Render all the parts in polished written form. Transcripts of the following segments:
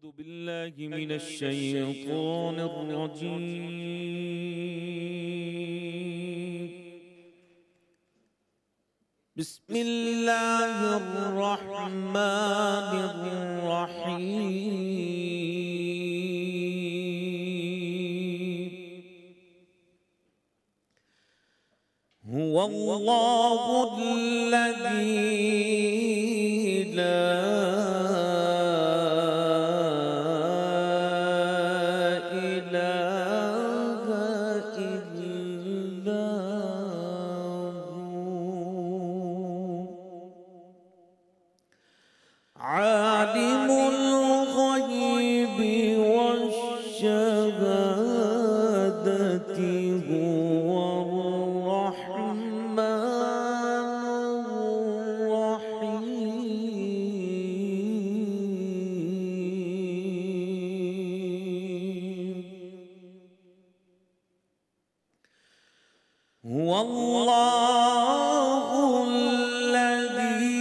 أعوذ بالله من الشيطان الرجيم. بسم الله الرحمن الرحيم. هو الله الذي لا عالم الغيب والشهادة هو الرحمن الرحيم. هو الله الذي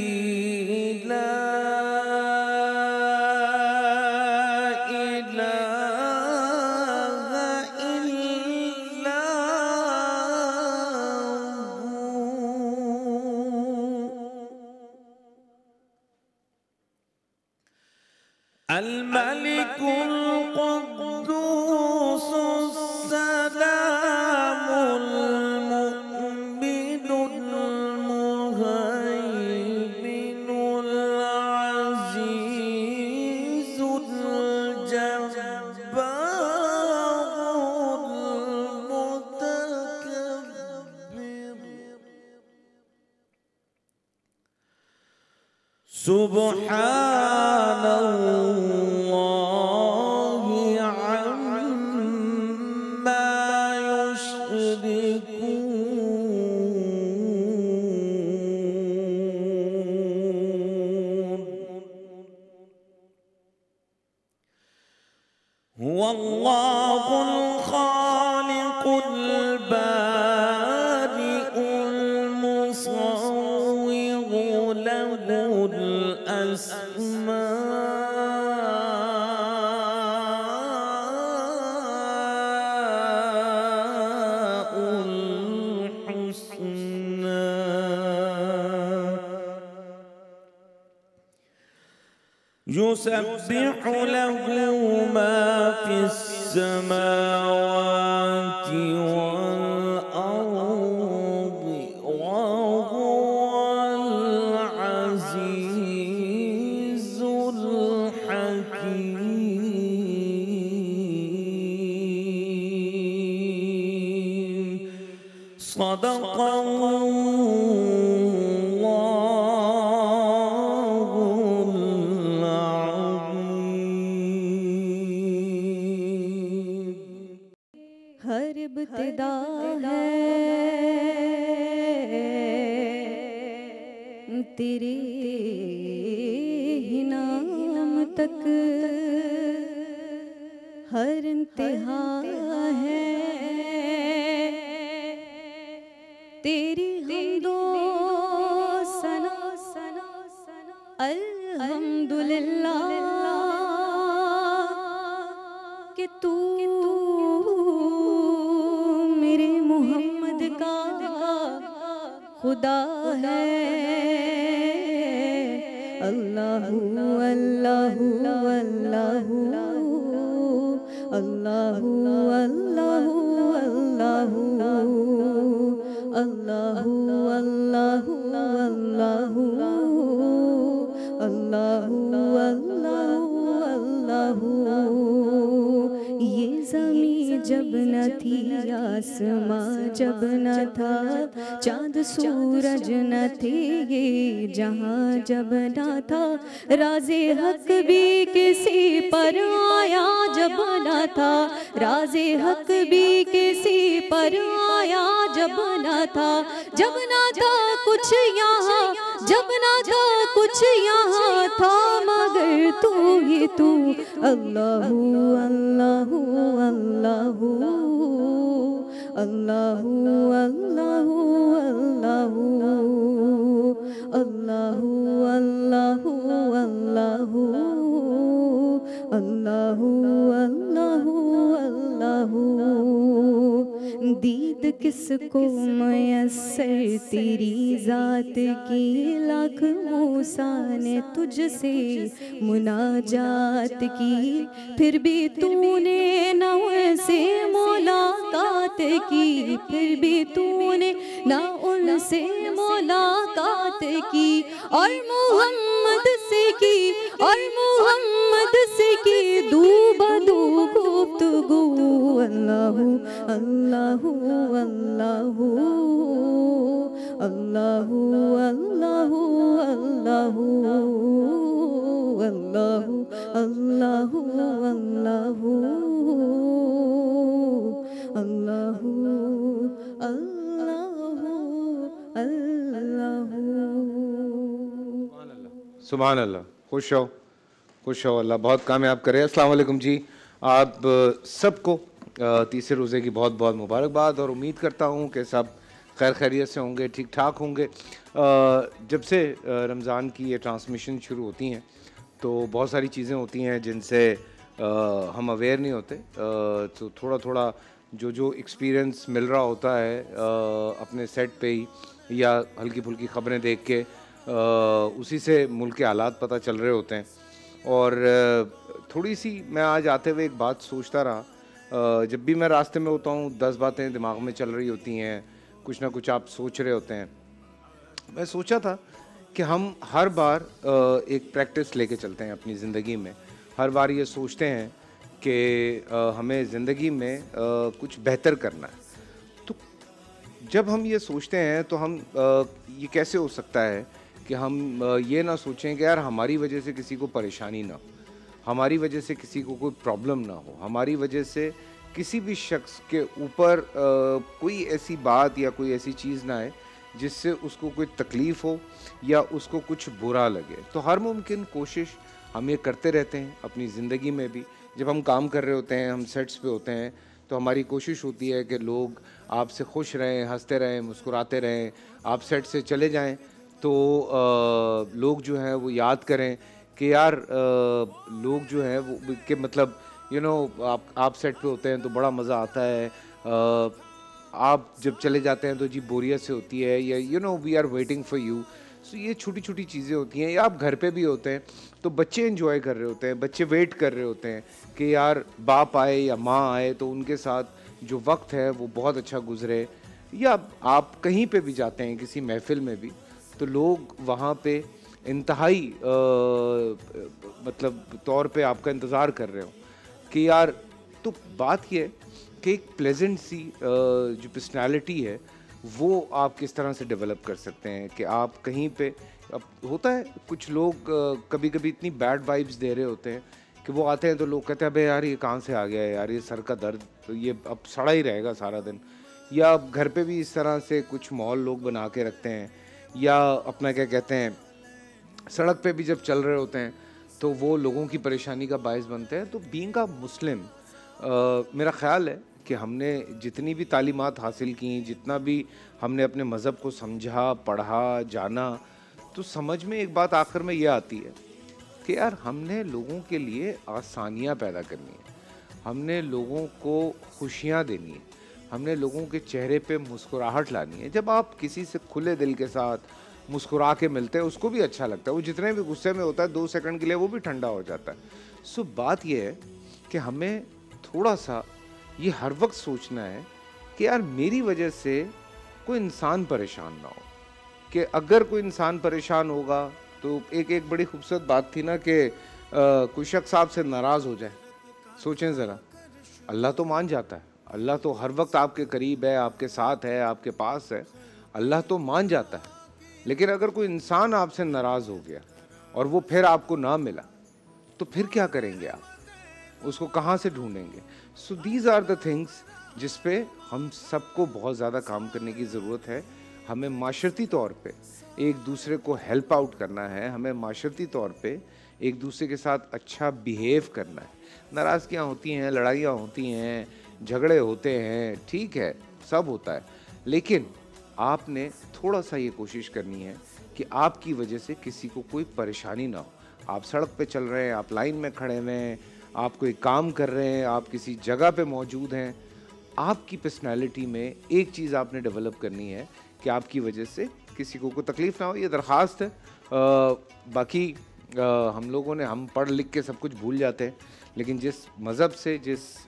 الملك القدوس السلام المؤمن المهيمن العزيز الجبار المتكبر. سبحان الله عما يشركون. هو الله الخالق البارئ المصور له الأسماء الحسنى. يسبح له ما في السماوات والأرض وهو العزيز الحكيم. صدق हर इब्तिदा है तेरे ही नाम तक, हर इंतहा है तेरी हमदो सना अल्हम्दुलिल्लाह कि तू मेरे मोहम्मद का खुदा है। अल्लाहु अल्लाहु अल्लाहु अल्लाहु अल्लाहु अल्लाहु अल्लाहु अल्लाहु अल्लाहु अल्लाहु अल्लाहु। ये ज़मीं जब न थी, आसमां जब न था, चाँद सूरज न थे, ये जहाँ जब न था, राज़े हक भी किसी पर आया जब न था, राज़े हक भी किसी पर आया जब न था। जब न था कुछ यहाँ, जब न था कुछ यहाँ था, मगर तू ही तू। अल्लाहु अल्लाहु अल्लाहु अल्लाहु अल्लाहु अल्लाहु अल्लाहु अल्लाहु अल्लाहु अल्लाहु अल्लाहु। दीद किसको मयस्सर तेरी ज़ात की, लाख मूसा ने तुझसे मुनाजात की, फिर भी तूने न उनसे मुलाकात की, फिर भी तूने न उनसे मुलाकात की, और मोहम्मद से की, और मोहम्मद से की दू बदू गुफ्तगू। अल्लाहु अल्लाहु अल्लाहु अल्लाहु अल्लाहु अल्लाहु अल्लाहु अल्लाहु अल्लाहु अल्लाहु अल्लाहु अल्लाहु। सुभान अल्लाह। खुश हो, खुश हो, अल्लाह बहुत कामयाब करे। अस्सलाम वालेकुम जी, आप सबको तीसरे रोज़े की बहुत बहुत मुबारकबाद, और उम्मीद करता हूँ कि सब खैर खैरियत से होंगे, ठीक ठाक होंगे। जब से रमज़ान की ये ट्रांसमिशन शुरू होती हैं तो बहुत सारी चीज़ें होती हैं जिनसे हम अवेयर नहीं होते, तो थोड़ा थोड़ा जो एक्सपीरियंस मिल रहा होता है अपने सेट पे ही, या हल्की फुल्की ख़बरें देख के उसी से मुल्क के हालात पता चल रहे होते हैं। और थोड़ी सी मैं आज आते हुए एक बात सोचता रहा, जब भी मैं रास्ते में होता हूँ 10 बातें दिमाग में चल रही होती हैं, कुछ ना कुछ आप सोच रहे होते हैं। मैं सोचा था कि हम हर बार एक प्रैक्टिस लेके चलते हैं अपनी ज़िंदगी में। हर बार ये सोचते हैं कि हमें ज़िंदगी में कुछ बेहतर करना है। तो जब हम ये सोचते हैं तो हम ये कैसे हो सकता है कि हम ये ना सोचें कि यार हमारी वजह से किसी को परेशानी ना हो, हमारी वजह से किसी को कोई प्रॉब्लम ना हो, हमारी वजह से किसी भी शख्स के ऊपर कोई ऐसी बात या कोई ऐसी चीज़ ना आए जिससे उसको कोई तकलीफ़ हो या उसको कुछ बुरा लगे। तो हर मुमकिन कोशिश हम ये करते रहते हैं अपनी ज़िंदगी में भी। जब हम काम कर रहे होते हैं, हम सेट्स पे होते हैं, तो हमारी कोशिश होती है कि लोग आपसे खुश रहें, हंसते रहें, मुस्कुराते रहें। आप सेट से चले जाएं तो लोग जो हैं वो याद करें कि यार लोग जो हैं वो कि मतलब आप सेट पे होते हैं तो बड़ा मज़ा आता है, आप जब चले जाते हैं तो जी बोरियत से होती है, या we are waiting for you. So ये छोटी छोटी चीज़ें होती हैं। या आप घर पे भी होते हैं तो बच्चे एंजॉय कर रहे होते हैं, बच्चे वेट कर रहे होते हैं कि यार बाप आए या माँ आए तो उनके साथ जो वक्त है वो बहुत अच्छा गुजरे। या आप कहीं पे भी जाते हैं किसी महफिल में भी, तो लोग वहाँ पे इंतहाई मतलब तौर पे आपका इंतज़ार कर रहे हो कि यार। तो बात ये है कि एक प्लेजेंट सी जो पर्सनालिटी है वो आप किस तरह से डेवलप कर सकते हैं कि आप कहीं पे, अब होता है कुछ लोग कभी कभी इतनी बैड वाइब्स दे रहे होते हैं कि वो आते हैं तो लोग कहते हैं अबे यार ये कहाँ से आ गया है यार, ये सर का दर्द, तो ये अब सड़ा ही रहेगा सारा दिन। या घर पे भी इस तरह से कुछ माहौल लोग बना के रखते हैं, या अपना क्या कहते हैं सड़क पे भी जब चल रहे होते हैं तो वो लोगों की परेशानी का बायस बनते हैं। तो बीइंग अ मुस्लिम मेरा ख़्याल है कि हमने जितनी भी तालीमात हासिल की, जितना भी हमने अपने मज़हब को समझा, पढ़ा, जाना, तो समझ में एक बात आखिर में ये आती है कि यार हमने लोगों के लिए आसानियाँ पैदा करनी है, हमने लोगों को खुशियाँ देनी है, हमने लोगों के चेहरे पे मुस्कुराहट लानी है। जब आप किसी से खुले दिल के साथ मुस्कुरा के मिलते हैं उसको भी अच्छा लगता है, वो जितने भी गुस्से में होता है 2 सेकंड के लिए वो भी ठंडा हो जाता है। सो बात ये है कि हमें थोड़ा सा ये हर वक्त सोचना है कि यार मेरी वजह से कोई इंसान परेशान ना हो, कि अगर कोई इंसान परेशान होगा तो एक बड़ी खूबसूरत बात थी ना कि कोई शख्स आपसे नाराज़ हो जाए, सोचें ज़रा, अल्लाह तो मान जाता है, अल्लाह तो हर वक्त आपके करीब है, आपके साथ है, आपके पास है, अल्लाह तो मान जाता है। लेकिन अगर कोई इंसान आपसे नाराज़ हो गया और वो फिर आपको ना मिला तो फिर क्या करेंगे आप, उसको कहाँ से ढूंढेंगे? So these are the things जिस पे हम सबको बहुत ज़्यादा काम करने की ज़रूरत है। हमें माशरती तौर पे एक दूसरे को हेल्प आउट करना है, हमें माशरती तौर पे एक दूसरे के साथ अच्छा बिहेव करना है। नाराज़गियाँ होती हैं, लड़ाइयाँ होती हैं, झगड़े होते हैं, ठीक है, सब होता है, लेकिन आपने थोड़ा सा ये कोशिश करनी है कि आपकी वजह से किसी को कोई परेशानी ना हो। आप सड़क पे चल रहे हैं, आप लाइन में खड़े हुए हैं, आप कोई काम कर रहे हैं, आप किसी जगह पे मौजूद हैं, आपकी पर्सनैलिटी में एक चीज़ आपने डेवलप करनी है कि आपकी वजह से किसी को तकलीफ़ ना हो। ये दरख्वास्त है। बाकी हम लोगों ने हम पढ़ लिख के सब कुछ भूल जाते हैं, लेकिन जिस मज़हब से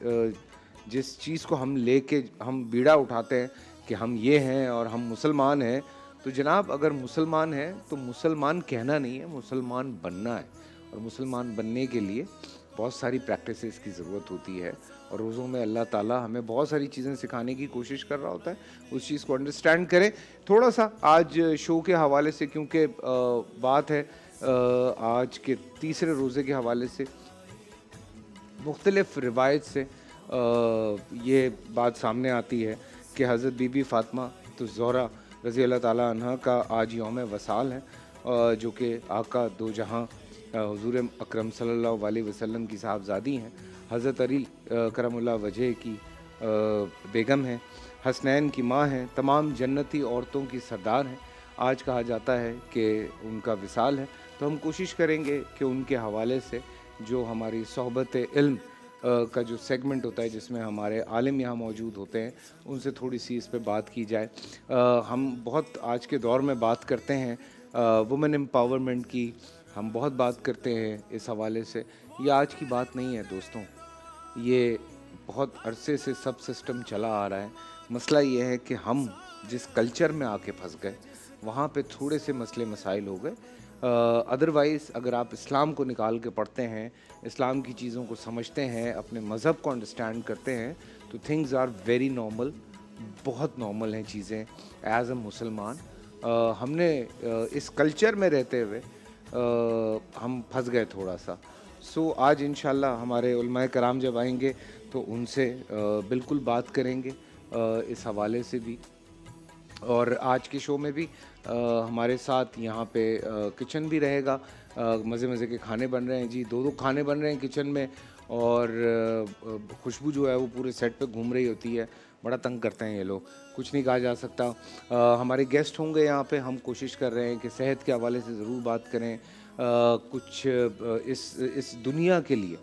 जिस चीज़ को हम लेके हम बीड़ा उठाते हैं कि हम ये हैं और हम मुसलमान हैं, तो जनाब अगर मुसलमान हैं तो मुसलमान कहना नहीं है, मुसलमान बनना है। और मुसलमान बनने के लिए बहुत सारी प्रैक्टिसेस की ज़रूरत होती है और रोज़ों में अल्लाह ताला हमें बहुत सारी चीज़ें सिखाने की कोशिश कर रहा होता है। उस चीज़ को अंडरस्टैंड करें। थोड़ा सा आज शो के हवाले से, क्योंकि बात है आज के तीसरे रोज़े के हवाले से, मुख्तलिफ़ रिवायत से ये बात सामने आती है कि हज़रत बीबी फ़ातिमा तो ज़ोहरा रज़ी अल्लाह ताला अन्हा का आज यौम वसाल है, जो कि आका दो जहां हुज़ूर अकरम सल्लल्लाहु अलैहि वसल्लम की साहबजादी हैं। हज़रत अली करमुल्लाह वजह की बेगम हैं, हसनैन की माँ हैं, तमाम जन्नती औरतों की सरदार हैं। आज कहा जाता है कि उनका विसाल है, तो हम कोशिश करेंगे कि उनके हवाले से जो हमारी सोहबत इल्म का जो सेगमेंट होता है जिसमें हमारे आलिम यहाँ मौजूद होते हैं, उनसे थोड़ी सी इस पे बात की जाए। हम बहुत आज के दौर में बात करते हैं वुमेन एम्पावरमेंट की, हम बहुत बात करते हैं इस हवाले से। ये आज की बात नहीं है दोस्तों, ये बहुत अरसे से सब सिस्टम चला आ रहा है। मसला ये है कि हम जिस कल्चर में आके फंस गए वहाँ पे थोड़े से मसले मसाइल हो गए। अदरवाइज़ अगर आप इस्लाम को निकाल के पढ़ते हैं, इस्लाम की चीज़ों को समझते हैं, अपने मज़हब को अंडरस्टैंड करते हैं, तो थिंग्स आर वेरी नॉर्मल, बहुत नॉर्मल हैं चीज़ें एज़ अ मुसलमान। हमने इस कल्चर में रहते हुए हम फंस गए थोड़ा सा। सो आज इंशाल्लाह हमारे उलमाए कराम जब आएंगे तो उनसे बिल्कुल बात करेंगे इस हवाले से भी। और आज के शो में भी हमारे साथ यहाँ पे किचन भी रहेगा। मज़े के खाने बन रहे हैं जी, दो खाने बन रहे हैं किचन में, और खुशबू जो है वो पूरे सेट पे घूम रही होती है। बड़ा तंग करते हैं ये लोग, कुछ नहीं कहा जा सकता। हमारे गेस्ट होंगे यहाँ पे, हम कोशिश कर रहे हैं कि सेहत के हवाले से ज़रूर बात करें। कुछ इस दुनिया के लिए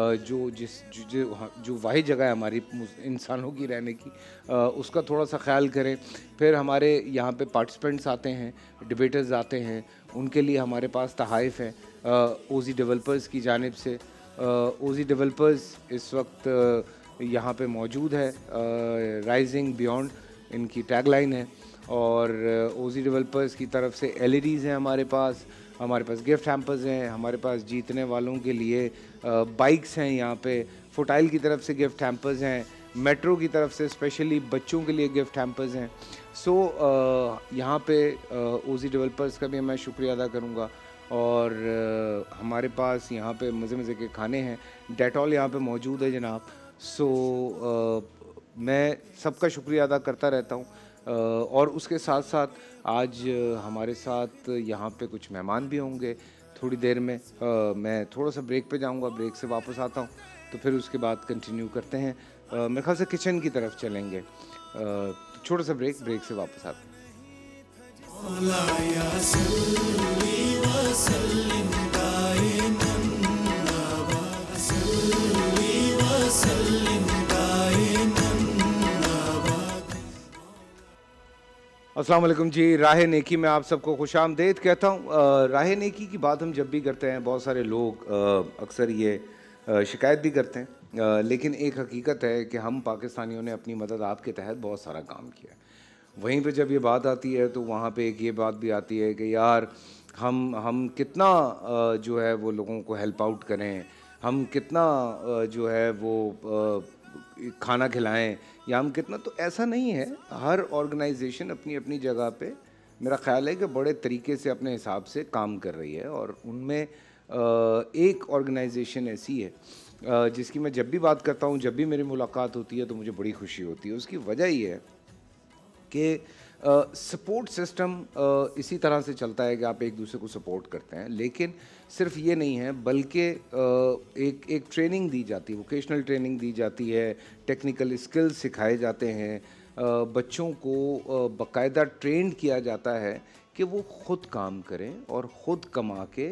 जो वाही जगह है हमारी इंसानों की रहने की, उसका थोड़ा सा ख्याल करें। फिर हमारे यहाँ पे पार्टिसिपेंट्स आते हैं, डिबेटर्स आते हैं, उनके लिए हमारे पास तहाइफ हैं ओजी डेवलपर्स की जानिब से। ओजी डेवलपर्स इस वक्त यहाँ पे मौजूद है, राइजिंग बियॉन्ड इनकी टैगलाइन है। और ओजी डेवलपर्स की तरफ से एलईडीज़ हैं हमारे पास गिफ्ट हैम्पर्स हैं, हमारे पास जीतने वालों के लिए बाइक्स हैं, यहाँ पे फुटाइल की तरफ से गिफ्ट हैम्पर्स हैं, मेट्रो की तरफ से स्पेशली बच्चों के लिए गिफ्ट हैम्पर्स हैं। सो यहाँ पे ओजी डेवलपर्स का भी मैं शुक्रिया अदा करूँगा। और हमारे पास यहाँ पे मज़े के खाने हैं, डेटॉल यहाँ पे मौजूद है जनाब। सो मैं सबका शुक्रिया अदा करता रहता हूँ। और उसके साथ साथ आज हमारे साथ यहाँ पे कुछ मेहमान भी होंगे थोड़ी देर में। मैं थोड़ा सा ब्रेक पे जाऊँगा, ब्रेक से वापस आता हूँ तो फिर उसके बाद कंटिन्यू करते हैं। मेरे ख्याल से किचन की तरफ चलेंगे। छोटा सा ब्रेक से वापस आते हैं। अस्सलाम वालेकुम जी, राह नेकी में आप सबको खुशामदीद कहता हूँ। राह नेकी की बात हम जब भी करते हैं, बहुत सारे लोग अक्सर ये शिकायत भी करते हैं, लेकिन एक हकीकत है कि हम पाकिस्तानियों ने अपनी मदद आपके तहत बहुत सारा काम किया है। वहीं पे जब ये बात आती है तो वहाँ पे एक ये बात भी आती है कि यार हम कितना जो है वो लोगों को हेल्प आउट करें, हम कितना जो है वो खाना खिलाएं, या हम कितना। तो ऐसा नहीं है। हर ऑर्गेनाइजेशन अपनी अपनी जगह पे मेरा ख्याल है कि बड़े तरीके से अपने हिसाब से काम कर रही है। और उनमें एक ऑर्गेनाइजेशन ऐसी है जिसकी मैं जब भी बात करता हूँ, जब भी मेरी मुलाकात होती है तो मुझे बड़ी खुशी होती है। उसकी वजह ये है कि सपोर्ट सिस्टम इसी तरह से चलता है कि आप एक दूसरे को सपोर्ट करते हैं, लेकिन सिर्फ ये नहीं है बल्कि एक ट्रेनिंग दी जाती है, वोकेशनल ट्रेनिंग दी जाती है, टेक्निकल स्किल्स सिखाए जाते हैं, बच्चों को बाकायदा ट्रेंड किया जाता है कि वो ख़ुद काम करें और ख़ुद कमा के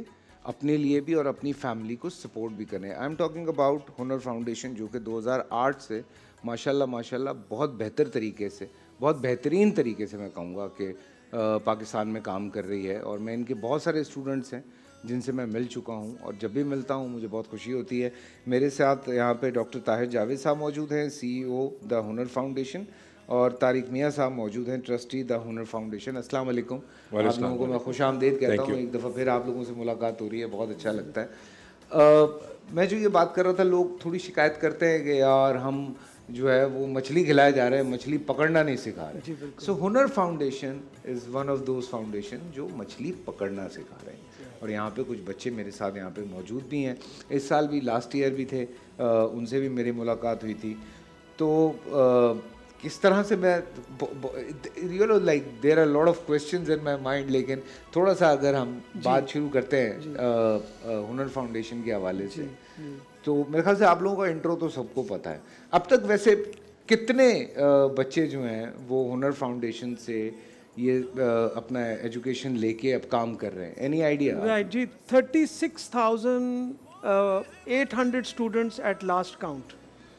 अपने लिए भी और अपनी फैमिली को सपोर्ट भी करें। I am talking about Hunar foundation, जो कि 2008 से माशाल्लाह बहुत बेहतर तरीके से, बहुत बेहतरीन तरीके से मैं कहूँगा कि पाकिस्तान में काम कर रही है। और मैं इनके बहुत सारे स्टूडेंट्स हैं जिनसे मैं मिल चुका हूँ, और जब भी मिलता हूँ मुझे बहुत खुशी होती है। मेरे साथ यहाँ पे डॉक्टर ताहिर जावेद साहब मौजूद हैं, CEO द हुनर फाउंडेशन, और तारिक मियाँ साहब मौजूद हैं, ट्रस्टी द हुनर फाउंडेशन। अस्सलाम वालेकुम। आप लोगों को मैं खुश आमदीद कहता हूँ। एक दफ़ा फिर आप लोगों से मुलाकात हो रही है, बहुत अच्छा लगता है। मैं जो ये बात कर रहा था, लोग थोड़ी शिकायत करते हैं कि यार हम जो है वो मछली खिलाए जा रहे हैं, मछली पकड़ना नहीं सिखा रहे। So Hunar foundation is one of those foundation जो मछली पकड़ना सिखा रहे हैं। और यहाँ पे कुछ बच्चे मेरे साथ यहाँ पे मौजूद भी हैं, इस साल भी, लास्ट ईयर भी थे, उनसे भी मेरी मुलाकात हुई थी। तो किस तरह से मैं you know like there are lot of questions in my mind, लेकिन थोड़ा सा अगर हम बात शुरू करते हैं हुनर फाउंडेशन के हवाले से, तो मेरे ख्याल से आप लोगों का इंट्रो तो सबको पता है। अब तक वैसे कितने बच्चे जो हैं वो हुनर फाउंडेशन से ये अपना एजुकेशन लेके अब काम कर रहे हैं? Any idea? राइट जी, 36,800 students at last count.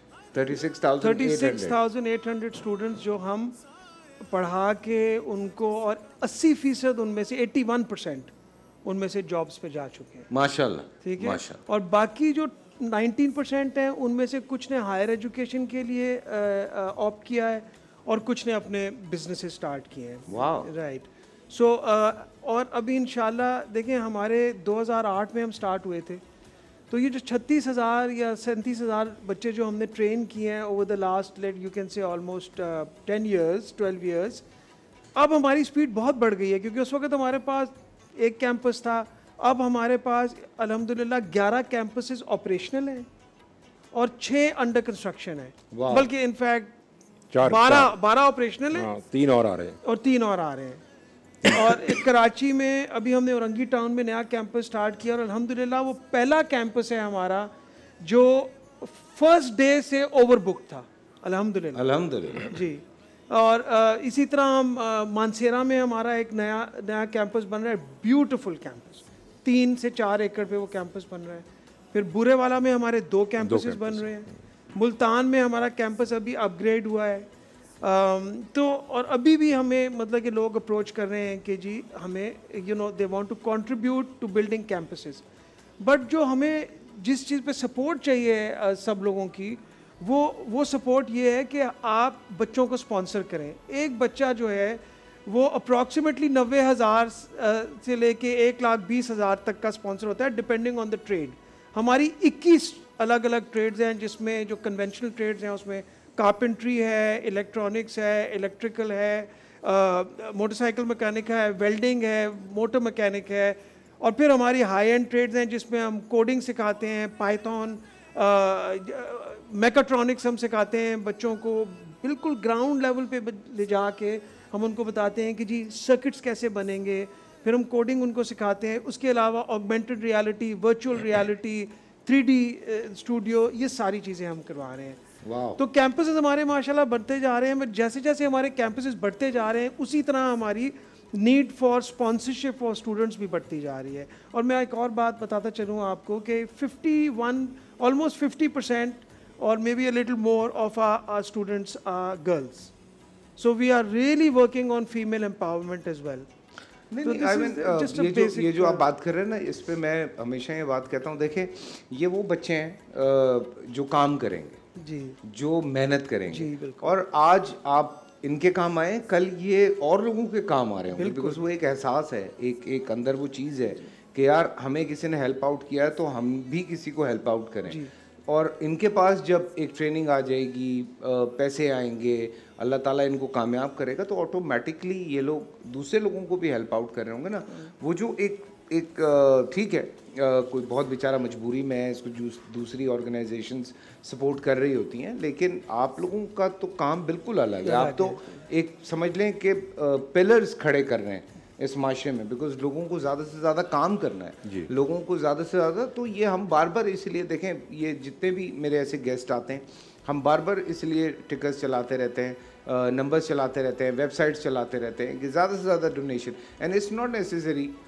36,800 students जो हम पढ़ा के उनको, और 80% उनमें से 81% उनमें से जॉब्स पे जा चुके हैं माशाल्लाह। ठीक है, और बाकी जो 19% हैं उनमें से कुछ ने हायर एजुकेशन के लिए ऑप्ट किया है और कुछ ने अपने बिजनेसेस स्टार्ट किए हैं। राइट। सो और अभी इंशाल्लाह देखें, हमारे 2008 में हम स्टार्ट हुए थे, तो ये जो 36,000 या 37,000 बच्चे जो हमने ट्रेन किए हैं over the last let you can say almost 10 years 12 years, अब हमारी स्पीड बहुत बढ़ गई है, क्योंकि उस वक्त हमारे पास एक कैंपस था, अब हमारे पास अल्हम्दुलिल्लाह 11 कैंपसेस ऑपरेशनल हैं और 6 अंडर कंस्ट्रक्शन है, बल्कि इनफैक्ट 12 ऑपरेशनल है, 3 और आ रहे हैं और एक कराची में अभी हमने औरंगी टाउन में नया कैंपस स्टार्ट किया, और अल्हम्दुलिल्लाह वो पहला कैंपस है हमारा जो फर्स्ट डे से ओवरबुक था, अल्हम्दुलिल्लाह जी। और इसी तरह हम मानसेरा में हमारा एक नया कैंपस बन रहा है, ब्यूटीफुल कैंपस, 3 से 4 एकड़ पे वो कैंपस बन रहा है। फिर बुरेवाला में हमारे 2 कैंपसेस बन रहे हैं, मुल्तान में हमारा कैंपस अभी अपग्रेड हुआ है। तो और अभी भी हमें मतलब कि लोग अप्रोच कर रहे हैं कि जी हमें you know they want to contribute to building campuses, but जो हमें जिस चीज़ पे सपोर्ट चाहिए सब लोगों की, वो सपोर्ट ये है कि आप बच्चों को स्पॉन्सर करें। एक बच्चा जो है वो अप्रॉक्सीमेटली 90,000 से लेके 1,20,000 तक का स्पॉन्सर होता है, डिपेंडिंग ऑन द ट्रेड। हमारी 21 अलग अलग ट्रेड्स हैं, जिसमें जो कन्वेंशनल ट्रेड्स हैं उसमें कारपेंट्री है, इलेक्ट्रॉनिक्स है, इलेक्ट्रिकल है, मोटरसाइकिल मैकेनिक है, वेल्डिंग है, मोटर मैकेनिक है, और फिर हमारी हाई एंड ट्रेड्स हैं जिसमें हम कोडिंग सिखाते हैं, पाइथन, मैकाट्रॉनिक्स हम सिखाते हैं बच्चों को, बिल्कुल ग्राउंड लेवल पे ले जाके हम उनको बताते हैं कि जी सर्किट्स कैसे बनेंगे, फिर हम कोडिंग उनको सिखाते हैं। उसके अलावा augmented reality, virtual reality, 3D studio, ये सारी चीज़ें हम करवा रहे हैं। तो कैंपसेस हमारे माशाल्लाह बढ़ते जा रहे हैं, जैसे जैसे हमारे कैंपसेस बढ़ते जा रहे हैं उसी तरह हमारी need for sponsorship for students भी बढ़ती जा रही है। और मैं एक और बात बताता चलूँ आपको कि 51 ऑलमोस्ट 50% और maybe a little more of our students are girls, so we are really working on female empowerment as well. ये जो आप बात कर रहे हैं ना, इस पे मैं हमेशा ये बात कहता हूँ, देखें ये वो बच्चे हैं जो काम करेंगे जी, जो मेहनत करेंगे जी, और आज आप इनके काम आए, कल ये और लोगों के काम आ रहे होंगे, बिकॉज वो एक एहसास है, एक अंदर वो चीज़ है कि यार हमें किसी ने हेल्प आउट किया है तो हम भी किसी को हेल्प आउट करें। और इनके पास जब एक ट्रेनिंग आ जाएगी, पैसे आएंगे, अल्लाह ताला इनको कामयाब करेगा, तो ऑटोमेटिकली ये लोग दूसरे लोगों को भी हेल्प आउट कर रहे होंगे ना। वो जो एक ठीक है, कोई बहुत बेचारा मजबूरी में है, इसको दूसरी ऑर्गेनाइजेशंस सपोर्ट कर रही होती हैं, लेकिन आप लोगों का तो काम बिल्कुल अलग है। आप तो एक समझ लें कि पिलर्स खड़े कर रहे हैं इस माशरे में, बिकॉज लोगों को ज़्यादा से ज़्यादा काम करना है, लोगों को ज़्यादा से ज़्यादा। तो ये हम बार बार इसलिए देखें, ये जितने भी मेरे ऐसे गेस्ट आते हैं, हम बार बार इसलिए टिकट्स चलाते रहते हैं, नंबर्स चलाते रहते हैं, वेबसाइट्स चलाते रहते हैं कि ज़्यादा से ज़्यादा donation. And it's not necessary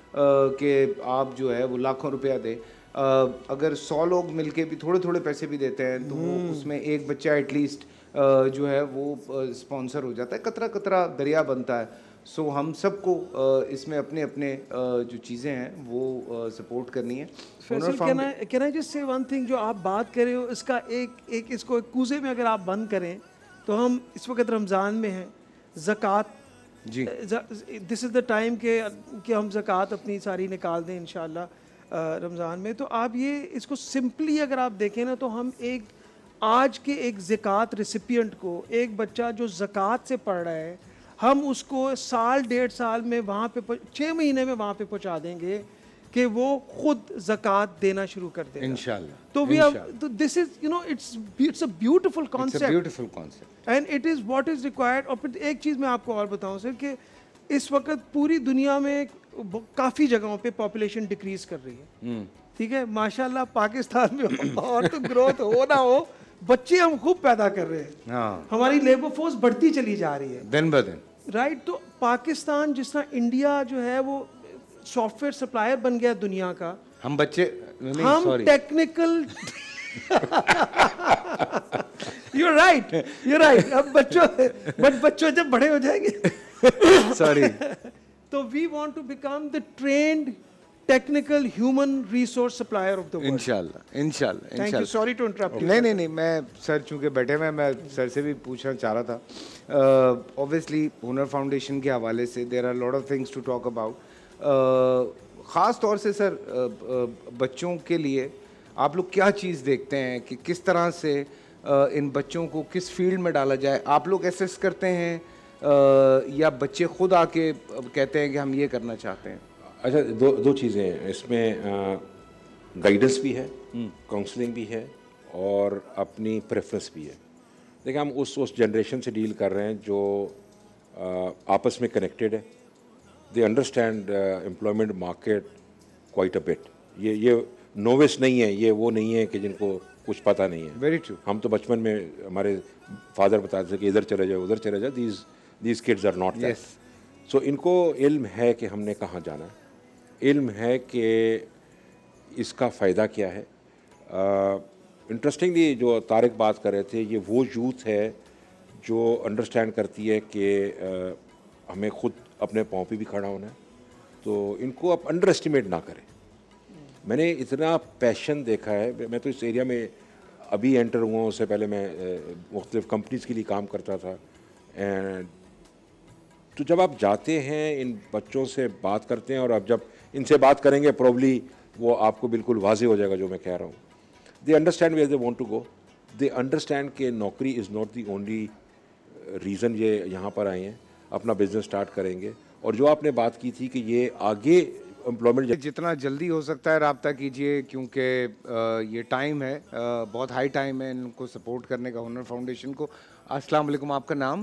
कि आप जो है वो लाखों रुपया दें, अगर 100 लोग मिलके भी थोड़े थोड़े पैसे भी देते हैं तो वो उसमें एक बच्चा एटलीस्ट जो है वो स्पॉन्सर हो जाता है, कतरा कतरा दरिया बनता है। सो हम सबको इसमें अपने अपने जो चीज़ें हैं वो सपोर्ट करनी है। Can I just say one thing, जो आप बात कर रहे हो इसका एक इसको एक कूजे में अगर आप बंद करें तो हम इस वक्त रमज़ान में हैं, ज़कात जी, दिस इज़ द टाइम कि हम ज़कात अपनी सारी निकाल दें इंशाल्लाह रमज़ान में। तो आप ये इसको सिंपली अगर आप देखें ना, तो हम एक आज के एक ज़कात रेसिपिएंट को, एक बच्चा जो ज़कात से पढ़ रहा है, हम उसको साल 1.5 साल में वहाँ पे 6 महीने में वहाँ पे पहुँचा देंगे कि वो खुद ज़कात देना शुरू कर देगा इंशाल्लाह। तो वी हैव, तो this is you know it's a beautiful concept and it is what is required. और फिर एक चीज़ मैं आपको और बताऊं सर कि इस वक्त पूरी दुनिया में काफ़ी जगहों पे पॉपुलेशन डिक्रीज कर रही है, ठीक है, माशाल्लाह पाकिस्तान में और तो ग्रोथ हो ना हो, बच्चे हम खूब पैदा कर रहे हैं, हाँ, हमारी लेबर फोर्स बढ़ती चली जा रही है दिन ब दिन, राइट। तो पाकिस्तान जिस तरह इंडिया जो है वो सॉफ्टवेयर सप्लायर बन गया दुनिया का, हम बच्चे हम टेक्निकल you're right अब बच्चों जब बड़े हो जाएंगे सॉरी तो we want to become the trained technical human resource supplier of the world. इंशाल्लाह thank you, sorry to interrupt. नहीं, मैं सर चूंकि बैठे हुए, मैं सर से भी पूछना चाह रहा था। ऑब्वियसली हुनर फाउंडेशन के हवाले से there are lot of things to talk about. ख़ास तौर से सर बच्चों के लिए आप लोग क्या चीज़ देखते हैं कि किस तरह से इन बच्चों को किस फील्ड में डाला जाए? आप लोग एसेस करते हैं या बच्चे खुद आके कहते हैं कि हम ये करना चाहते हैं? अच्छा, दो चीज़ें हैं इसमें, गाइडेंस भी है, काउंसलिंग भी है और अपनी प्रेफरेंस भी है। देखिए, हम उस जनरेशन से डील कर रहे हैं जो आपस में कनेक्टेड है, they understand employment market quite a bit. ये नोविस नहीं है, ये वो नहीं है कि जिनको कुछ पता नहीं है। Very true. हम तो बचपन में हमारे फादर बताते थे कि इधर चले जाओ, उधर चले जाओ, these kids are not that. So इनको इल्म है कि हमने कहाँ जाना है, इल्म है कि इसका फ़ायदा क्या है। इंटरेस्टिंगली जो तारिक बात कर रहे थे, ये वो यूथ है जो अंडरस्टैंड करती है कि हमें खुद अपने पाँव पे भी खड़ा होना है, तो इनको आप अंडर एस्टिमेट ना करें। मैंने इतना पैशन देखा है, मैं तो इस एरिया में अभी एंटर हुआ हूँ, उससे पहले मैं मुख्तलिफ़ कंपनीज़ के लिए काम करता था। एंड तो जब आप जाते हैं, इन बच्चों से बात करते हैं, और अब जब इनसे बात करेंगे प्रॉब्ली वो आपको बिल्कुल वाज़े हो जाएगा जो मैं कह रहा हूँ। They understand where they want to go, they understand कि नौकरी is not the only reason ये यहाँ पर आए हैं, अपना बिजनेस स्टार्ट करेंगे। और जो आपने बात की थी कि ये आगे एम्प्लॉयमेंट, जितना जल्दी हो सकता है रब्ता कीजिए, क्योंकि ये टाइम है, बहुत हाई टाइम है इनको सपोर्ट करने का, हुनर फाउंडेशन को। अस्सलाम वालेकुम, आपका नाम?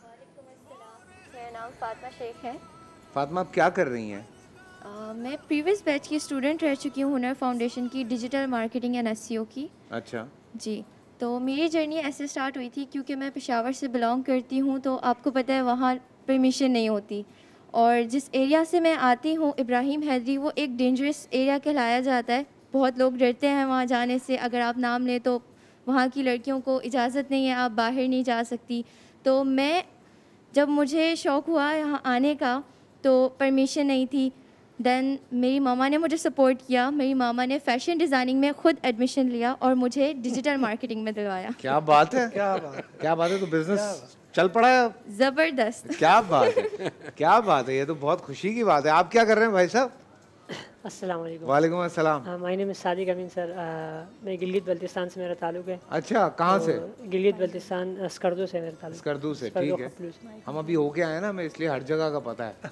मेरा नाम फातिमा शेख है। फातिमा, आप क्या कर रही हैं? मैं प्रीवियस बैच की स्टूडेंट रह चुकी हूँ हुनर फाउंडेशन की, डिजिटल मार्केटिंग एंड एसईओ की। अच्छा जी, तो मेरी जर्नी ऐसे स्टार्ट हुई थी क्योंकि मैं पेशावर से बिलोंग करती हूँ, तो आपको पता है वहाँ परमिशन नहीं होती, और जिस एरिया से मैं आती हूँ इब्राहिम हैदरी, वो एक डेंजरस एरिया कहलाया जाता है। बहुत लोग डरते हैं वहाँ जाने से, अगर आप नाम लें तो वहाँ की लड़कियों को इजाज़त नहीं है, आप बाहर नहीं जा सकती। तो मैं जब मुझे शौक़ हुआ यहाँ आने का तो परमिशन नहीं थी। देन मेरी मामा ने मुझे सपोर्ट किया, मेरी मामा ने फ़ैशन डिज़ाइनिंग में ख़ुद एडमिशन लिया और मुझे डिजिटल मार्केटिंग में दिलवाया। क्या बात है, क्या बात है। तो बिजनेस चल पड़ा है ज़बरदस्त। क्या बात है, क्या बात है, ये तो बहुत खुशी की बात है। आप क्या कर रहे हैं भाई साहब? अस्सलाम वालेकुम। वालेकुम अस्सलाम। My name is Sadiq Amin sir. मैं गिलगित बल्तिस्तान से मेरा ताल्लुक़ है। अच्छा, कहाँ से? गिलगित बल्तिस्तान स्कर्दू से मेरा ताल्लुक़। स्कर्दू से, ठीक है। हम अभी होके आए ना, मैं इसलिए हर जगह का पता है।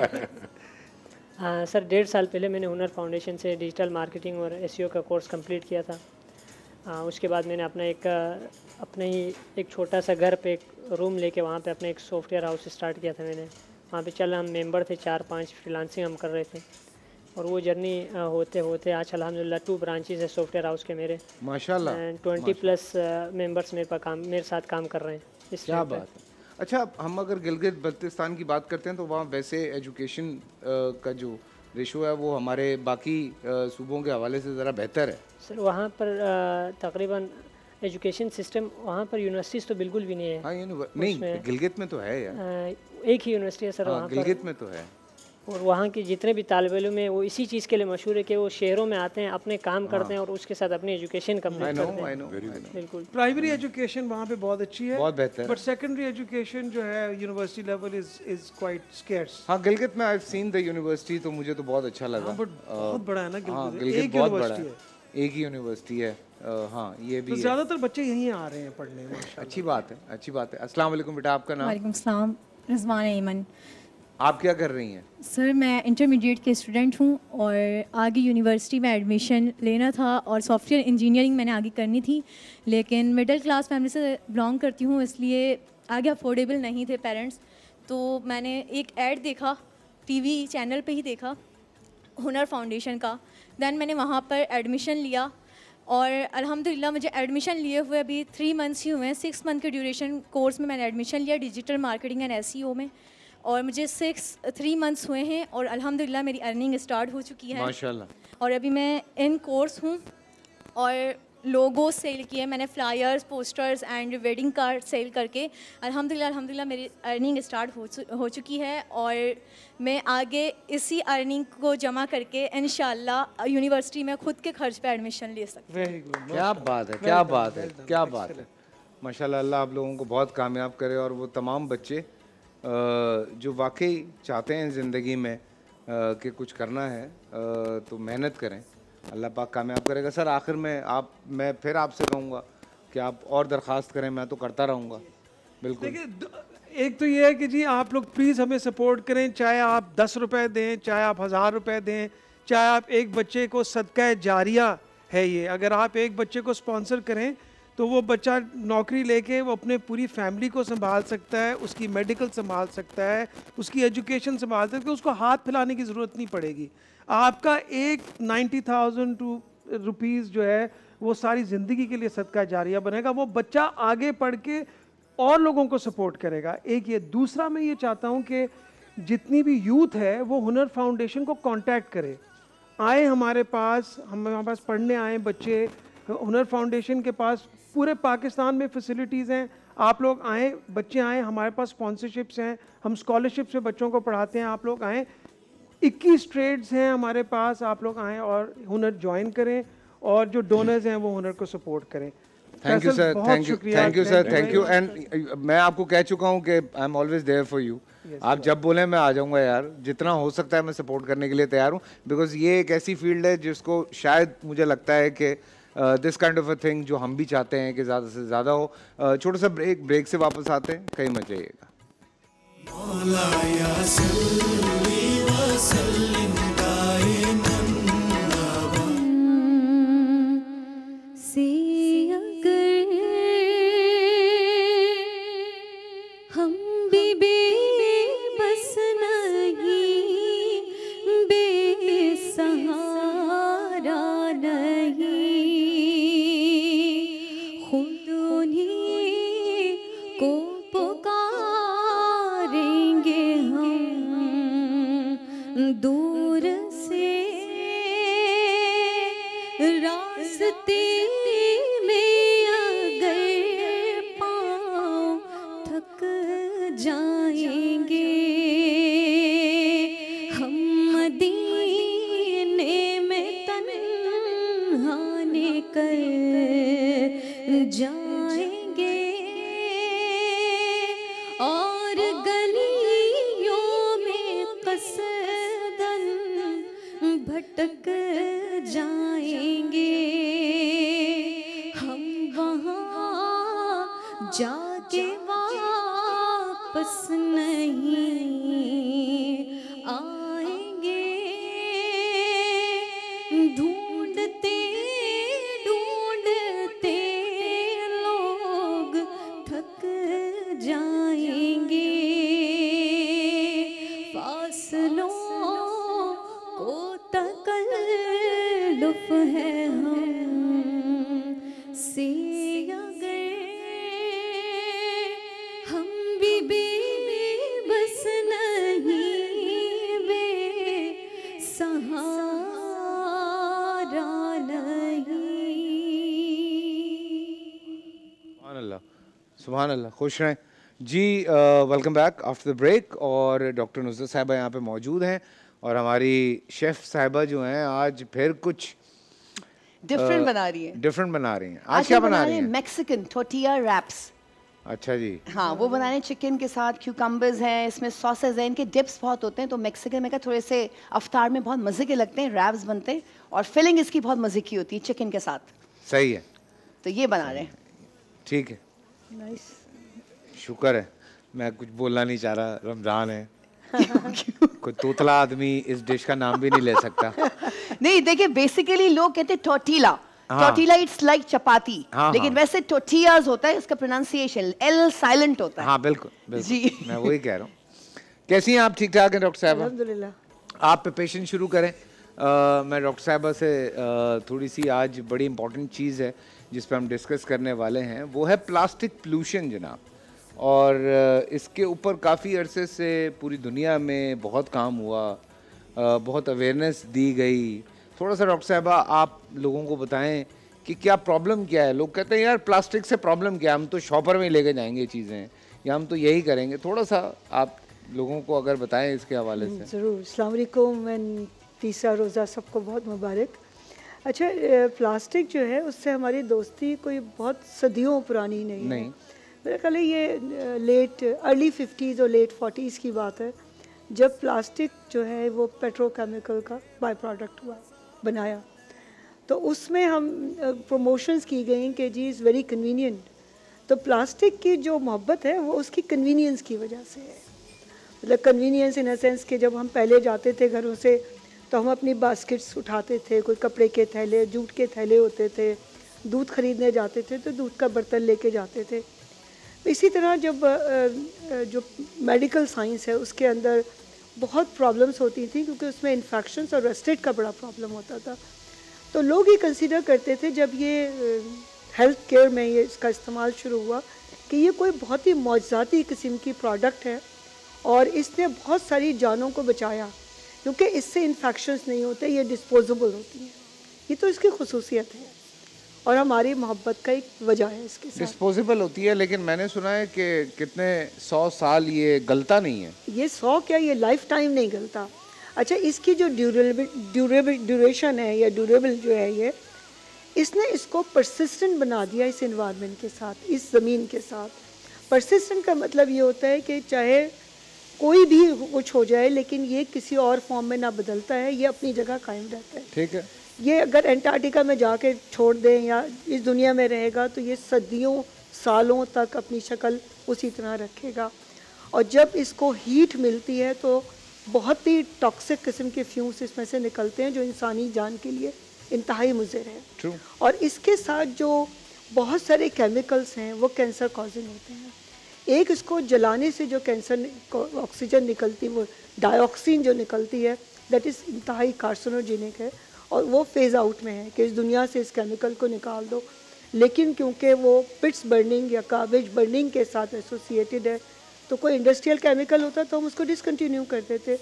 अच्छा। सर 1.5 साल पहले मैंने हुनर फाउंडेशन से डिजिटल मार्केटिंग और एसईओ का कोर्स कंप्लीट किया था। उसके बाद मैंने अपना ही एक छोटा सा घर पे एक रूम लेके वहाँ पे अपना एक सॉफ्टवेयर हाउस स्टार्ट किया था मैंने। वहाँ पे हम मेंबर थे 4-5, फ्रीलांसिंग हम कर रहे थे, और वो जर्नी होते होते आज अल्हम्दुलिल्लाह 2 ब्रांचेस है सॉफ्टवेयर हाउस के मेरे, माशाल्लाह। 20+ मेंबर्स मेरे साथ काम कर रहे हैं इस। क्या बात है। अच्छा, हम अगर गिलगित बल्तिस्तान की बात करते हैं तो वहाँ वैसे एजुकेशन का जो रेशो है वो हमारे बाकी सूबों के हवाले से ज़रा बेहतर है? सर वहाँ पर तकरीबन एजुकेशन सिस्टम वहाँ पर यूनिवर्सिटीज़ तो बिल्कुल भी नहीं है। हाँ नहीं, गिलगित में तो है यार। एक ही यूनिवर्सिटी है सर वहाँ पर। गिलगित में तो है। और वहाँ के जितने भी तालिब इल्म हैं वो इसी चीज़ के लिए मशहूर है कि वो शहरों में आते हैं, अपने काम करते हैं और उसके साथ अपनी एजुकेशन कंप्लीट करते हैं। बिल्कुल प्राइमरी एजुकेशन वहाँ पे बहुत अच्छी है, बहुत बेहतर। बट सेकेंडरी एजुकेशन जो है university level is quite scarce. हाँ गिलगित में I have seen the university, तो मुझे तो बहुत अच्छा लगा। बट बहुत बड़ा है ना गिलगित, गिलगित बहुत बड़ा है, एक ही यूनिवर्सिटी है। हाँ ये भी तो ज़्यादातर बच्चे यहीं आ रहे हैं पढ़ने में। अच्छी बात है, अच्छी बात है। अस्सलाम वालेकुम बेटा, आपका नाम? वालेकुम सलाम, रिजवान ऐमन। आप क्या कर रही हैं? सर मैं इंटरमीडिएट के स्टूडेंट हूँ और आगे यूनिवर्सिटी में एडमिशन लेना था और सॉफ्टवेयर इंजीनियरिंग मैंने आगे करनी थी, लेकिन मिडिल क्लास फैमिली से बिलोंग करती हूँ इसलिए आगे अफोर्डेबल नहीं थे पेरेंट्स। तो मैंने एक ऐड देखा, टीवी चैनल पे ही देखा, हुनर फाउंडेशन का। दैन मैंने वहाँ पर एडमिशन लिया और अल्हम्दुलिल्लाह मुझे एडमिशन लिए हुए अभी 3 मंथ्स ही हुए हैं। 6 मंथ के ड्यूरेशन कोर्स में मैंने एडमिशन लिया डिजिटल मार्केटिंग एंड SEO में, और मुझे 3 मंथ्स हुए हैं और अल्हम्दुलिल्लाह मेरी अर्निंग स्टार्ट हो चुकी है माशाल्लाह। और अभी मैं इन कोर्स हूँ और लोगो सेल किए मैंने, flyers, posters and wedding card sell करके अल्हम्दुलिल्लाह मेरी अर्निंग स्टार्ट हो चुकी है और मैं आगे इसी अर्निंग को जमा करके इंशाल्लाह यूनिवर्सिटी में खुद के खर्च पे एडमिशन ले सकती हूँ। वेरी गुड, क्या बात है, क्या बात है, क्या बात है। माशाल्लाह, अल्लाह आप लोगों को बहुत कामयाब करे और वो तमाम बच्चे जो वाकई चाहते हैं ज़िंदगी में कि कुछ करना है तो मेहनत करें, अल्लाह पाक कामयाब करेगा। सर आखिर में मैं फिर आपसे कहूँगा कि आप और दरख्वास्त करें, मैं तो करता रहूँगा। बिल्कुल। देखिए एक तो ये है कि जी आप लोग प्लीज़ हमें सपोर्ट करें, चाहे आप 10 रुपये दें, चाहे आप 1000 रुपये दें, चाहे आप एक बच्चे को सदका जारिया है ये, अगर आप एक बच्चे को स्पॉन्सर करें तो वो बच्चा नौकरी लेके वो अपने पूरी फैमिली को संभाल सकता है, उसकी मेडिकल संभाल सकता है, उसकी एजुकेशन संभाल सकता है, उसको हाथ फैलाने की ज़रूरत नहीं पड़ेगी। आपका एक 90,000 रुपीज़ जो है वो सारी ज़िंदगी के लिए सदका जारिया बनेगा। वो बच्चा आगे पढ़ के और लोगों को सपोर्ट करेगा। एक ये, दूसरा मैं ये चाहता हूँ कि जितनी भी यूथ है वो हुनर फाउंडेशन को कांटेक्ट करे, आए हमारे पास पढ़ने आए बच्चे। हुनर फाउंडेशन के पास पूरे पाकिस्तान में फैसिलिटीज़ हैं, आप लोग आएँ, बच्चे आएँ, हमारे पास स्पॉन्सरशिप्स हैं, हम स्कॉलरशिप से बच्चों को पढ़ाते हैं। आप लोग आएँ, 21 ट्रेड्स हैं हमारे पास, आप लोग आएँ और हुनर ज्वाइन करें और जो डोनर्स हैं वो हुनर को सपोर्ट करें। Thank you sir, thank you sir, thank you. And मैं आपको कह चुका हूँ कि I am always there for you. आप जब बोले मैं आ जाऊँगा यार, जितना हो सकता है मैं सपोर्ट करने के लिए तैयार हूँ, बिकॉज ये एक ऐसी फील्ड है जिसको शायद मुझे लगता है कि this kind of a thing जो हम भी चाहते हैं कि ज़्यादा से ज़्यादा हो। छोटा सा ब्रेक से वापस आते हैं, कहीं मत जाइएगा। दूर से रास्ते में अगर पाँव थक जाएंगे, हम मदीने में तन्हा निकल जाएंगे और गलियों में कसदन भटक जाएंगे। हम वहाँ जाके वापस नहीं आएंगे। ढूंढते ढूंढते लोग थक जाएंगे। फासलों को तकल्लुफ़ है हमसे अगर हम भी बस नहीं बेसहारा सुभान अल्लाह, खुश रहें जी। Welcome back after the break. और डॉक्टर नुसरत साहिबा यहाँ पे मौजूद हैं और हमारी शेफ़ साहिबा जो हैं आज फिर कुछ डिफरेंट बना रही है। डिफरेंट बना रही हैं। आज क्या बना रही हैं? Mexican tortilla wraps. अच्छा जी। हाँ, वो बना रहे हैं चिकन के साथ, क्यूकम्बर्स हैं, इसमें सॉसेज हैं, इनके डिप्स बहुत होते हैं, तो मैक्सिकन में का थोड़े से अफ्तार में बहुत मज़े के लगते हैं, रैप्स बनते हैं और फिलिंग इसकी बहुत मज़े की होती है चिकन के साथ। सही है, तो ये बना रहे हैं। ठीक है, नाइस। शुक्र है, मैं कुछ बोलना नहीं चाह रहा, रमज़ान है। कोई तोतला आदमी इस डिश का नाम भी नहीं ले सकता। नहीं, देखिए बेसिकली लोग कहते हैं tortilla. Tortilla it's like chapati, लेकिन वैसे टोर्टियाज होता है, इसका प्रोनाउंसिएशन एल साइलेंट होता है। हाँ बिल्कुल, बिल्कुल जी। मैं वही कह रहा हूँ। कैसी हैं आप? ठीक ठाक हैं डॉक्टर साहब? अल्हम्दुलिल्लाह। आप पे पेशेंट शुरू करें। मैं डॉक्टर साहबा से थोड़ी सी आज बड़ी इंपॉर्टेंट चीज़ है जिस पर हम डिस्कस करने वाले हैं, वो है प्लास्टिक पोल्यूशन जनाब। और इसके ऊपर काफ़ी अरसे से पूरी दुनिया में बहुत काम हुआ, बहुत अवेयरनेस दी गई। थोड़ा सा डॉक्टर साहबा आप लोगों को बताएं कि क्या प्रॉब्लम क्या है। लोग कहते हैं यार प्लास्टिक से प्रॉब्लम क्या है, हम तो शॉपर में लेके जाएंगे चीज़ें या हम तो यही करेंगे। थोड़ा सा आप लोगों को अगर बताएं इसके हवाले से। ज़रूर। अस्सलाम वालेकुम एंड तीसरा रोज़ा सबको बहुत मुबारक। अच्छा, प्लास्टिक जो है उससे हमारी दोस्ती कोई बहुत सदियों पुरानी नहीं है। मेरा ख्याल है ये लेट अर्ली 50s और लेट 40s की बात है, जब प्लास्टिक जो है वो पेट्रोकेमिकल का बाय प्रोडक्ट हुआ, बनाया। तो उसमें हम प्रमोशंस की गई कि जी इज़ वेरी कन्वीनियंट। तो प्लास्टिक की जो मोहब्बत है वो उसकी कन्वीनियंस की वजह से है। मतलब कन्वीनियंस इन अ सेंस कि जब हम पहले जाते थे घरों से तो हम अपनी बास्केट्स उठाते थे, कोई कपड़े के थैले, जूट के थैले होते थे, दूध ख़रीदने जाते थे तो दूध का बर्तन लेके जाते थे। इसी तरह जब जो मेडिकल साइंस है उसके अंदर बहुत प्रॉब्लम्स होती थी क्योंकि उसमें इन्फेक्शंस और रस्टेड का बड़ा प्रॉब्लम होता था। तो लोग ये कंसीडर करते थे जब ये हेल्थ केयर में ये इसका इस्तेमाल शुरू हुआ कि ये कोई बहुत ही मौजज़ाती किस्म की प्रोडक्ट है और इसने बहुत सारी जानों को बचाया क्योंकि इससे इन्फेक्शंस नहीं होते, ये डिस्पोजेबल होती हैं। ये तो इसकी खुसूसियत है और हमारी मोहब्बत का एक वजह है इसके साथ। डिस्पोजेबल होती है, लेकिन मैंने सुना है कि कितने 100 साल ये गलता नहीं है। ये 100 क्या, ये लाइफ टाइम नहीं गलता। अच्छा, इसकी जो ड्यूरेशन है या ड्यूरेबल जो है ये, इसने इसको परसिस्टेंट बना दिया इस एनवायरनमेंट के साथ, इस ज़मीन के साथ। परसिस्टेंट का मतलब ये होता है कि चाहे कोई भी कुछ हो जाए लेकिन ये किसी और फॉर्म में ना बदलता है, ये अपनी जगह कायम रहता है। ठीक है। ये अगर एंटार्क्टिका में जाके छोड़ दें या इस दुनिया में रहेगा तो ये सदियों सालों तक अपनी शक्ल उसी तरह रखेगा। और जब इसको हीट मिलती है तो बहुत ही टॉक्सिक किस्म के फ्यूम्स इसमें से निकलते हैं जो इंसानी जान के लिए इंतहाई मुज़र है। True. और इसके साथ जो बहुत सारे केमिकल्स हैं वो कैंसर कॉजिंग होते हैं। एक, इसको जलाने से जो कैंसर ऑक्सीजन निकलती, वो डाइऑक्सिन जो निकलती है, दैट इज़ इंतहाई कार्सिनोजेनिक है और वो फेज़ आउट में है कि इस दुनिया से इस केमिकल को निकाल दो। लेकिन क्योंकि वो पिट्स बर्निंग या काबेज बर्निंग के साथ एसोसिएटेड है तो कोई इंडस्ट्रियल केमिकल होता तो हम उसको डिसकंटिन्यू करते थे।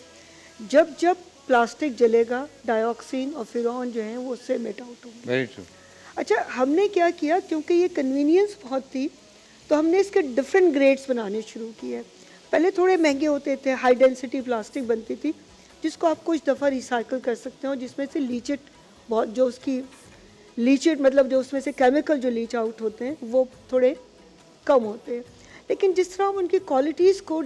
जब जब प्लास्टिक जलेगा डाइऑक्सिन और फिरॉन जो हैं वो उससे मेट आउट होंगे। Very true. अच्छा, हमने क्या किया, क्योंकि ये कन्वीनियंस बहुत थी तो हमने इसके डिफरेंट ग्रेड्स बनाने शुरू किए। पहले थोड़े महंगे होते थे, हाई डेंसिटी प्लास्टिक बनती थी जिसको आप कुछ दफ़ा रिसाइकिल कर सकते हो, जिसमें से लीचेट बहुत, जो उसकी लीचेट मतलब जो उसमें से केमिकल जो लीच आउट होते हैं वो थोड़े कम होते हैं। लेकिन जिस तरह हम उनकी क्वालिटीज़ को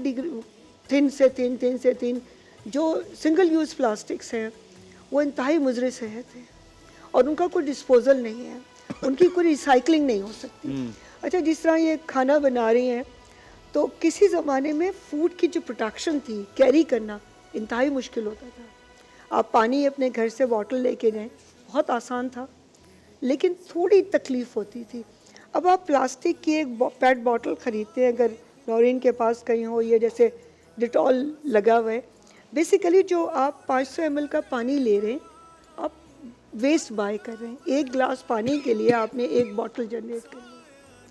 थिन से थिन जो सिंगल यूज़ प्लास्टिक्स हैं वो इंतहाई मुज़र सेहत है और उनका कोई डिस्पोजल नहीं है, उनकी कोई रिसाइकलिंग नहीं हो सकती। अच्छा, जिस तरह ये खाना बना रही हैं तो किसी ज़माने में फ़ूड की जो प्रोडक्शन थी, कैरी करना इंतहाई मुश्किल होता था। आप पानी अपने घर से बॉटल लेके जाएं, बहुत आसान था लेकिन थोड़ी तकलीफ़ होती थी। अब आप प्लास्टिक की एक पेट बॉटल ख़रीदते हैं, अगर नौरीन के पास कहीं हो, ये जैसे डिटॉल लगा हुआ है, बेसिकली जो आप 500 ml का पानी ले रहे हैं आप वेस्ट बाय कर रहे हैं। एक गिलास पानी के लिए आपने एक बॉटल जनरेट कर ली।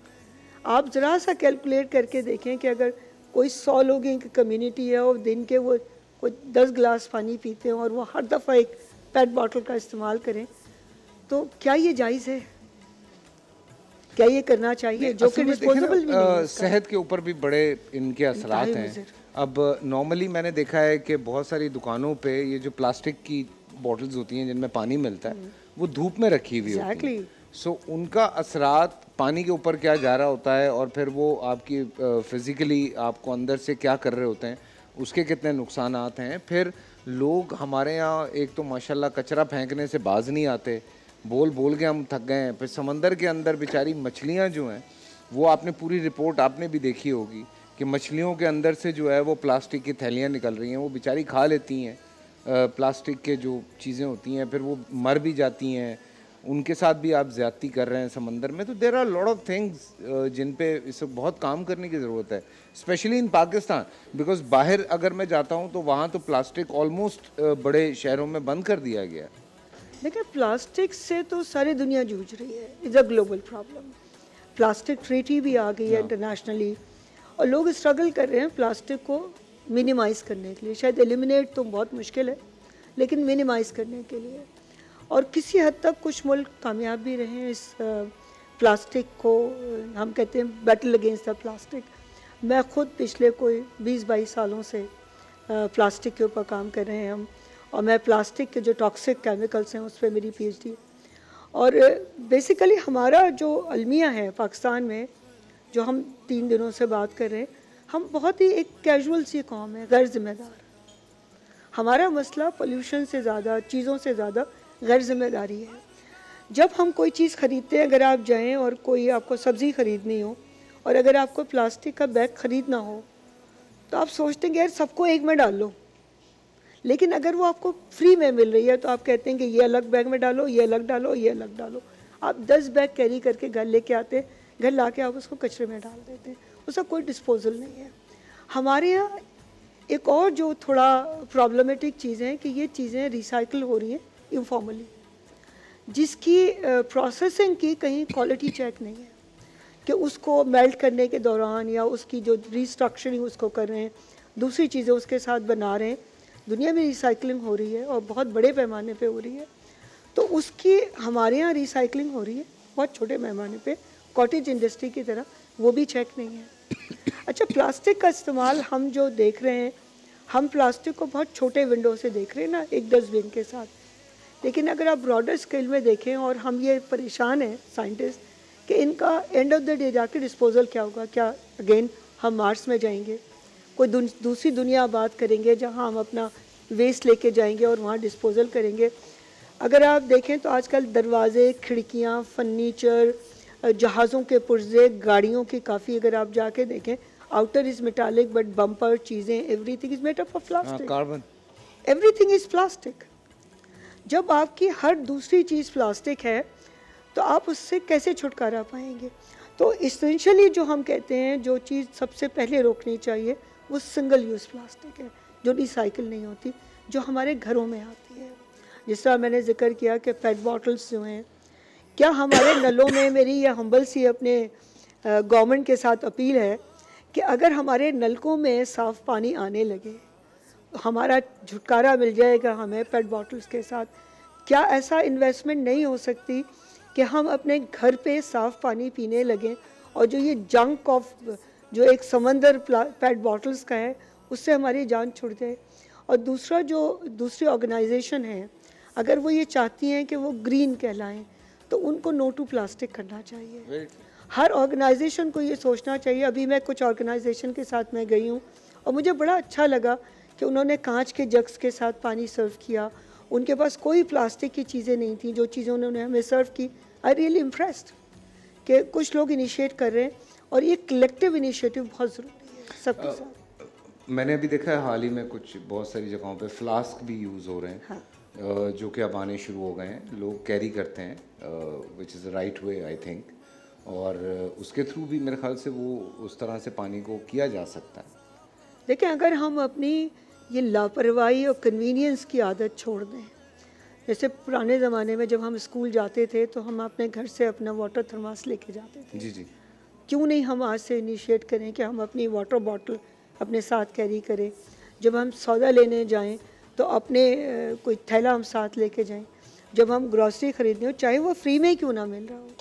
आप ज़रा सा कैलकुलेट करके देखें कि अगर कोई 100 लोगों की कम्युनिटी है और दिन के वो कोई 10 गिलास पानी पीते हैं और वो हर दफ़ा एक पेट बॉटल का इस्तेमाल करें तो क्या ये जायज़ है? क्या ये करना चाहिए जो कि डिस्पोजेबल भी नहीं है इसका। सेहत के ऊपर भी बड़े इनके असरात हैं। अब नॉर्मली मैंने देखा है कि बहुत सारी दुकानों पे ये जो प्लास्टिक की बॉटल्स होती हैं जिनमें पानी मिलता है वो धूप में रखी हुई होती है। सो उनका असरात पानी के ऊपर क्या जा रहा होता है और फिर वो आपकी फिज़िकली आपको अंदर से क्या कर रहे होते हैं, उसके कितने नुकसानात हैं। फिर लोग हमारे यहाँ एक तो माशाल्लाह कचरा फेंकने से बाज नहीं आते, बोल बोल के हम थक गए हैं। फिर समंदर के अंदर बेचारी मछलियाँ जो हैं वो आपने पूरी रिपोर्ट आपने भी देखी होगी कि मछलियों के अंदर से जो है वो प्लास्टिक की थैलियाँ निकल रही हैं, वो बेचारी खा लेती हैं प्लास्टिक के जो चीज़ें होती हैं, फिर वो मर भी जाती हैं। उनके साथ भी आप ज़्यादती कर रहे हैं समंदर में। तो there are lot of things जिन पे इस वक्त बहुत काम करने की ज़रूरत है, स्पेशली इन पाकिस्तान, बिकॉज बाहर अगर मैं जाता हूँ तो वहाँ तो प्लास्टिक ऑलमोस्ट बड़े शहरों में बंद कर दिया गया। देखिए प्लास्टिक से तो सारी दुनिया जूझ रही है, it's a global problem. Plastic treaty भी आ गई है इंटरनेशनली और लोग स्ट्रगल कर रहे हैं प्लास्टिक को मिनिमाइज़ करने के लिए। शायद एलिमिनेट तो बहुत मुश्किल है लेकिन मिनिमाइज़ करने के लिए, और किसी हद तक कुछ मुल्क कामयाब भी रहे हैं इस प्लास्टिक को। हम कहते हैं बैटल अगेंस्ट द प्लास्टिक। मैं ख़ुद पिछले कोई 20-22 सालों से प्लास्टिक के ऊपर काम कर रहे हैं हम, और मैं प्लास्टिक के जो टॉक्सिक केमिकल्स हैं उस पर मेरी PhD। और बेसिकली हमारा जो अलमिया है पाकिस्तान में, जो हम 3 दिनों से बात कर रहे हैं, हम बहुत ही एक कैजुअल सी कौम है, गैर जिम्मेदार। हमारा मसला पोल्यूशन से ज़्यादा, चीज़ों से ज़्यादा गैर जिम्मेदारी है। जब हम कोई चीज़ ख़रीदते हैं, अगर आप जाएं और कोई आपको सब्ज़ी ख़रीदनी हो और अगर आपको प्लास्टिक का बैग ख़रीदना हो तो आप सोचते हैं कि यार सबको एक में डाल लो, लेकिन अगर वो आपको फ्री में मिल रही है तो आप कहते हैं कि ये अलग बैग में डालो, ये अलग डालो, ये अलग डालो। आप 10 बैग कैरी करके घर लेके आते हैं, घर ला के आप उसको कचरे में डाल देते हैं, उसका कोई डिस्पोजल नहीं है। हमारे यहाँ एक और जो थोड़ा प्रॉब्लमेटिक चीज़ है कि ये चीज़ें रिसाइकिल हो रही हैं इनफॉर्मली, जिसकी प्रोसेसिंग की कहीं क्वालिटी चेक नहीं है कि उसको मेल्ट करने के दौरान या उसकी जो रिस्ट्रक्चरिंग उसको कर रहे हैं, दूसरी चीज़ें उसके साथ बना रहे हैं। दुनिया में रिसाइकलिंग हो रही है और बहुत बड़े पैमाने पे हो रही है, तो उसकी हमारे यहाँ रिसाइकलिंग हो रही है बहुत छोटे पैमाने पे, कॉटेज इंडस्ट्री की तरह, वो भी चेक नहीं है। अच्छा, प्लास्टिक का इस्तेमाल हम जो देख रहे हैं, हम प्लास्टिक को बहुत छोटे विंडो से देख रहे हैं ना, एक डस्टबिन के साथ, लेकिन अगर आप ब्रॉडर स्केल में देखें, और हम ये परेशान हैं साइंटिस्ट कि इनका एंड ऑफ द डे जाके डिस्पोजल क्या होगा। क्या अगेन हम मार्स में जाएंगे, कोई दूसरी दुनिया आबाद करेंगे जहाँ हम अपना वेस्ट लेके जाएंगे और वहाँ डिस्पोजल करेंगे। अगर आप देखें तो आजकल दरवाजे, खिड़कियाँ, फर्नीचर, जहाज़ों के पुर्जे, गाड़ियों की काफ़ी, अगर आप जाके देखें, outer is metallic but bumper, चीज़ें, everything is made up of plastic, carbon, everything is plastic. जब आपकी हर दूसरी चीज़ प्लास्टिक है तो आप उससे कैसे छुटकारा पाएंगे। तो इसेंशियली जो हम कहते हैं, जो चीज़ सबसे पहले रोकनी चाहिए वो सिंगल यूज़ प्लास्टिक है, जो रिसाइकिल नहीं होती, जो हमारे घरों में आती है। जिस तरह मैंने जिक्र किया कि पेट बॉटल्स जो हैं, क्या हमारे नलों में, मेरी यह हम्बल सी अपने गवर्नमेंट के साथ अपील है कि अगर हमारे नलकों में साफ़ पानी आने लगे, हमारा छुटकारा मिल जाएगा हमें पेट बॉटल्स के साथ। क्या ऐसा इन्वेस्टमेंट नहीं हो सकती कि हम अपने घर पे साफ़ पानी पीने लगें, और जो ये जंक ऑफ जो एक समंदर पेट बॉटल्स का है, उससे हमारी जान छुट जाए। और दूसरा, जो दूसरी ऑर्गेनाइजेशन है, अगर वो ये चाहती हैं कि वो ग्रीन कहलाएं, तो उनको नो टू प्लास्टिक करना चाहिए। हर ऑर्गेनाइजेशन को ये सोचना चाहिए। अभी मैं कुछ ऑर्गेनाइजेशन के साथ मैं गई हूँ और मुझे बड़ा अच्छा लगा कि उन्होंने कांच के जग्स के साथ पानी सर्व किया, उनके पास कोई प्लास्टिक की चीज़ें नहीं थी, जो चीज़ें उन्होंने हमें सर्व की। आई रियली इम्प्रेस्ड कि कुछ लोग इनिशिएट कर रहे हैं, और ये कलेक्टिव इनिशिएटिव बहुत ज़रूरी है सबके साथ। मैंने अभी देखा है हाल ही में कुछ बहुत सारी जगहों पे फ्लास्क भी यूज़ हो रहे हैं। हाँ। जो कि अब आने शुरू हो गए हैं, लोग कैरी करते हैं, which is right way I think, और उसके थ्रू भी मेरे ख्याल से वो उस तरह से पानी को किया जा सकता है। देखिए, अगर हम अपनी ये लापरवाही और कन्वीनियंस की आदत छोड़ दें, जैसे पुराने ज़माने में जब हम स्कूल जाते थे तो हम अपने घर से अपना वाटर थर्मास लेके जाते थे। जी जी। क्यों नहीं हम आज से इनिशिएट करें कि हम अपनी वाटर बॉटल अपने साथ कैरी करें। जब हम सौदा लेने जाएं तो अपने कोई थैला हम साथ लेके जाएं। जब हम ग्रॉसरी ख़रीदने हो, चाहे वो फ्री में क्यों ना मिल रहा हो,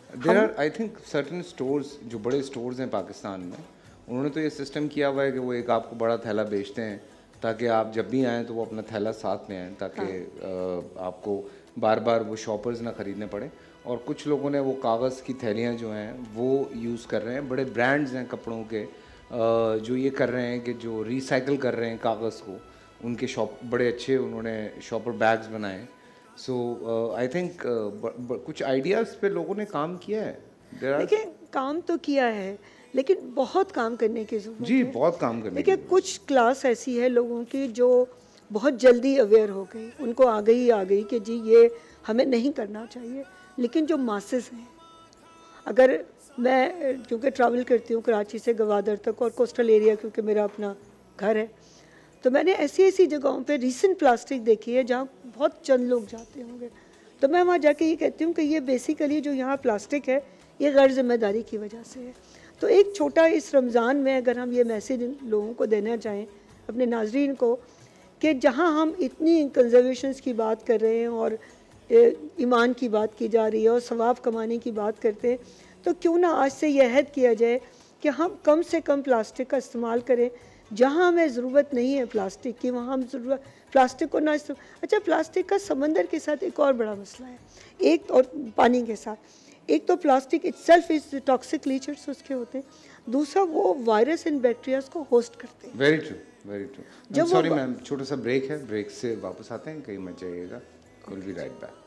there are I think certain stores जो बड़े स्टोर्स हैं पाकिस्तान में, उन्होंने तो ये सिस्टम किया हुआ है कि वो एक आपको बड़ा थैला बेचते हैं ताकि आप जब भी आएँ तो वो अपना थैला साथ में आएँ, ताकि आपको बार बार वो शॉपर्स ना ख़रीदने पड़े। और कुछ लोगों ने वो कागज़ की थैलियाँ जो हैं वो यूज़ कर रहे हैं। बड़े ब्रांड्स हैं कपड़ों के जो ये कर रहे हैं कि जो रिसाइकिल कर रहे हैं कागज़ को, उनके शॉप बड़े अच्छे उन्होंने शॉपर बैग्स बनाए। सो आई थिंक कुछ आइडियाज़ पे लोगों ने काम किया है। देखिए काम तो किया है लेकिन बहुत काम करने की ज़रूरत है। जी बहुत काम करने देखिए कुछ क्लास ऐसी है लोगों की जो बहुत जल्दी अवेयर हो गई, उनको आ गई कि जी ये हमें नहीं करना चाहिए। लेकिन जो मासेस हैं, अगर मैं क्योंकि ट्रैवल करती हूँ कराची से गवादर तक और कोस्टल एरिया क्योंकि मेरा अपना घर है, तो मैंने ऐसी ऐसी जगहों पे रीसेंट प्लास्टिक देखी है जहाँ बहुत चंद लोग जाते होंगे। तो मैं वहाँ जाके ये कहती हूँ कि ये बेसिकली जो यहाँ प्लास्टिक है ये गैर जिम्मेदारी की वजह से है। तो एक छोटा इस रमज़ान में अगर हम ये मैसेज लोगों को देना चाहें अपने नाजरीन को कि जहाँ हम इतनी कंजर्वेशंस की बात कर रहे हैं और ईमान की बात की जा रही है और सवाब कमाने की बात करते हैं, तो क्यों ना आज से यह अहद किया जाए कि हम कम से कम प्लास्टिक का इस्तेमाल करें। जहाँ हमें ज़रूरत नहीं है प्लास्टिक की वहाँ हम ज़रूरत प्लास्टिक को ना अच्छा प्लास्टिक का समंदर के साथ एक और बड़ा मसला है, एक और पानी के साथ। एक तो plastic itself is toxic leachers उसके होते हैं, दूसरा वो वायरस एंड बैक्टीरियाज को होस्ट करते हैं। Very true very true. Sorry ma'am, छोटा सा ब्रेक है, ब्रेक से वापस आते हैं, कहीं मत जाइएगा। Will be right back.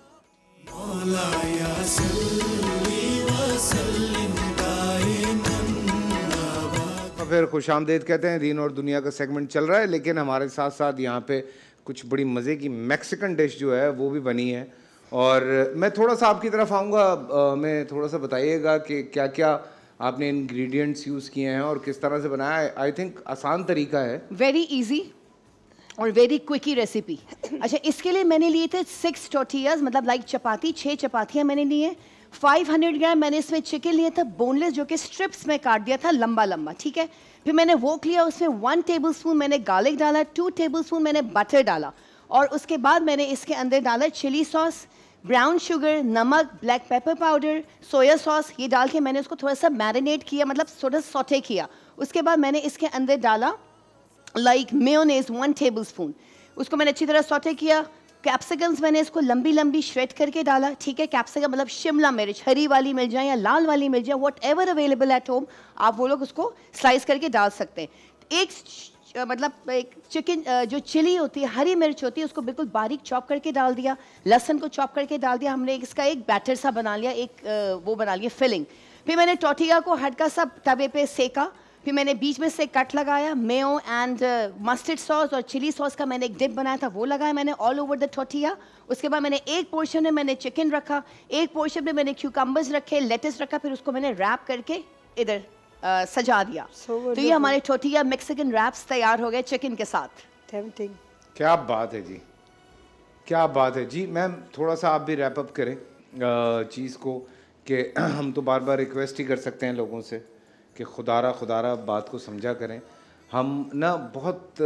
फिर खुशामदीद कहते हैं, दीन और दुनिया का सेगमेंट चल रहा है, लेकिन हमारे साथ साथ यहाँ पे कुछ बड़ी मज़े की मैक्सिकन डिश जो है वो भी बनी है। और मैं थोड़ा सा आपकी तरफ आऊँगा, मैं थोड़ा सा बताइएगा कि क्या क्या आपने इंग्रेडिएंट्स यूज़ किए हैं और किस तरह से बनाया है। आई थिंक आसान तरीका है, वेरी इजी और वेरी क्विकी रेसिपी। अच्छा, इसके लिए मैंने लिए थे 6 टोर्टियाज, मतलब लाइक चपाती, 6 चपातियाँ मैंने ली हैं। 500 ग्राम मैंने इसमें चिकन लिया था बोनलेस, जो कि स्ट्रिप्स में काट दिया था लंबा लंबा, ठीक है। फिर मैंने वो लिया, उसमें 1 टेबलस्पून मैंने गार्लिक डाला, 2 टेबलस्पून मैंने बटर डाला, और उसके बाद मैंने इसके अंदर डाला चिली सॉस, ब्राउन शुगर, नमक, black pepper powder, soya sauce, ये डाल के मैंने उसको थोड़ा सा मैरिनेट किया, मतलब थोड़ा सौटे किया। उसके बाद मैंने इसके अंदर डाला लाइक मेयोनेज़ 1 टेबलस्पून, उसको मैंने अच्छी तरह सौटे किया। कैप्सिकम्स मैंने इसको लंबी लंबी श्रेड करके डाला, ठीक है। कैप्सिकम मतलब शिमला मिर्च, हरी वाली मिल जाए या लाल वाली मिल जाए, whatever available at home, आप वो लोग उसको स्लाइस करके डाल सकते हैं। एक मतलब एक चिकन जो चिली होती है, हरी मिर्च होती है, उसको बिल्कुल बारीक चॉप करके डाल दिया, लहसुन को चॉप करके डाल दिया। हमने इसका एक बैटर सा बना लिया, एक वो बना लिया फिलिंग। फिर मैंने टोर्टिया को हल्का सा तवे पे सेका, फिर मैंने बीच में से कट लगाया, मेयो एंड मस्टर्ड सॉस और चिली सॉस का मैंने एक डिप बनाया था, वो लगाया मैंने ऑल ओवर द टोर्टिया। उसके बाद मैंने एक पोर्शन में मैंने चिकन रखा, एक पोर्शन में मैंने क्यूकम्बर्स रखे, लेटस रखा, फिर उसको मैंने रैप करके इधर सजा दिया। तो ये हमारे टोर्टिया मैक्सिकन रैप्स तैयार हो गए चिकन के साथ। टेम्पटिंग। क्या बात है जी, क्या बात है जी। मैम थोड़ा सा आप भी रैप अप करें चीज़ को, कि हम तो बार बार रिक्वेस्ट ही कर सकते हैं लोगों से कि खुदारा बात को समझा करें। हम ना बहुत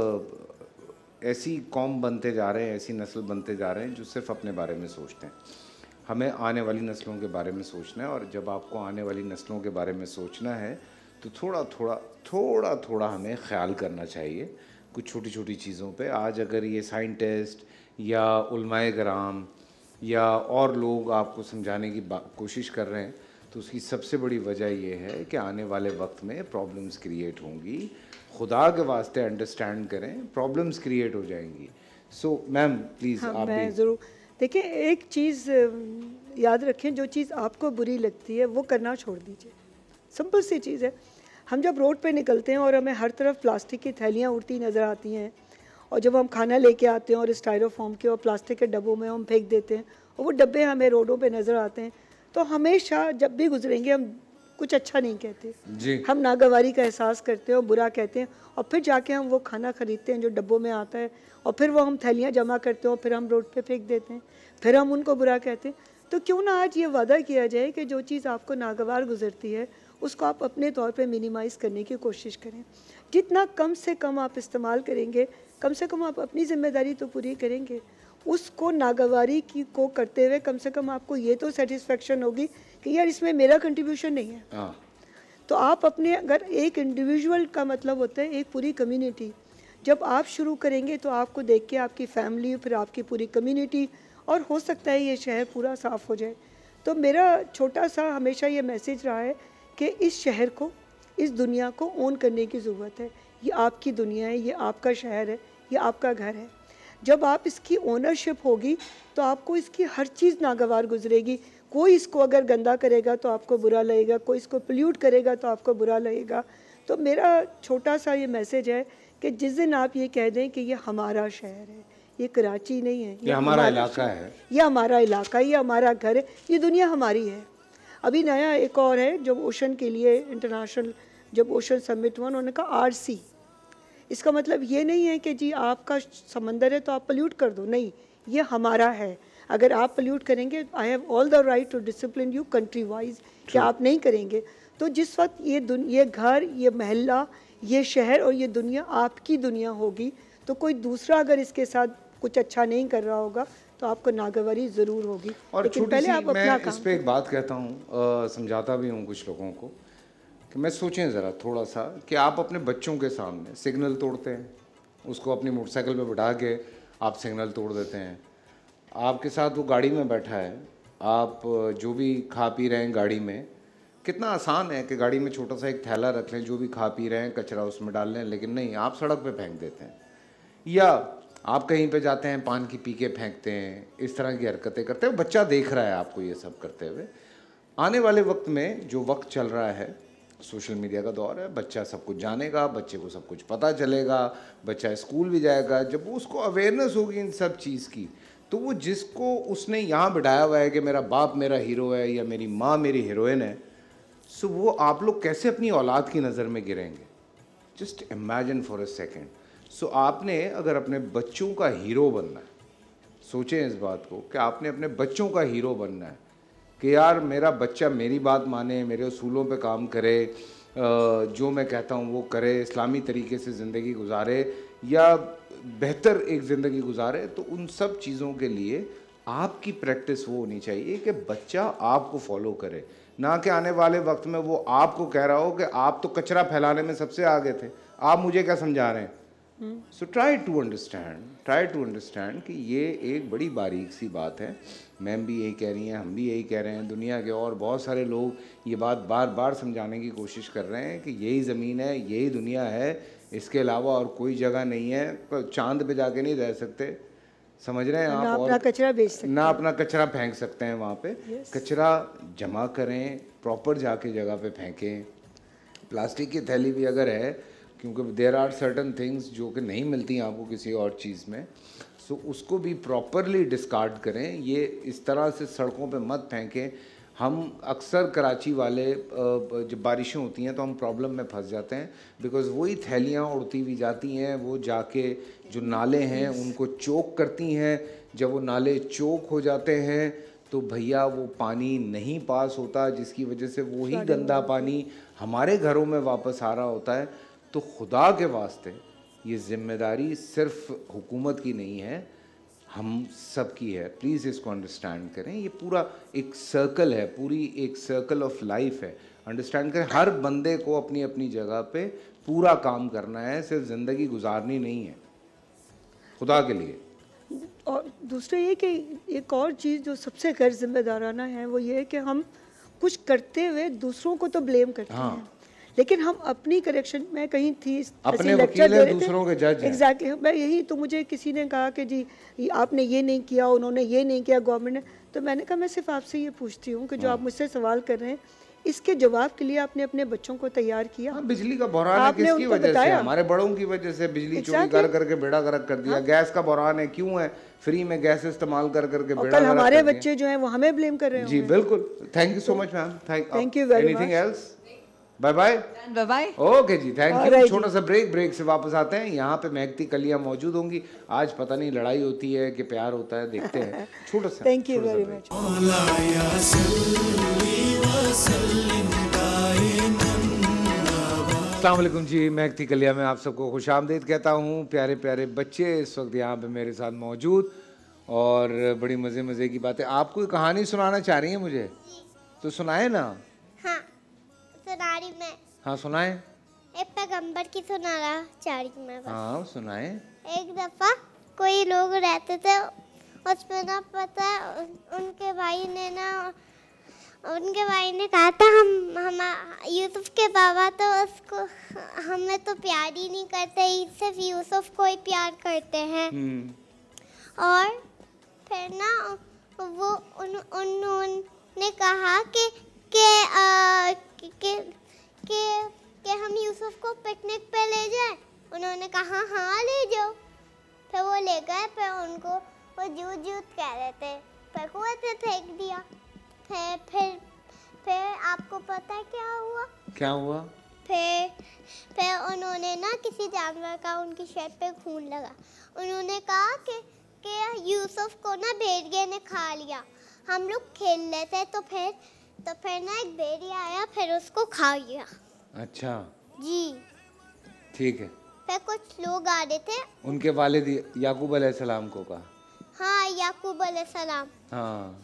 ऐसी कौम बनते जा रहे हैं, ऐसी नस्ल बनते जा रहे हैं जो सिर्फ अपने बारे में सोचते हैं। हमें आने वाली नस्लों के बारे में सोचना है, और जब आपको आने वाली नस्लों के बारे में सोचना है तो थोड़ा थोड़ा हमें ख्याल करना चाहिए कुछ छोटी छोटी चीज़ों पे। आज अगर ये साइंटिस्ट या उलमाए कराम या और लोग आपको समझाने की कोशिश कर रहे हैं, तो उसकी सबसे बड़ी वजह ये है कि आने वाले वक्त में प्रॉब्लम्स क्रिएट होंगी। खुदा के वास्ते अंडरस्टैंड करें, प्रॉब्लम्स क्रिएट हो जाएंगी। सो मैम प्लीज़ हाँ, आप मैं भी ज़रूर। देखिए एक चीज़ याद रखें, जो चीज़ आपको बुरी लगती है वो करना छोड़ दीजिए। सिंपल सी चीज़ है। हम जब रोड पे निकलते हैं और हमें हर तरफ प्लास्टिक की थैलियाँ उड़ती नज़र आती हैं, और जब हम खाना लेके आते हैं और स्टाइरोफॉर्म के और प्लास्टिक के डब्बों में हम फेंक देते हैं और वो डब्बे हमें रोडों पे नज़र आते हैं, तो हमेशा जब भी गुजरेंगे हम कुछ अच्छा नहीं कहते जी। हम नागवारी का एहसास करते हैं और बुरा कहते हैं, और फिर जाके हम वो खाना ख़रीदते हैं जो डब्बों में आता है, और फिर वो हम थैलियाँ जमा करते हैं और फिर हम रोड पे फेंक देते हैं, फिर हम उनको बुरा कहते हैं। तो क्यों ना आज ये वादा किया जाए कि जो चीज़ आपको नागवार गुजरती है उसको आप अपने तौर पे मिनिमाइज़ करने की कोशिश करें। जितना कम से कम आप इस्तेमाल करेंगे, कम से कम आप अपनी ज़िम्मेदारी तो पूरी करेंगे। उसको नागवारी की को करते हुए कम से कम आपको ये तो सेटिस्फेक्शन होगी कि यार इसमें मेरा कंट्रीब्यूशन नहीं है। तो आप अपने, अगर एक इंडिविजुअल का मतलब होता है एक पूरी कम्युनिटी, जब आप शुरू करेंगे तो आपको देख के आपकी फैमिली, फिर आपकी पूरी कम्युनिटी, और हो सकता है ये शहर पूरा साफ़ हो जाए। तो मेरा छोटा सा हमेशा ये मैसेज रहा है कि इस शहर को, इस दुनिया को ओन करने की ज़रूरत है। ये आपकी दुनिया है, ये आपका शहर है, ये आपका घर है। जब आप इसकी ओनरशिप होगी तो आपको इसकी हर चीज़ नागवार गुजरेगी। कोई इसको अगर गंदा करेगा तो आपको बुरा लगेगा, कोई इसको पोल्यूट करेगा तो आपको बुरा लगेगा। तो मेरा छोटा सा ये मैसेज है कि जिस दिन आप ये कह दें कि ये हमारा शहर है, ये कराची नहीं है, ये हमारा इलाका है, ये हमारा इलाका, ये हमारा घर है, ये दुनिया हमारी है। अभी नया एक और है, जब ओशन के लिए इंटरनेशनल, जब ओशन समिट हुआ, उन्होंने कहा RC। इसका मतलब ये नहीं है कि जी आपका समंदर है तो आप पोल्यूट कर दो, नहीं, ये हमारा है। अगर आप पोल्यूट करेंगे, I have all the right to discipline you country wise, कि आप नहीं करेंगे। तो जिस वक्त ये घर, ये महल्ला, ये शहर और ये दुनिया आपकी दुनिया होगी, तो कोई दूसरा अगर इसके साथ कुछ अच्छा नहीं कर रहा होगा तो आपको नागवारी ज़रूर होगी। और लेकिन पहले आप अपना मैं काम, इस पे एक बात कहता हूँ, समझाता भी हूँ कुछ लोगों को कि मैं सोचें ज़रा थोड़ा सा कि आप अपने बच्चों के सामने सिग्नल तोड़ते हैं, उसको अपनी मोटरसाइकिल पे बिठा के आप सिग्नल तोड़ देते हैं। आपके साथ वो गाड़ी में बैठा है, आप जो भी खा पी रहे हैं गाड़ी में, कितना आसान है कि गाड़ी में छोटा सा एक थैला रख लें, जो भी खा पी रहे हैं कचरा उसमें डाल लें, लेकिन नहीं, आप सड़क पे फेंक देते हैं। या आप कहीं पे जाते हैं, पान की पी के फेंकते हैं, इस तरह की हरकतें करते हैं। बच्चा देख रहा है आपको ये सब करते हुए। आने वाले वक्त में जो वक्त चल रहा है, सोशल मीडिया का दौर है, बच्चा सब कुछ जानेगा, बच्चे को सब कुछ पता चलेगा, बच्चा स्कूल भी जाएगा। जब वो उसको अवेयरनेस होगी इन सब चीज़ की, तो वो जिसको उसने यहाँ बिठाया हुआ है कि मेरा बाप मेरा हीरो है या मेरी माँ मेरी हीरोइन है, सो वो आप लोग कैसे अपनी औलाद की नज़र में गिरेंगे? Just imagine for a second. So आपने अगर अपने बच्चों का हीरो बनना है, सोचें इस बात को कि आपने अपने बच्चों का हीरो बनना है कि यार मेरा बच्चा मेरी बात माने, मेरे उसूलों पे काम करे, जो मैं कहता हूँ वो करे, इस्लामी तरीके से ज़िंदगी गुजारे या बेहतर एक ज़िंदगी गुजारे। तो उन सब चीज़ों के लिए आपकी प्रैक्टिस वो होनी चाहिए कि बच्चा आपको फॉलो करे, ना कि आने वाले वक्त में वो आपको कह रहा हो कि आप तो कचरा फैलाने में सबसे आगे थे, आप मुझे क्या समझा रहे हैं। सो ट्राई टू अंडरस्टैंड कि ये एक बड़ी बारीक सी बात है। मैम भी यही कह रही हैं, हम भी यही कह रहे हैं, दुनिया के और बहुत सारे लोग ये बात बार बार समझाने की कोशिश कर रहे हैं कि यही ज़मीन है, यही दुनिया है, इसके अलावा और कोई जगह नहीं है। चांद पे जाके नहीं रह सकते, समझ रहे हैं आप, ना अपना कचरा बेच सकते, ना अपना कचरा फेंक सकते हैं वहाँ पे। कचरा जमा करें, प्रॉपर जाके जगह पे फेंकें। प्लास्टिक की थैली भी अगर है, क्योंकि देयर आर सर्टन थिंग्स जो कि नहीं मिलती आपको किसी और चीज़ में, सो उसको भी प्रॉपरली डिस्कार्ड करें। ये इस तरह से सड़कों पे मत फेंकें। हम अक्सर कराची वाले जब बारिशें होती हैं तो हम प्रॉब्लम में फंस जाते हैं, बिकॉज़ वही थैलियाँ उड़ती हुई जाती हैं, वो जाके जो नाले हैं उनको चोक करती हैं। जब वो नाले चोक हो जाते हैं तो भैया वो पानी नहीं पास होता, जिसकी वजह से वही गंदा पानी हमारे घरों में वापस आ रहा होता है। तो खुदा के वास्ते ये ज़िम्मेदारी सिर्फ हुकूमत की नहीं है, हम सब की है। प्लीज़ इसको अंडरस्टैंड करें। ये पूरा एक सर्कल है, पूरी एक सर्कल ऑफ लाइफ है। अंडरस्टैंड करें, हर बंदे को अपनी अपनी जगह पे पूरा काम करना है, सिर्फ ज़िंदगी गुजारनी नहीं है खुदा के लिए। और दूसरा ये कि एक और चीज़ जो सबसे गैर जिम्मेदाराना है वो ये है कि हम कुछ करते हुए दूसरों को तो ब्लेम करते हैं, लेकिन हम अपनी करेक्शन में कहीं थी, अपने वकील हैं, दूसरों के जज हैं। एग्जैक्टली, मैं यही तो, मुझे किसी ने कहा कि जी आपने ये नहीं किया, उन्होंने ये नहीं किया, गवर्नमेंट ने, तो मैंने कहा मैं सिर्फ आपसे ये पूछती हूँ कि जो आप मुझसे सवाल कर रहे हैं इसके जवाब के लिए आपने अपने बच्चों को तैयार किया? बिजली का बहरान है, किसकी वजह से? हमारे बड़ों की वजह से बिजली चोरी कर करके बेड़ा गर्क कर दिया। गैस का बहरान है, क्यों है? फ्री में गैस इस्तेमाल कर करके बेड़ा गर्क। हमारे बच्चे जो हैं वो हमें ब्लेम कर रहे हैं। जी बिल्कुल। Thank you so much ma'am. Thank you very much. Anything else? Bye bye. Bye bye. Okay जी, थैंक यू। छोटा सा ब्रेक से वापस आते हैं। यहाँ पे महकती कलियां मौजूद होंगी। आज पता नहीं लड़ाई होती है कि प्यार होता है, देखते हैं। छोटा सा। Thank you very much. अस्सलाम वालेकुम जी, महकती कलिया में आप सबको खुशामदीद कहता हूँ। प्यारे प्यारे बच्चे इस वक्त यहाँ पे मेरे साथ मौजूद, और बड़ी मज़े मज़े की बात है। आप कोई कहानी सुनाना चाह रही हैं मुझे? तो सुनाए ना। हाँ सुना रही मैं। हाँ सुनाए। एक पैगंबर की सुनाना चाह रही मैं बस। हाँ सुनाए। एक दफ़ा कोई लोग रहते थे, उसमें ना पता है उनके भाई ने कहा था हम यूसुफ के बाबा तो उसको हमें तो प्यार ही नहीं करते, सिर्फ यूसुफ को ही प्यार करते हैं। और फिर ना वो उन्होंने कहा कि हम यूसुफ को पिकनिक पे ले जाएं। उन्होंने कहा हाँ ले जाओ। फिर वो ले गए, फिर उनको वो जूत कह रहे थे, फिर कुएं से फेंक दिया। फिर आपको पता है क्या हुआ? क्या हुआ? फिर उन्होंने ना किसी जानवर का उनकी शर्ट पे खून लगा। उन्होंने कहा कि यूसुफ को ना भेड़िए ने खा लिया। हम लोग खेल रहे थे तो फिर ना एक भेड़िया आया, फिर उसको खा गया। अच्छा जी ठीक है। फिर कुछ लोग आ रहे थे, उनके वालिद याकूब अलैहिस्सलाम को कहा। हाँ याकूब अलैहिस्सलाम। हाँ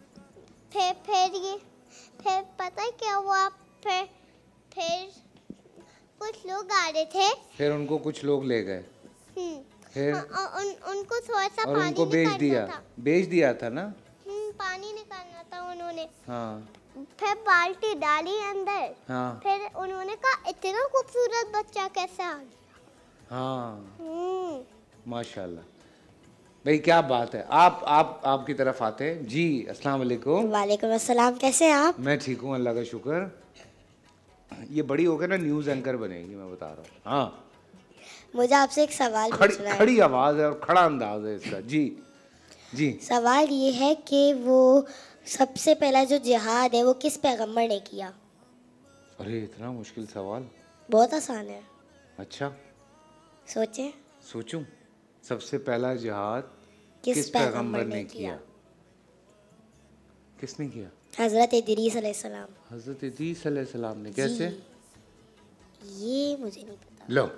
फिर पता है क्या हुआ? फिर कुछ लोग आ रहे थे, फिर उनको कुछ लोग ले गए। फिर उनको थोड़ा सा और पानी उनको बेच दिया था ना। पानी निकालना था उन्होंने। हाँ फिर बाल्टी डाली अंदर। हाँ फिर उन्होंने कहा इतना खूबसूरत बच्चा कैसे आ गया। हाँ माशाल्लाह। भाई क्या बात है। आपकी तरफ आते हैं जी। अस्सलाम वालेकुम। वालेकुम अस्सलाम, कैसे हैं आप? मैं ठीक हूँ अल्लाह का शुक्र। ये बड़ी हो गया ना न्यूज़ एंकर बनेगी, मैं बता रहा हूँ। हाँ मुझे आपसे एक सवाल पूछना है। खड़ी आवाज़ है और खड़ा अंदाज है इसका। जी जी। सवाल ये है कि वो सबसे पहला जो जिहाद है वो किस पैगंबर ने किया? अरे इतना मुश्किल सवाल। बहुत आसान है। अच्छा सोचें। सोचूं। सबसे पहला जिहाद किस पैगंबर ने किया? किसने किया? हज़रत इदरीस अलैहिस्सलाम। हज़रत इदरीस अलैहिस्सलाम ने। कैसे? ये मुझे नहीं पता। लो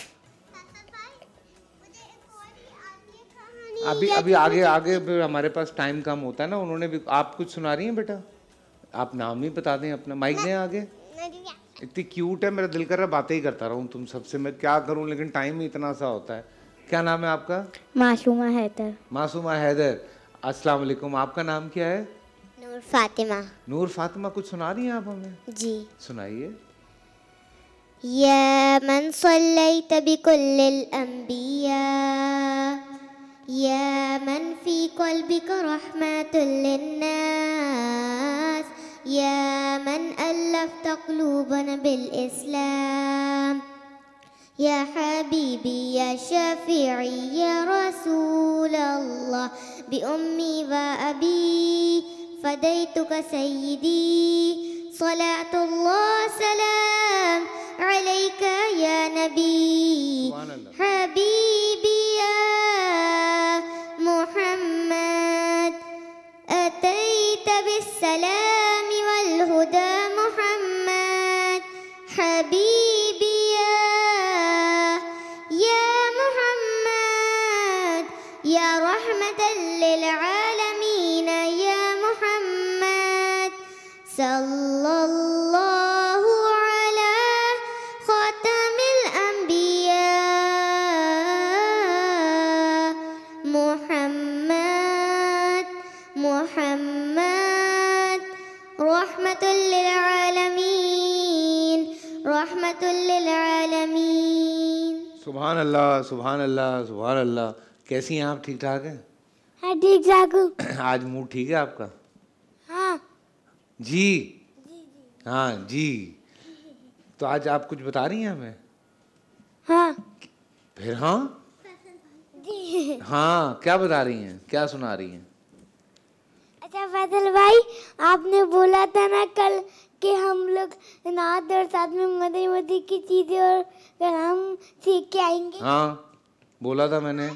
अभी आगे फिर हमारे पास टाइम कम होता है ना। उन्होंने भी आप कुछ सुना रही हैं बेटा? आप नाम ही बता दें अपना। माइक दें आगे। इतनी क्यूट है, मेरा दिल कर रहा बातें ही करता रहूं तुम सबसे। मैं क्या करूं, लेकिन टाइम ही इतना सा होता है। क्या नाम है आपका? मासूमा हैदर। मासूमा हैदर। अस्सलाम वालेकुम। आपका नाम क्या है? नूर फातिमा। नूर फातिमा। कुछ सुना रही हैं आप हमें? जी सुनाइए। या मन सल्लैत बिकुल्लिल अंबिया या मन फी क़ल्बिका रहमतुल लिन्नास या मन अल्लफ़्त क़ुलूबना बिल इस्लाम या हबीबी या शफ़ीई या रसूल अल्लाह बि उम्मी व अबी फ़दैतुका सय्यदी सलातुल्लाह सलाम अलैका या नबी हबीबी या मुहम्मद अतैत बिस्सलाम वल हुदा मुहम्मद हबीबी या मुहम्मद या रहमतल लिल आलमीन या मुहम्मद सल्लल्लाहु अला खातमिल अंबिया मुहम्मद मुहम्मद रहमतुल लिल आलमीन रहमतुल लिल आलमीन। सुभान अल्लाह सुभान अल्लाह सुभान अल्लाह। कैसी हैं आप? ठीक ठाक हैं? हाँ ठीक ठाक हूँ। आज मूड ठीक है आपका? हाँ जी हाँ जी। तो आज आप कुछ बता रही हैं हमें? हाँ फिर हाँ हाँ क्या बता रही हैं? क्या सुना रही हैं? अच्छा फैसल भाई, आपने बोला था ना कल कि हम लोग नात और साथ में मदरी मदरी की चीज़ें और कलाम सीख के आएंगे। हाँ बोला था मैंने।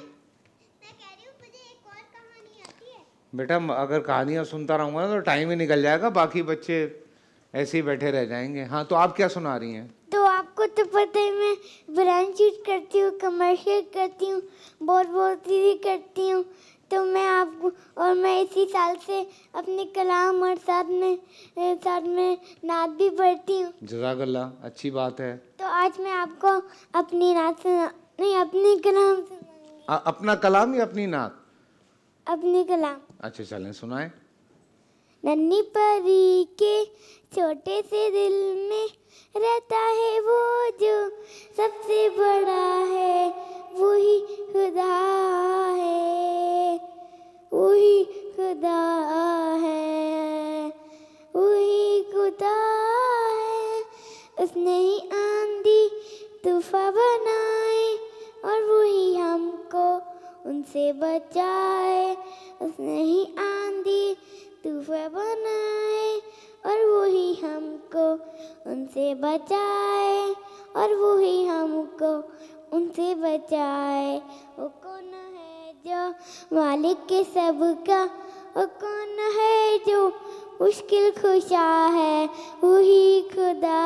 बेटा अगर कहानियाँ सुनता रहूँगा तो टाइम ही निकल जाएगा, बाकी बच्चे ऐसे ही बैठे रह जाएंगे। हाँ तो आप क्या सुना रही हैं? तो आपको तो पता है मैं ब्रांड शूट करती हूँ, कमर्शियल करती हूँ, बहुत चीज़ें करती हूँ। तो मैं आपको और मैं इसी साल से अपने कलाम और साथ में नात भी पढ़ती हूँ। जज़ाकल्लाह, अच्छी बात है। तो आज मैं आपको अपनी नात नहीं अपनी कलाम अपना कलाम या अपनी नात? अपनी कलाम। अच्छा चलें, सुनाएं। नन्ही परी के छोटे से दिल में रहता है वो जो सबसे बड़ा है, वही खुदा है, वही खुदा है, वही खुदा है। उसने ही आंधी तूफान बनाए और वही हमको उनसे बचाए। उसने ही आंधी तूफान बनाए और वही हमको उनसे बचाए, और वही हमको उनसे बचाए। वो कौन है जो मालिक के सबका, वो कौन है जो मुश्किल खुशा है, वही खुदा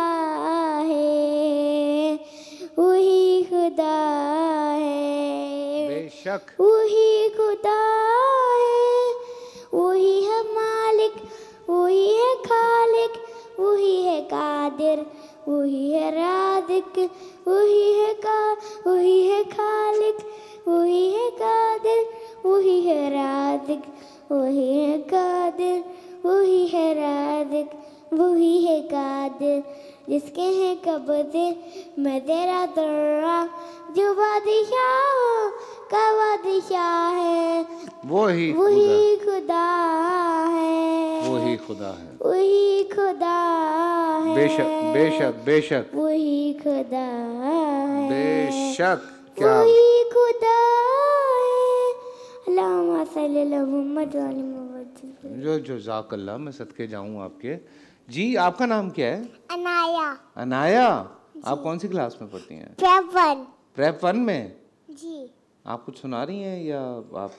है, वही खुदा है, बेशक वही खुदा है। वही है मालिक, वही है खालिक, वही है कादिर, वही है राज़िक, वही है खालिक, वही है कादिर, वही है राज़िक, वही है कादिर, वही है राज़िक, वही है कादिर। जिसके हैं कब्ज़े में तेरा दर्रा, जो बादशाह का बादशाह है, वही खुदा है, वही खुदा है, वही खुदा है। बेशक बेशक बेशक वही खुदा है, बेशक। क्या वही खुदा है। अल्लाहुम्मा सल्ली अला मुहम्मद व अला मुहम्मद। जो जज़ाकल्लाह, मैं सदके जाऊँ आपके। जी आपका नाम क्या है? अनाया। अनाया, आप कौन सी क्लास में पढ़ती हैं? प्रेप 1। प्रेप 1 में? जी। आप कुछ सुना रही हैं या आप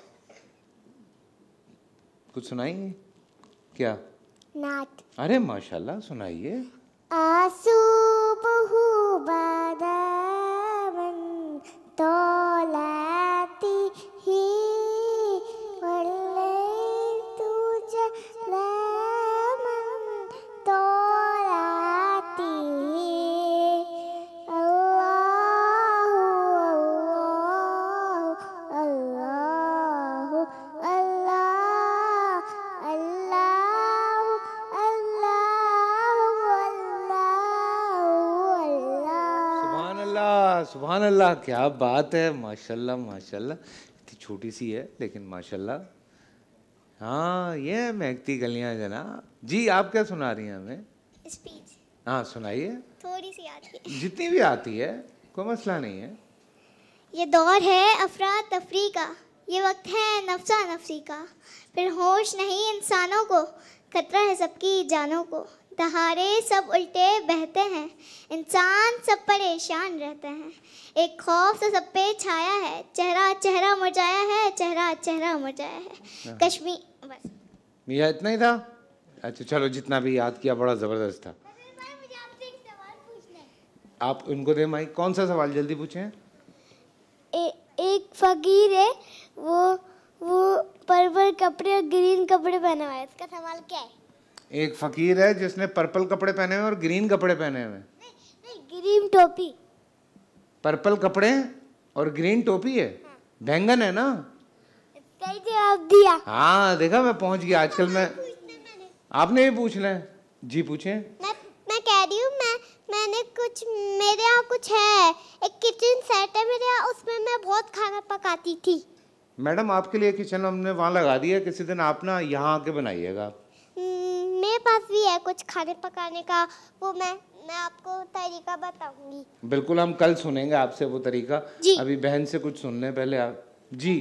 कुछ सुनाएंगे क्या? नात। अरे माशाल्लाह, सुनाइए। आंसू बहु बादामन तौलाती ही वल्ले तुझे लामन तौलाती अल्लाहु अल्लाहु अल्लाहु अल्लाहु अल्लाहु अल्लाहु। सुभान अल्लाह, सुभान अल्लाह, क्या बात है, माशाल्लाह माशाल्लाह। इतनी छोटी सी है लेकिन माशाल्लाह। हाँ, ये है महकती गलियां जनाब। जी आप क्या सुना रही हैं हमें? स्पीच। हाँ सुनाइए। थोड़ी सी आती है, जितनी भी आती है, कोई मसला नहीं है। ये दौर है अफरा तफरी का, ये वक्त है नफ्सा नफसी का, फिर होश नहीं इंसानों को, खतरा है सबकी जानों को। दहाड़े सब उल्टे बहते हैं, इंसान सब परेशान रहते हैं। एक खौफ तो सब पे छाया है, चेहरा चेहरा मुरझाया है, चेहरा चेहरा मुरझाया है। कश्मीर बस मियाँ इतना ही था? अच्छा चलो, जितना भी याद किया बड़ा ज़बरदस्त था। आप उनको दे माइक। कौन सा सवाल, जल्दी पूछें। एक फकीर है, वो पर्पल कपड़े और ग्रीन कपड़े पहने हुए है, इसका सवाल क्या है? एक फकीर है जिसने पर्पल कपड़े पहने हुए और ग्रीन कपड़े पहने हुए। नहीं, ग्रीन टोपी। पर्पल कपड़े और ग्रीन टोपी है, बैंगन है ना? सही जवाब दिया। हाँ देखा, मैं पहुंच गया आजकल। मैं आपने भी पूछ लें। जी पूछें। मैं कह रही हूँ, मैंने कुछ, मेरे यहाँ कुछ है, एक किचन सेट है मेरे यहाँ, उसमें मैं बहुत खाना पकाती थी। मैडम आपके लिए किचन हमने वहाँ लगा दिया, किसी दिन आप ना यहाँ आके बनाइएगा। मेरे पास भी है कुछ खाने पकाने का, वो मैं आपको तरीका बताऊंगी। बिल्कुल, हम कल सुनेंगे आपसे वो तरीका। अभी बहन से कुछ सुनने पहले आप। जी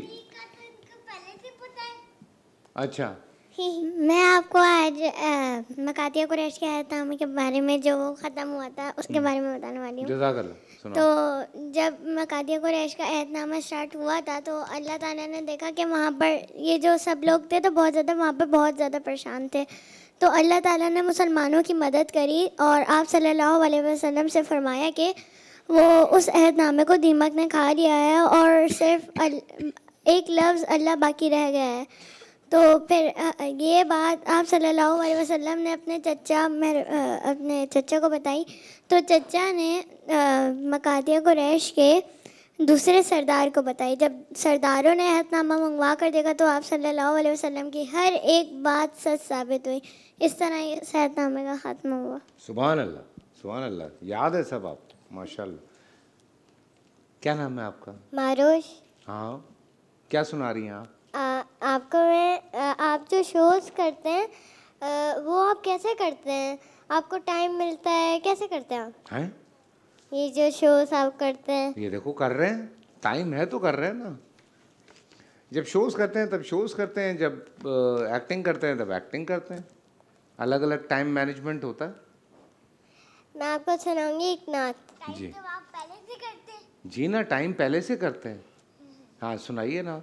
अच्छा, मैं आपको आज मकातिया कुरैश के अहताम के बारे में, जो वो ख़त्म हुआ था, उसके बारे में बताने वाली हूँ। जज़ाकल्लाह। सुनो। तो जब मकातिया कुरैश का अहदनामा स्टार्ट हुआ था, तो अल्लाह ताला ने देखा कि वहाँ पर ये जो सब लोग थे, तो बहुत ज़्यादा वहाँ पर बहुत ज़्यादा परेशान थे। तो अल्लाह ताला ने मुसलमानों की मदद करी और आप सल्लल्लाहु अलैहि वसल्लम से फरमाया कि वो उस अहदनामे को दीमक ने खा लिया है और सिर्फ एक लफ्ज़ अल्लाह बाकी रह गया है। तो फिर ये बात आप सल्लल्लाहु अलैहि वसल्लम ने अपने चचा को बताई। तो चचा ने मकातिया कुरैश के दूसरे सरदार को बताई। जब सरदारों ने अहदनामा मंगवा कर देखा तो आप सल्लल्लाहु अलैहि वसल्लम की हर एक बात सच साबित हुई। इस तरह इस अहदनामे का खात्मा हुआ। सुभान अल्लाह, सुभान अल्लाह। याद है सब आपको, माशाल्लाह। क्या नाम है आपका? मारोश। हाँ, क्या सुना रही हैं आप? आपको मैं आप जो शोज़ करते हैं वो आप कैसे करते हैं? आपको टाइम मिलता है, कैसे करते हैं आप? हैं? ये जो शोज़ आप करते हैं, ये देखो कर रहे हैं, टाइम है तो कर रहे हैं ना। जब शोज़ करते हैं तब शोज़ करते हैं, जब एक्टिंग करते हैं तब एक्टिंग करते हैं। अलग अलग टाइम मैनेजमेंट होता है। मैं आपको सुनाऊंगी एक नात। जी तो आप पहले से करते हैं? जी ना, टाइम पहले से करते हैं। हाँ सुनाइए ना।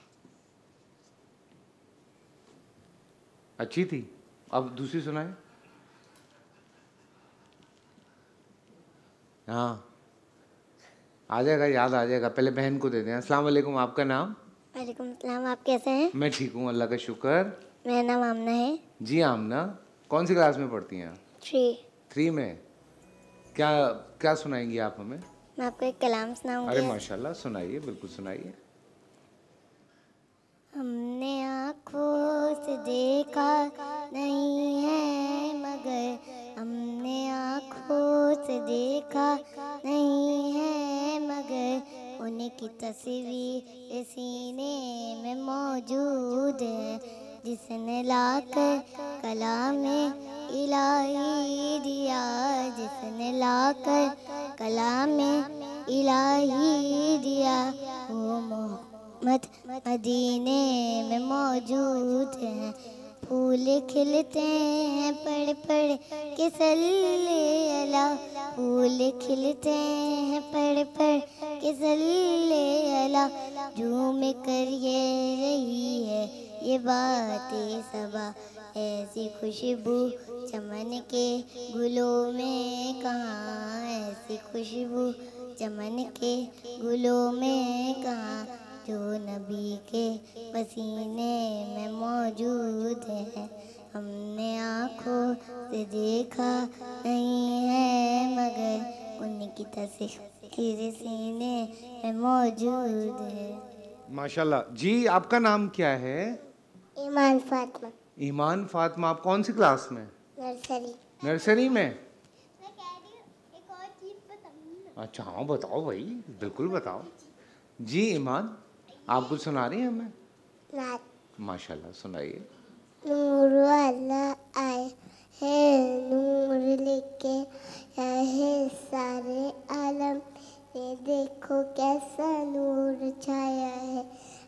अच्छी थी, अब दूसरी सुनाए। हाँ आ जाएगा, याद आ जाएगा। पहले बहन को दे दें। अस्सलाम वालेकुम, आपका नाम? वालेकुम सलाम, आप कैसे हैं? मैं ठीक हूँ, अल्लाह का शुक्र। मेरा नाम आमना है। जी आमना, कौन सी क्लास में पढ़ती हैं? 3 में। क्या क्या सुनाएंगी आप हमें? मैं आपको एक कलाम सुनाऊंगी। अरे माशाल्लाह, सुनाइए, बिल्कुल सुनाइए। हमने आँखों से देखा नहीं है मगर, हमने आँखों से देखा नहीं है मगर, उनकी तस्वीर सीने में मौजूद है, जिसने लाकर कलामे इलाही दिया, जिसने लाकर कलामे इलाही दिया, वो मोहम्मद मदीने में मौजूद है। फूल खिलते हैं पढ़ पढ़ के सल्ले अला, फूल खिलते हैं पढ़ पढ़ के सल्ले अला, झूम कर ये रही है ये बातें सबा, ऐसी खुशबू चमन के गुलों में कहाँ, ऐसी खुशबू चमन के गुलों में कहाँ, जो नबी के पसीने में मौजूद है। हमने आँखों से देखा नहीं है मगर, उनकी तस्वीर सीने में मौजूद है। माशाल्लाह। जी आपका नाम क्या है? ईमान फातिमा। ईमान फातिमा, आप कौन सी क्लास में? नर्सरी। नर्सरी में। मैं कह रही हूँ एक और चीज़ बताऊँ। अच्छा हाँ बताओ भाई, बिल्कुल बताओ। जी ईमान, आप कुछ सुना रही हैं हमें? रात। माशाल्लाह, सुनाइए। नूर वाला आए है, नूर लेके आए है सारे आलम, ये देखो कैसा नूर छाया है,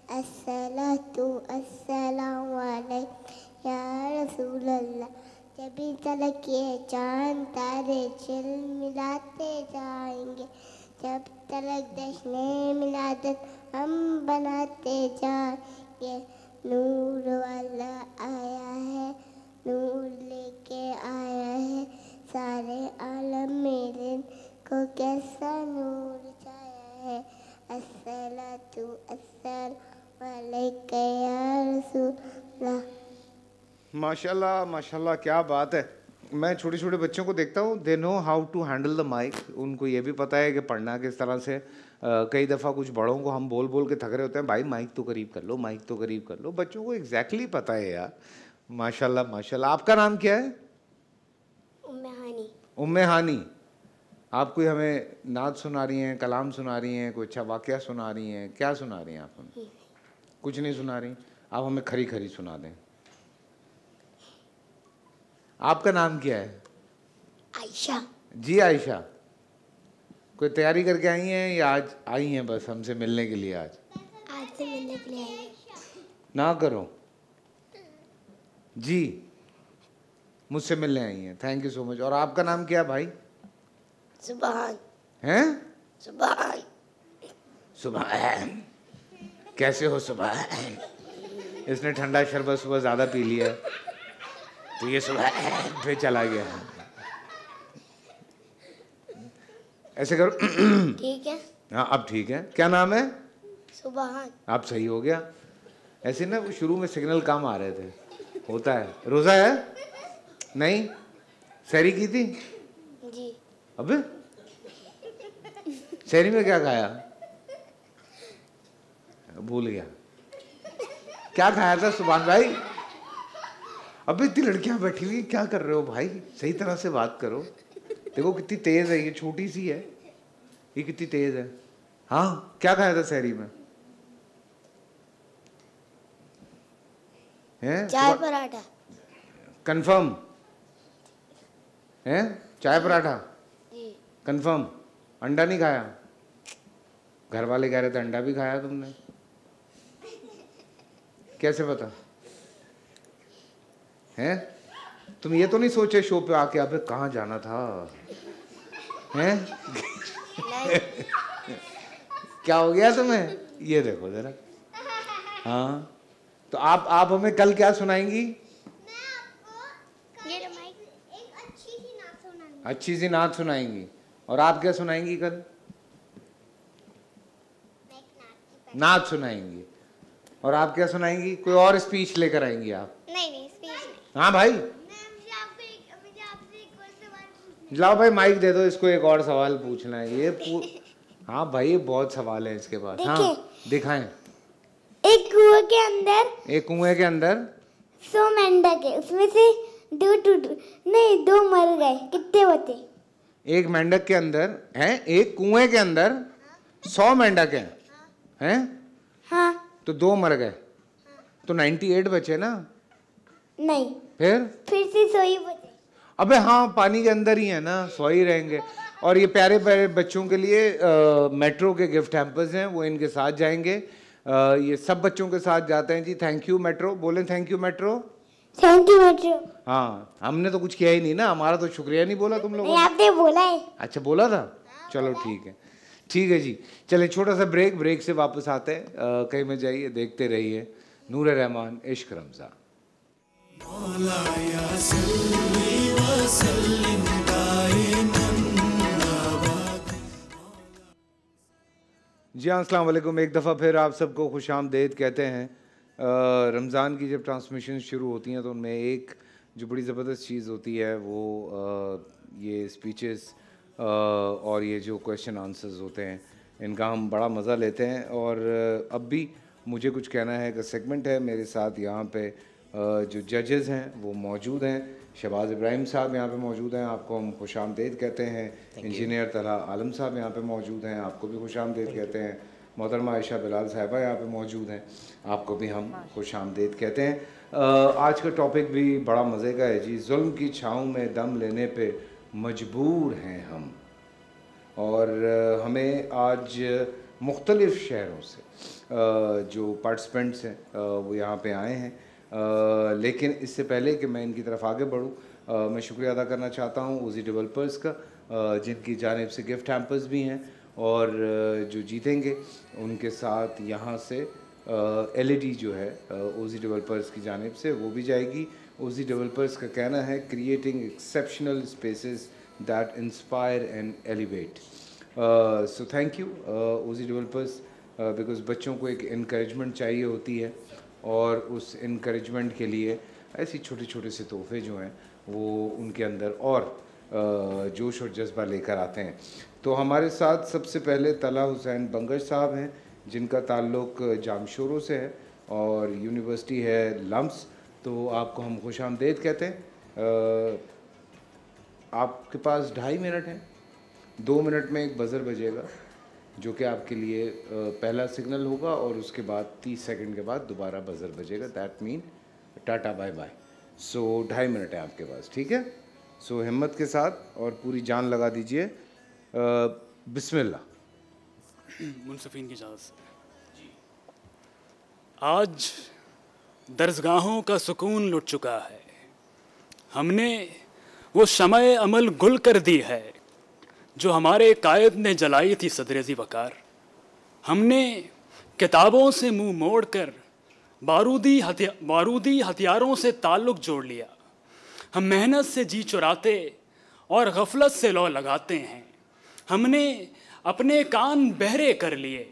अस्सलातु अस्सलामु अलैका या रसूल अल्लाह, जभी तलक ये चांद तारे झिलमिलाते जाएंगे, जब तलक जश्न मिलादत हम बनाते जाएंगे, नूर वाला आया है, नूर लेके आया है सारे आलम मेरे को कैसा नूर छाया है, अस्सलातु अस्सलामु अलैका या रसूलल्लाह। माशाल्लाह माशाल्लाह, क्या बात है। मैं छोटे छोटे बच्चों को देखता हूँ, they know how to handle the mic. उनको ये भी पता है कि पढ़ना किस तरह से। कई दफ़ा कुछ बड़ों को हम बोल बोल के थक रहे होते हैं, भाई माइक तो करीब कर लो, माइक तो करीब कर लो। बच्चों को एग्जैक्टली पता है यार। माशाल्लाह माशाल्लाह। आपका नाम क्या है? उम्मे हानी। उम्मे हानी, आप कोई हमें नात सुना रही हैं, कलाम सुना रही हैं, कोई अच्छा वाक़या सुना रही हैं? क्या सुना रही हैं आप हमें? कुछ नहीं सुना रही। आप हमें खरी खरी सुना दें। आपका नाम क्या है? आयशा। जी आयशा, कोई तैयारी करके आई हैं या आज आई हैं बस हमसे मिलने के लिए? आज से मिलने के लिए आई। ना करो जी, मुझसे मिलने आई हैं। Thank you so much. और आपका नाम क्या है भाई? सुभान। हैं? सुभान। सुभान। कैसे हो सुभान? इसने ठंडा शरबत सुबह ज़्यादा पी लिया तो ये सुभान पे चला गया। ऐसे करो। ठीक है। हाँ अब ठीक है। क्या नाम है? सुबहान। आप सही हो गया। ऐसे ना वो शुरू में सिग्नल कम आ रहे थे, होता है। रोज़ा है? नहीं? सहरी की थी? जी। अबे सहरी में क्या खाया? भूल गया क्या खाया था सुभान भाई? अबे इतनी लड़कियां बैठी हुई क्या कर रहे हो भाई? सही तरह से बात करो। देखो कितनी तेज है ये, छोटी सी है ये, कितनी तेज है। हाँ क्या खाया था सहरी में? चाय पराठा। कंफर्म है? चाय पराठा जी। कंफर्म? अंडा नहीं खाया? घर वाले कह रहे थे अंडा भी खाया तुमने, कैसे पता है? तुम ये तो नहीं सोचे शो पे आके अबे कहाँ जाना था हैं? क्या हो गया तुम्हें? ये देखो जरा। हाँ तो आप हमें कल क्या सुनाएंगी? अच्छी सी नात सुनाएंगी। और आप क्या सुनाएंगी कल? नात सुनाएंगी। और आप क्या सुनाएंगी? कोई और स्पीच लेकर आएंगी आप? नहीं स्पीच नहीं। हाँ भाई लाओ भाई माइक दे दो इसको, एक और सवाल पूछना है ये हाँ भाई बहुत सवाल है इसके पास। हाँ दिखाएं। एक कुएं के अंदर, एक कुएं के अंदर 100 मेंढक है, उसमें से दो मर गए, कितने होते? एक मेंढक के अंदर है, एक कुएं के अंदर 100 मेंढक हैं? हाँ। तो 2 मर गए, तो 98 बचे ना? नहीं। फिर से 100 ही बचे। अबे हाँ पानी के अंदर ही है ना, 100 ही रहेंगे। और ये प्यारे प्यारे बच्चों के लिए मेट्रो के गिफ्ट हैम्पर्स हैं, वो इनके साथ जाएंगे। ये सब बच्चों के साथ जाते हैं जी। थैंक यू मेट्रो, बोलें thank you metro. Thank you metro. हाँ हमने तो कुछ किया ही नहीं ना, हमारा तो शुक्रिया नहीं बोला तुम लोगों ने। आपने बोला है। अच्छा बोला था, चलो ठीक है जी। चले छोटा सा ब्रेक से वापस आते हैं। कहीं में जाइए, देखते रहिए नूर रहमान इश्क रमज़ान। जी हाँ अस्सलाम वालेकुम। एक दफ़ा फिर आप सबको खुशामदीद कहते हैं। रमज़ान की जब ट्रांसमिशन शुरू होती हैं तो उनमें एक जो बड़ी ज़बरदस्त चीज़ होती है वो ये स्पीचेस और ये जो क्वेश्चन आंसर्स होते हैं, इनका हम बड़ा मज़ा लेते हैं। और अब भी मुझे कुछ कहना है कि सेगमेंट है। मेरे साथ यहाँ पे जो जजेस हैं वो मौजूद हैं। शहबाज इब्राहिम साहब यहाँ पे मौजूद हैं, आपको हम खुशामदीद कहते हैं। इंजीनियर तलहा आलम साहब यहाँ पे मौजूद हैं, आपको भी खुशामदीद कहते हैं। मोहतरमा आयशा बिलाल साहिबा यहाँ पे मौजूद हैं, आपको भी हम खुशामदीद कहते हैं। आज का टॉपिक भी बड़ा मज़े का है जी। जुल्म की छाँव में दम लेने पे मजबूर हैं हम। और हमें आज मुख्तलिफ़ शहरों से जो पार्टिसिपेंट्स हैं वो यहाँ पे आए हैं। लेकिन इससे पहले कि मैं इनकी तरफ आगे बढ़ूँ, मैं शुक्रिया अदा करना चाहता हूँ ओजी डेवलपर्स का, जिनकी जानिब से गिफ्ट हैम्पर्स भी हैं। और जो जीतेंगे उनके साथ यहाँ से LED जो है ओजी डेवलपर्स की जानिब से वो भी जाएगी। ओजी डेवलपर्स का कहना है creating exceptional spaces that inspire and elevate. So thank you OG developers, because बच्चों को एक इनकरेजमेंट चाहिए होती है और उस इनकरेजमेंट के लिए ऐसी छोटे छोटे से तोहफे जो हैं वो उनके अंदर और जोश और जज्बा लेकर आते हैं। तो हमारे साथ सबसे पहले तलहा हुसैन बंगश साहब हैं, जिनका ताल्लुक़ जामशोरों से है और यूनिवर्सिटी है लम्स। तो आपको हम खुशामदीद कहते हैं। आपके पास 2.5 मिनट हैं। 2 मिनट में एक बज़र बजेगा जो कि आपके लिए पहला सिग्नल होगा और उसके बाद 30 सेकंड के बाद दोबारा बज़र बजेगा। That mean tata bye bye. So 2.5 minute है आपके पास, ठीक है? सो हिम्मत के साथ और पूरी जान लगा दीजिए। बिस्मिल्लाह। मुनसफीन की इजाज़त से। आज दरसगाहों का सुकून लुट चुका है, हमने वो शमए अमल गुल कर दी है जो हमारे कायद ने जलाई थी सदरेज़ी वकार। हमने किताबों से मुंह मोड़कर बारूदी हथियारों से ताल्लुक़ जोड़ लिया। हम मेहनत से जी चुराते और गफलत से लौ लगाते हैं। हमने अपने कान बहरे कर लिए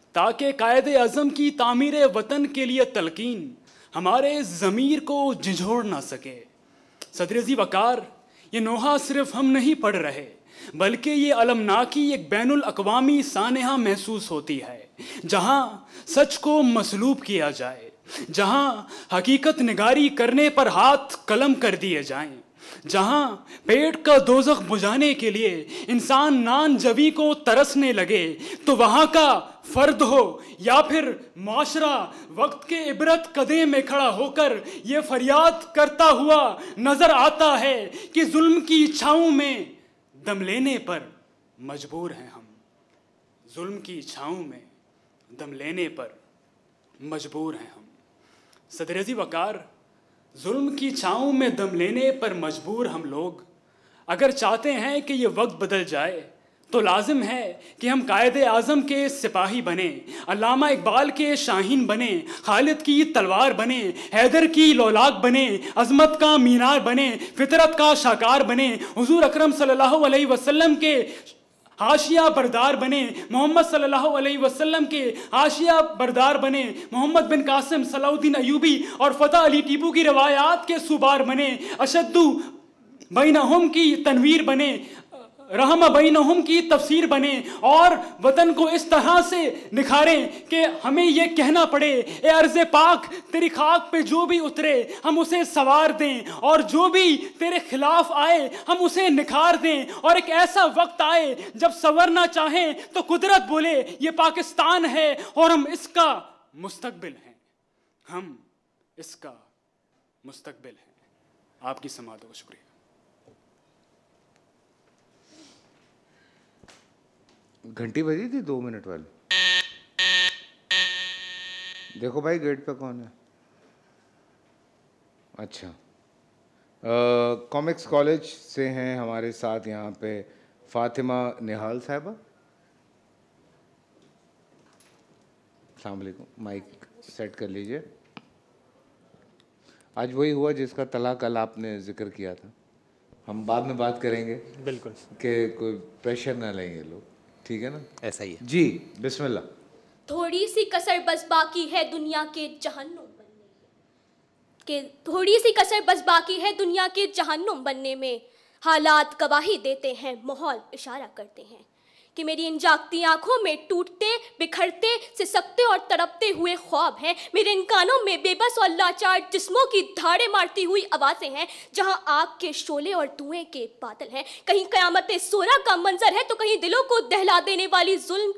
ताकि कायदे आज़म की तामीर वतन के लिए तलकीन हमारे ज़मीर को झिझोड़ ना सके। सदर-ए वक़ार, ये नोहा सिर्फ हम नहीं पढ़ रहे, बल्कि ये अलमनाकी एक बैनुल अक़वामी सानहा महसूस होती है, जहाँ सच को मसलूब किया जाए, जहाँ हकीकत निगारी करने पर हाथ कलम कर दिए जाएं, जहाँ पेट का दोज़ख बुझाने के लिए इंसान नान जवी को तरसने लगे, तो वहाँ का फर्द हो या फिर माशरा वक्त के इबरत कदे में खड़ा होकर ये फरियाद करता हुआ नजर आता है कि जुल्म की छाँव में दम लेने पर मजबूर हैं हम। जुल्म की छाँव में दम लेने पर मजबूर हैं हम। सदर-ए वक़ार, जुल्म की छाँव में दम लेने पर मजबूर हम लोग अगर चाहते हैं कि ये वक्त बदल जाए, तो लाजिम है कि हम कायदे आज़म के सिपाही बने, अल्लामा इकबाल के शाहीन बने, खालिद की तलवार बने, हैदर की लौलाक बने, अज़मत का मीनार बने, फितरत का शाकार बने, हुजूर अकरम सल्लल्लाहु अलैहि वसल्लम के हाशिया बरदार बने, मोहम्मद सल्लल्लाहु अलैहि वसल्लम के हाशिया बरदार बने, मोहम्मद बिन कासिम, सलाउद्दीन अयूबी और फ़तह अली टीपू की रवायात के सुबार बने, अशद्दु बैनहुम की तनवीर बने, रहम बैनहुम की तफसीर बने और वतन को इस तरह से निखारें कि हमें यह कहना पड़े, ए अर्ज़े पाक, तेरी खाक पे जो भी उतरे हम उसे सवार दें, और जो भी तेरे खिलाफ आए हम उसे निखार दें, और एक ऐसा वक्त आए जब संवरना चाहें तो कुदरत बोले ये पाकिस्तान है और हम इसका मुस्तकबिल हैं, हम इसका मुस्तकबिल हैं। आपकी समाअत को शुक्रिया। घंटी बजी थी 2 मिनट वाली। देखो भाई गेट पे कौन है। अच्छा, कॉमिक्स कॉलेज से हैं हमारे साथ यहाँ पे फातिमा निहाल साहिबा। अस्सलाम वालेकुम, माइक सेट कर लीजिए। आज वही हुआ जिसका तला कल आपने जिक्र किया था, हम बाद में बात करेंगे। बिल्कुल, कि कोई प्रेशर ना लेंगे लोग, ठीक है ना? ऐसा ही है जी, बिस्मिल्लाह। थोड़ी सी कसर बस बाकी है दुनिया के जहन्नुम बनने के, थोड़ी सी कसर बस बाकी है दुनिया के जहन्नुम बनने में। हालात गवाही देते हैं, माहौल इशारा करते हैं कि मेरी इन जागती आंखों में टूटते, बिखरते, सिसकते और तड़पते हुए ख्वाब हैं। मेरे इन कानों में बेबस और लाचार जिस्मों की धाड़े मारती हुई आवाज़ें हैं, जहां आग के शोले और धुएं के बादल हैं। कहीं क़यामत सोरा का मंजर है तो कहीं दिलों को दहला देने वाली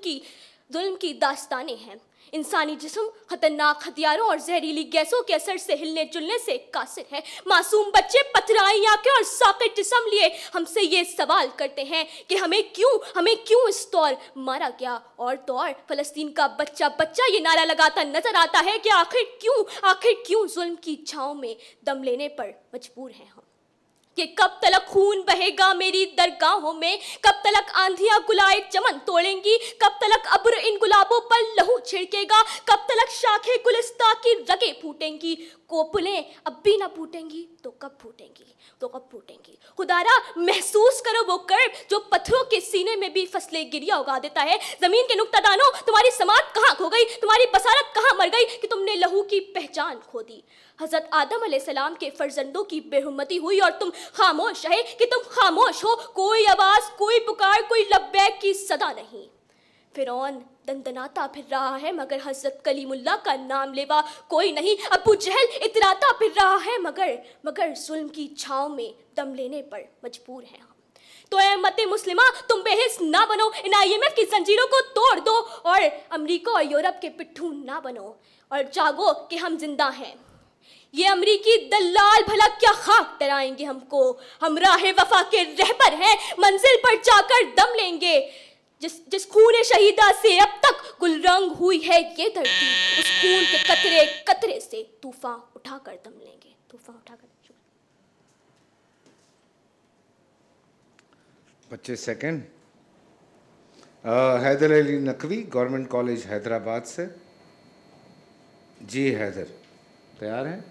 जुल्म की दास्तानें हैं। इंसानी जिस्म खतरनाक हथियारों और जहरीली गैसों के असर से हिलने जुलने से कासिर है। मासूम बच्चे पथराई आंखें और साक़ित जिस्म लिए हमसे ये सवाल करते हैं कि हमें क्यों इस तौर मारा गया। और तो और फ़लस्तीन का बच्चा ये नारा लगाता नजर आता है कि आखिर क्यों जुल्म की छाँव में दम लेने पर मजबूर हैं हम। कि कब तलक खून बहेगा मेरी दरगाहों में, कब तलक आंधियां गुलाए चमन तोड़ेंगी, कब तलक अब्र इन गुलाबों पर लहू छिड़केगा, कब तलक शाखे गुलिस्ता की रगें फूटेंगी। कोपलें अब भी ना फूटेंगी तो कब फूटेंगी। खुदारा महसूस करो वो कर्ब जो पत्थरों के सीने में भी फसलें गिरिया उगा देता है। जमीन के नुक्तादानों, तुम्हारी समात कहाँ खो गई, तुम्हारी बसारत कहाँ मर गई कि तुमने लहू की पहचान खो दी। हज़रत आदम अलैहिस्सलाम के फर्जंदों की बेहुरमती हुई और तुम खामोश रहे कि तुम खामोश हो। कोई आवाज़, कोई पुकार, कोई लब्बैक की सदा नहीं। फिरौन दंदनाता फिर रहा है मगर हज़रत कलीमुल्लाह का नाम लेवा कोई नहीं। अबू जहल इतराता फिर रहा है मगर जुल्म की छाँव में दम लेने पर मजबूर हैं हम। तो ऐ उम्मते मुस्लिमा, तुम बेहिस ना बनो, इन IMF की जंजीरों को तोड़ दो और अमेरिका और यूरोप के पिट्ठू ना बनो, और जागो कि हम जिंदा हैं। ये अमरीकी दलाल भला क्या खाक डराएंगे हमको, हम राहे वफा के रहबर हैं, मंजिल पर जाकर दम लेंगे। जिस खून शहीदा से अब तक गुलरंग हुई है ये धरती, उस खून के कतरे कतरे से तूफान उठाकर दम लेंगे, तूफान उठाकर। 25 second. Haider Ali Naqvi, government college Hyderabad से। जी हैदर, तैयार हैं?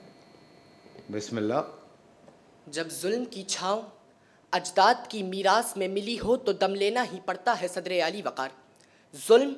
बिस्मिल्लाह। जब जुल्म की छाँव अजदाद की मीरास में मिली हो तो दम लेना ही पड़ता है सदर आली वक़ार। जुल्म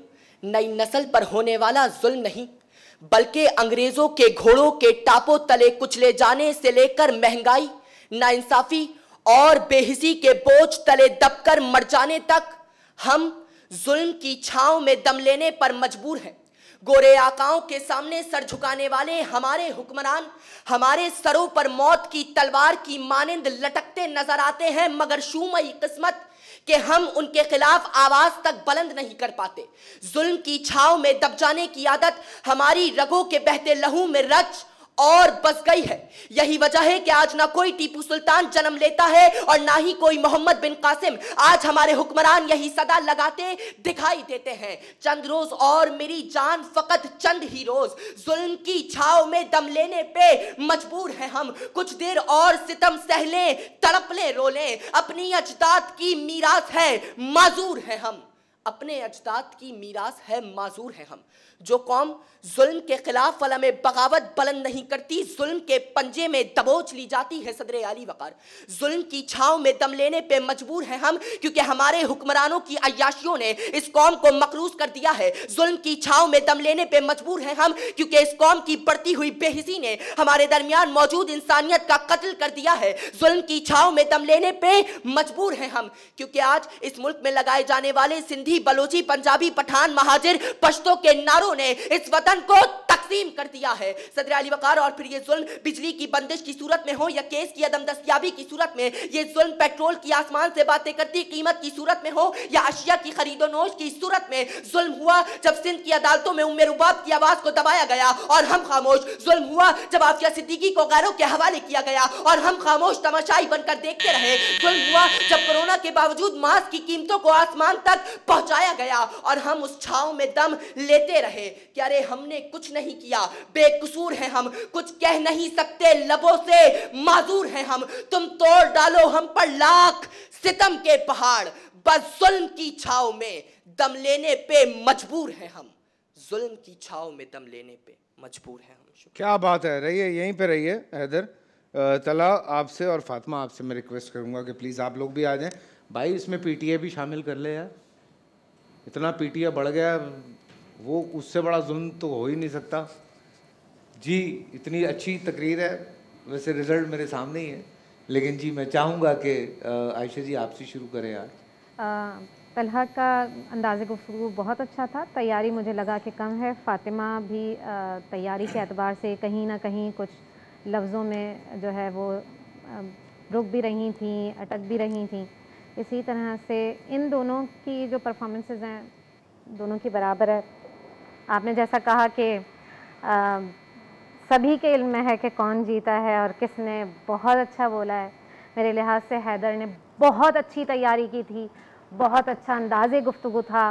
नई नस्ल पर होने वाला जुल्म नहीं, बल्कि अंग्रेजों के घोड़ों के टापों तले कुचले जाने से लेकर महंगाई, नाइंसाफी और बेहिसी के बोझ तले दबकर मर जाने तक हम जुल्म की छांव में दम लेने पर मजबूर हैं। गोरे आकाओं के सामने सर झुकाने वाले हमारे हुक्मरान हमारे सरों पर मौत की तलवार की मानिंद लटकते नजर आते हैं, मगर शूमई किस्मत कि हम उनके खिलाफ आवाज तक बुलंद नहीं कर पाते। जुल्म की छांव में दब जाने की आदत हमारी रगों के बहते लहू में रच और बस गई है। यही वजह है कि आज ना कोई टीपू सुल्तान जन्म लेता है और ना ही कोई मोहम्मद बिन कासिम। आज हमारे हुक्मरान यही सदा लगाते दिखाई देते हैं, चंद रोज और मेरी जान फकत चंद ही रोज। जुल्म की छाव में दम लेने पे मजबूर हैं हम, कुछ देर और सितम सहले तड़प ले रो लें। अपनी अजदाद की मीरास है माजूर हैं हम, अपने अजदाद की मीरास है माजूर हैं हम। जो कौम जुल्म के खिलाफ अलम बगावत बुलंद नहीं करती, जुल्म के पंजे में दबोच ली जाती है सदरे आली वकार। जुल्म की छांव में दम लेने पे मजबूर हैं हम, क्योंकि हमारे हुक्मरानों की अय्याशियों ने इस कौम को मकरूज कर दिया है। जुल्म की छांव में दम लेने पे मजबूर हैं हम, क्योंकि इस कौम की बढ़ती हुई बेहिसी ने हमारे दरमियान मौजूद इंसानियत का कत्ल कर दिया है। जुल्म की छांव में दम लेने पे मजबूर हैं हम, क्योंकि आज इस मुल्क में लगाए जाने वाले सिंधी, बलोची, पंजाबी, पठान, महाजिर, पश्तो के नारों ने इस वतन को तकसीम कर दिया है सदर अली वकार। और फिर ये जुल्म बिजली की बंदिश की सूरत में हो या केस की अदम दस्तयाबी की सूरत में, ये जुल्म पेट्रोल की आसमान से बातें करती कीमत की सूरत में हो या अशिया की खरीदो नोश की सूरत में। जुल्म हुआ जब सिंध की अदालतों में उम्मे रुबाब की आवाज को दबाया गया और हम खामोश। जुल्म हुआ जब आफिया सिद्दीकी को गैरों के हवाले किया गया और हम खामोश तमाशाई बनकर देखते रहे। जुल्म हुआ जब कोरोना के बावजूद मास्क की कीमतों को आसमान तक पहुंचाया गया और हम उस छांव में दम लेते रहे। क्या रे हमने कुछ नहीं किया, बेकसूर हैं हम, कुछ कह नहीं सकते लबों से माजूर हैं हम। तुम तोड़ डालो हम पर लाख सितम के पहाड़, बस जुल्म की छाव में दम लेने पे मजबूर हैं हम। जुल्म की छाव में दम लेने पे मजबूर हैं हम। क्या बात है, रहिए यहीं पे रहिए हैदर। तला आपसे और फातिमा आपसे मैं रिक्वेस्ट करूंगा कि प्लीज़ आप लोग भी आ जाएं। भाई इसमें पीटीए भी शामिल कर ले यार, इतना पीटीए बढ़ गया, वो उससे बड़ा जुल्म तो हो ही नहीं सकता। जी इतनी अच्छी तकरीर है, वैसे रिज़ल्ट मेरे सामने ही है, लेकिन जी मैं चाहूँगा कि आयशा जी आपसे शुरू करें यार। तलहा का अंदाज़े गुफ्तगू बहुत अच्छा था, तैयारी मुझे लगा कि कम है। फ़ातिमा भी तैयारी के एतबार से कहीं ना कहीं कुछ लफ्ज़ों में जो है वो रुक भी रही थी, अटक भी रही थी। इसी तरह से इन दोनों की जो परफॉर्मेंसेस हैं दोनों की बराबर है। आपने जैसा कहा कि सभी के इल्म में है कि कौन जीता है और किसने बहुत अच्छा बोला है। मेरे लिहाज से हैदर ने बहुत अच्छी तैयारी की थी, बहुत अच्छा अंदाज़े गुफ्तगू था,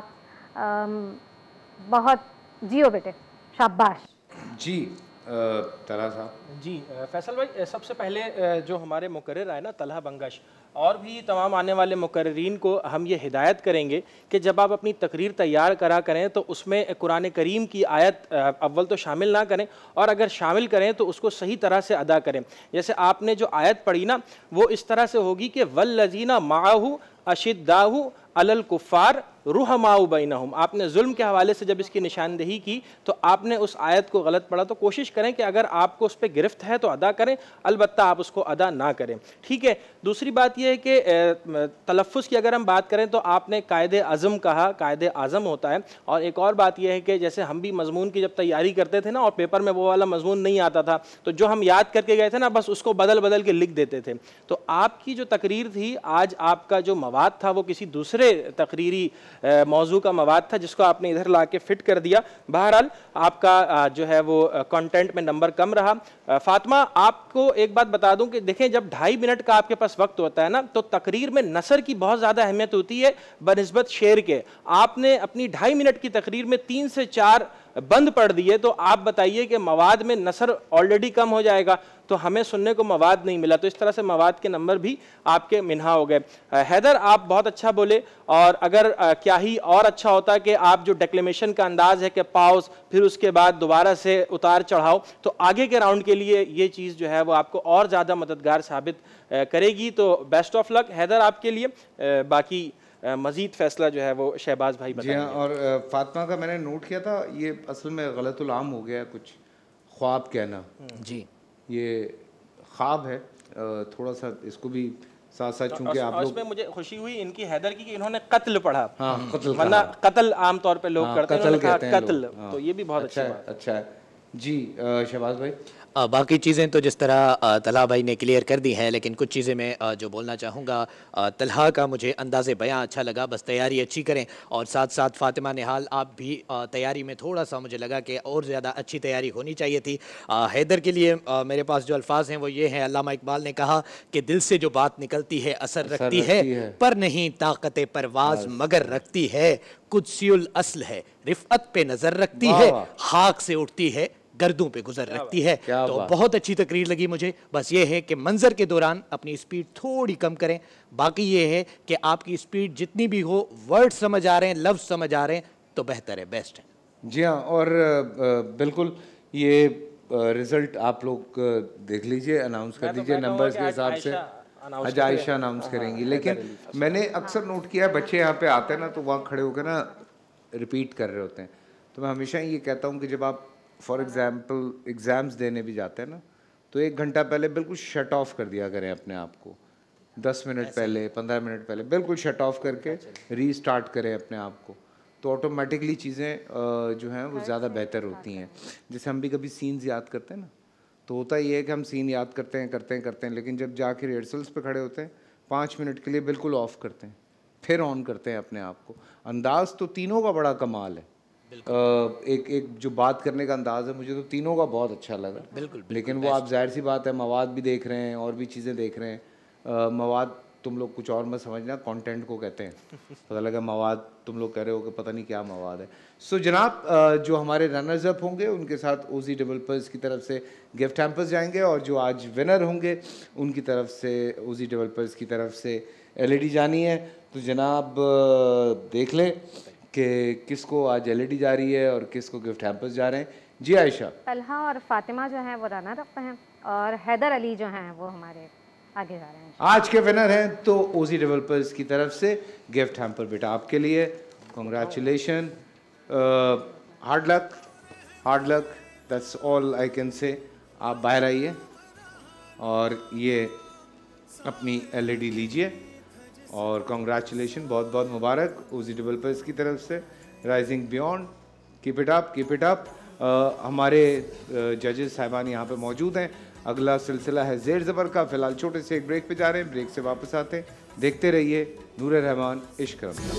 बहुत जियो बेटे, शाबाश। जी तलहा साहब। जी फैसल भाई, सबसे पहले जो हमारे मुकर्रिर आए ना तलहा बंगश, और भी तमाम आने वाले मुकर्रिरीन को हम ये हिदायत करेंगे कि जब आप अपनी तकरीर तैयार करा करें तो उसमें कुरान करीम की आयत अव्वल तो शामिल ना करें, और अगर शामिल करें तो उसको सही तरह से अदा करें। जैसे आपने जो आयत पढ़ी ना वो इस तरह से होगी कि वल्लज़ीना माअहू अशिद्दाहु अलल कुफ़ार रुहमाउ बैनहुम। आपने जुल्म के हवाले से जब इसकी निशानदेही की तो आपने उस आयत को गलत पढ़ा। तो कोशिश करें कि अगर आपको उस पर गिरफ्त है तो अदा करें, अलबत्ता आप उसको अदा ना करें, ठीक है। दूसरी बात यह है कि तलफ़्फ़ुज़ की अगर हम बात करें तो आपने कायदे आज़म कहा, कायदे आज़म होता है। और एक और बात यह है कि जैसे हम भी मज़मून की जब तैयारी करते थे ना और पेपर में वो वाला मज़मून नहीं आता था तो जो हम याद करके गए थे ना बस उसको बदल बदल के लिख देते थे। तो आपकी जो तकरीर थी आज, आपका जो मवाद था वो किसी दूसरे तकरीरी मौजू का मवाद था जिसको आपने इधर ला के फिट कर दिया। बहरहाल आपका जो है वो कंटेंट में नंबर कम रहा। फातिमा, आपको एक बात बता दूं कि देखें जब 2.5 मिनट का आपके पास वक्त होता है ना तो तकरीर में नसर की बहुत ज़्यादा अहमियत होती है बनिस्बत शेर के। आपने अपनी 2.5 मिनट की तकरीर में 3 से 4 बंद पढ़ दिए, तो आप बताइए कि मवाद में नसर ऑलरेडी कम हो जाएगा, तो हमें सुनने को मवाद नहीं मिला। तो इस तरह से मवाद के नंबर भी आपके मिन्हा हो गए। हैदर, आप बहुत अच्छा बोले, और अगर क्या ही और अच्छा होता कि आप जो डेक्लेमेशन का अंदाज है कि पाउज फिर उसके बाद दोबारा से उतार चढ़ाओ, तो आगे के राउंड के लिए ये चीज़ जो है वो आपको और ज़्यादा मददगार साबित करेगी। तो बेस्ट ऑफ लक हैदर आपके लिए। बाकी मज़ीद फ़ैसला जो है वो शहबाज भाई जी बताएंगे। हाँ, और फातिमा का मैंने नोट किया था, ये असल में गलतुल आम हो गया कुछ ख्वाब कहना। जी, ये ख्वाब है, थोड़ा सा इसको भी साथ साथ चूंकि आप लोग। उसमें मुझे खुशी हुई इनकी हैदर की कि इन्होंने कत्ल पढ़ा। हाँ, कत्ल वरना कत्ल आम तौर पे लोग करते हैं, कत्ल इन्होंने कहा कहते हैं कत्ल, लोग। हाँ, तो ये भी बहुत अच्छा है, अच्छा है जी। शहबाज भाई, बाकी चीज़ें तो जिस तरह तलहा भाई ने क्लियर कर दी हैं, लेकिन कुछ चीज़ें मैं जो बोलना चाहूँगा, तलहा का मुझे अंदाज़े बयां अच्छा लगा, बस तैयारी अच्छी करें। और साथ साथ फातिमा निहाल, आप भी तैयारी में थोड़ा सा मुझे लगा कि और ज़्यादा अच्छी तैयारी होनी चाहिए थी। हैदर के लिए मेरे पास जो अल्फाज हैं वो ये हैं, अल्लामा इकबाल ने कहा कि दिल से जो बात निकलती है असर रखती है, पर नहीं ताकत परवाज मगर रखती है, कुदसियुल अस्ल है, रिफ़अत पे नज़र रखती है, खाक से उठती है, गर्दों पे गुजर रखती है। तो बहुत अच्छी तकरीर लगी मुझे। बस ये है कि मंजर के दौरान अपनी स्पीड थोड़ी कम करें। बाकी ये है कि आपकी स्पीड जितनी भी हो, वर्ड समझ आ रहे हैं, लफ्ज़ समझ आ रहे हैं तो बेहतर है, बेस्ट है। जी हाँ, और बिल्कुल ये रिज़ल्ट आप लोग देख लीजिए, अनाउंस कर दीजिए नंबर्स के हिसाब से। आज आयशा अनाउंस करेंगी, लेकिन मैंने अक्सर नोट किया है बच्चे यहाँ पे आते हैं ना तो वहाँ खड़े होकर ना रिपीट कर रहे होते हैं। तो मैं हमेशा ये कहता हूँ कि जब आप फॉर एग्ज़ाम्पल एग्ज़ाम्स देने भी जाते हैं ना, तो 1 घंटा पहले बिल्कुल शट ऑफ कर दिया करें अपने आप को, 10 मिनट पहले, 15 मिनट पहले बिल्कुल शट ऑफ करके रीस्टार्ट करें अपने आप को, तो ऑटोमेटिकली चीज़ें जो हैं वो ज़्यादा बेहतर होती हैं। जैसे हम भी कभी सीन्स याद करते हैं ना, तो होता ये है कि हम सीन याद करते हैं, लेकिन जब जाके रिहर्सल्स पे खड़े होते हैं 5 मिनट के लिए बिल्कुल ऑफ करते हैं, फिर ऑन करते हैं अपने आप को। अंदाज़ तो तीनों का बड़ा कमाल है। एक जो बात करने का अंदाज़ है, मुझे तो तीनों का बहुत अच्छा लगा। बिल्कुल, लेकिन वो आप जाहिर सी बात है मवाद भी देख रहे हैं और भी चीज़ें देख रहे हैं। मवाद तुम लोग कुछ और मत समझना, कंटेंट को कहते हैं। पता लगा मवाद तुम लोग कह रहे हो कि पता नहीं क्या मवाद है। सो जनाब, जो हमारे रनर्स अप होंगे उनके साथ ओजी डेवलपर्स की तरफ से गिफ्ट हैम्पर्स जाएंगे, और जो आज विनर होंगे उनकी तरफ से ओजी डेवलपर्स की तरफ से LED जानी है। तो जनाब देख लें कि किसको आज LED जा रही है और किसको गिफ्ट हैम्पर्स जा रहे हैं। जी आयशा। तलहा और फातिमा जो हैं वो रनर अप हैं, और हैदर अली जो हैं वो हमारे आगे जा रहे हैं। आज के विनर हैं तो ओजी डेवलपर्स की तरफ से गिफ्ट हैम्पर बेटा आपके लिए। Congratulation, hard luck, that's all I can say. आप बाहर आइए और ये अपनी LED लीजिए, और कॉन्ग्रेचुलेशन, बहुत बहुत मुबारक ओजी डेवलपर्स की तरफ से। Rising beyond, keep it up. हमारे जजेस साहिबान यहाँ पे मौजूद हैं। अगला सिलसिला है ज़ेर ज़बर का। फ़िलहाल छोटे से एक ब्रेक पे जा रहे हैं, ब्रेक से वापस आते हैं। देखते रहिए नूर रहमान इश्क रमज़ान।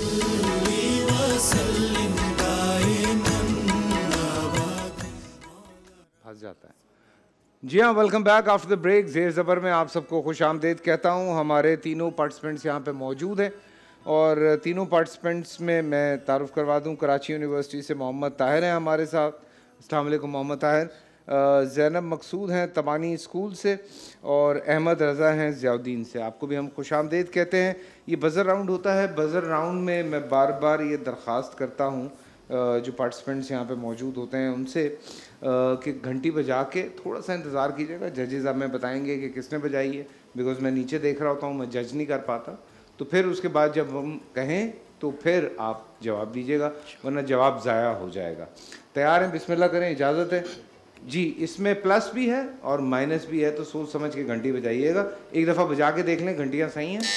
फंस जाता है। जी हाँ, welcome back after the break. ज़ेर ज़बर में आप सबको खुश आमदेद कहता हूँ। हमारे तीनों पार्टिसिपेंट्स यहाँ पे मौजूद हैं, और तीनों पार्टिसिपेंट्स में मैं तारुफ़ करवा दूँ, कराची यूनिवर्सिटी से मोहम्मद ताहिर हैं हमारे साथ। अस्सलाम वालेकुम मोहम्मद ताहिर। ज़ैनब मकसूद हैं तबानी स्कूल से, और अहमद रज़ा हैं ज़ियाउद्दीन से। आपको भी हम खुश आमदेद कहते हैं। ये बज़र राउंड होता है। बज़र राउंड में मैं बार बार ये दरख्वास्त करता हूँ जो पार्टिसिपेंट्स यहाँ पे मौजूद होते हैं उनसे कि घंटी बजा के थोड़ा सा इंतज़ार कीजिएगा। जजेज़ हमें बताएंगे कि किसने बजाई है, बिकॉज़ मैं नीचे देख रहा होता हूँ, मैं जज नहीं कर पाता। तो फिर उसके बाद जब हम कहें तो फिर आप जवाब दीजिएगा, वरना जवाब ज़ाया हो जाएगा। तैयार हैं? बिस्मिल्लाह करें, इजाज़त है जी। इसमें प्लस भी है और माइनस भी है, तो सोच समझ के घंटी बजाइएगा। एक दफ़ा बजा के देख लें घंटियाँ सही हैं।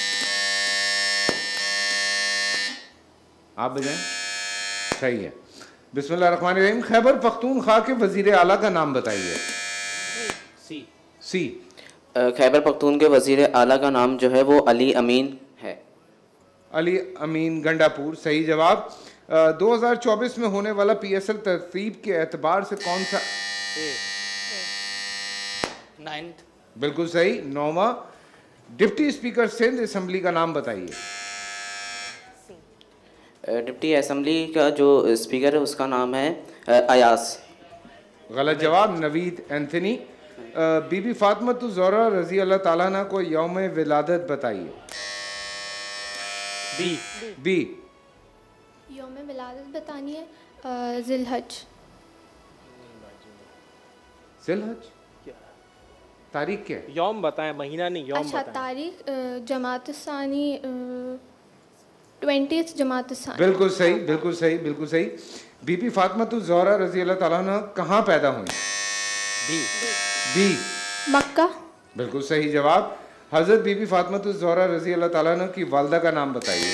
आप बजाएं, सही है। बिस्मिल्लाहिर्रहमानिर्रहीम। खैबर पख्तूनख्वा के वज़ीर आला का नाम बताइए। सी। खैबर पख्तून के वज़ीर आला का नाम जो है वो अली अमीन है। अली अमीन गंडापुर, सही जवाब। 2024 में होने वाला PSL तरतीब के एतबार से कौन सा? 9th। बिल्कुल सही, 9वां। डिप्टी स्पीकर सिंध असम्बली का नाम बताइए। डिप्टी असम्बली का जो स्पीकर है उसका नाम है अयास। गलत जवाब, नवीद एंथनी। बीबी फातिमा ज़ोहरा रज़ी अल्लाह ताला अन्हा को यौम विलादत बताइए। बी। यौम विलादत बतानी है ज़िलहज। तारीख क्या है? यौम बताएं, महीना नहीं, यौम अच्छा, बताएं। तारीख जमात सानी 20th जमात सानी। बिल्कुल सही, बिल्कुल सही, बिल्कुल सही। बीबी फातिमा ज़ोहरा रज़ी अल्लाह ताला अन्हा कहाँ पैदा हुई? B Mecca. बिल्कुल सही जवाब। हजरत बीबी फातिमा ज़ोहरा रज़ी अल्लाह ताला अन्हा की वालिदा का नाम बताइए।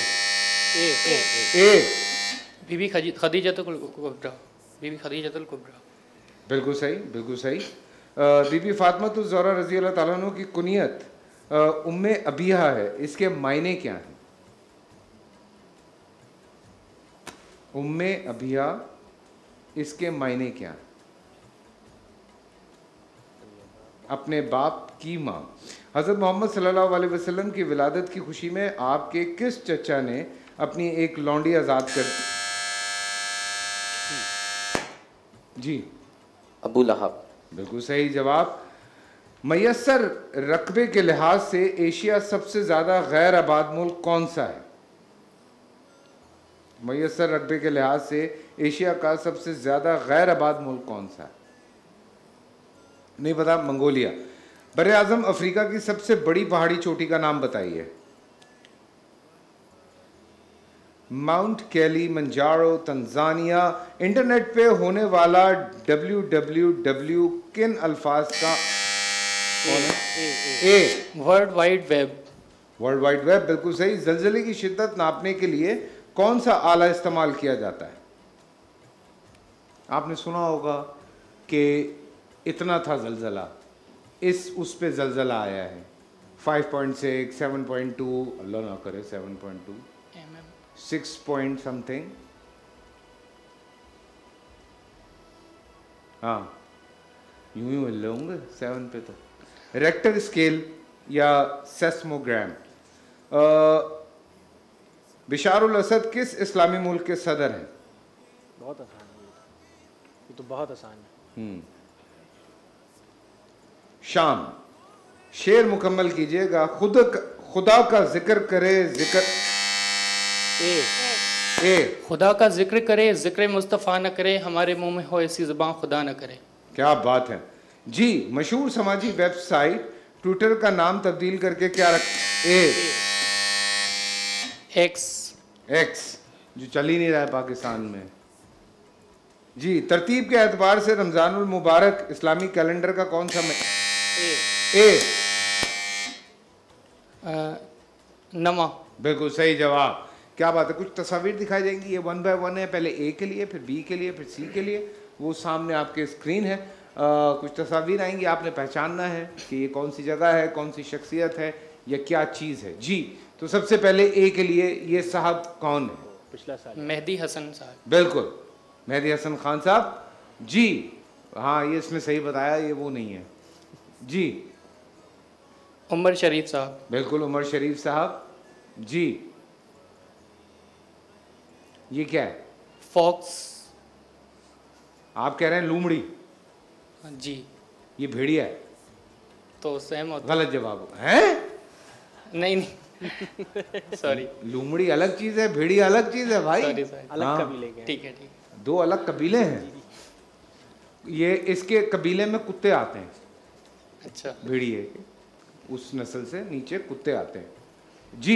ए बीबी खदीजतुल कुबरा। बीबी खदीजतुल कुबरा। बिल्कुल सही, बिल्कुल सही। बीबी फातिमा ज़ोहरा रज़ी अल्लाह ताला अन्हा की कुनियत उम्मे अबिया है, इसके मायने क्या हैं? उम्मे अबिया, इसके मायने क्या हैं? अपने बाप की माँ। हज़रत मोहम्मद सल्लल्लाहु अलैहि वसल्लम की विलादत की खुशी में आपके किस चचा ने अपनी एक लौंडी आज़ाद कर जी? अबू लहब। बिल्कुल सही जवाब। मयसर रकबे के लिहाज से एशिया सबसे ज़्यादा गैर आबाद मुल्क कौन सा है? मयसर रकबे के लिहाज से एशिया का सबसे ज़्यादा गैर आबाद मुल्क कौन सा है? नहीं पता? मंगोलिया। बरे आज़म अफ्रीका की सबसे बड़ी पहाड़ी चोटी का नाम बताइए। Mount Kilimanjaro, Tanzania. इंटरनेट पे होने वाला www किन अल्फाज का कौन है? A world wide web. World wide web, बिल्कुल सही। जलजले की शिद्दत नापने के लिए कौन सा आला इस्तेमाल किया जाता है? आपने सुना होगा कि इतना था जलजला, उस पे जलजला आया है 5.6, 7.2, अल्लाह ना करे 7.2, 6 पॉइंट समथिंग। हाँ, यूं ही मिल होंगे 7 पे तो। रेक्टर स्केल या सेस्मोग्राम। बिशारुल असद किस इस्लामी मुल्क के सदर हैं? बहुत आसान है ये तो बहुत आसान है। शाम। शेर मुकम्मल कीजिएगा। खुदा का जिक्र करे, जिक्र ए खुदा का जिक्र करे, जिक्र मुस्तफ़ा न करे, हमारे मुंह में हो ऐसी ज़ुबान खुदा न करे। क्या बात है जी। मशहूर समाजी वेबसाइट ट्विटर का नाम तब्दील करके क्या रख? एक्स, जो चल ही नहीं रहा है पाकिस्तान में जी। तरतीब के एतबार से रमजानुल मुबारक इस्लामी कैलेंडर का कौन सा नमा। बिल्कुल सही जवाब। क्या बात है। कुछ तस्वीर दिखाई देंगी, ये 1 बाय 1 है। पहले ए के लिए, फिर बी के लिए, फिर सी के लिए। वो सामने आपके स्क्रीन है। कुछ तस्वीर आएंगी, आपने पहचानना है कि ये कौन सी जगह है, कौन सी शख्सियत है या क्या चीज़ है जी। तो सबसे पहले ए के लिए, ये साहब कौन है? पिछला साल मेहदी हसन साहब। बिल्कुल, मेहदी हसन खान साहब जी। हाँ, ये इसमें सही बताया, ये वो नहीं है जी। उमर शरीफ साहब। बिल्कुल, उमर शरीफ साहब जी। ये क्या है? फॉक्स। आप कह रहे हैं लूमड़ी? जी। ये भेड़िया है तो सेम होता। गलत जवाब है। नहीं सॉरी। लूमड़ी अलग चीज है, भेड़िया अलग चीज है भाई। अलग कबीले के। ठीक है। दो अलग कबीले हैं। ये इसके कबीले में कुत्ते आते हैं। अच्छा। भेड़िए के उस नस्ल से नीचे कुत्ते आते हैं जी।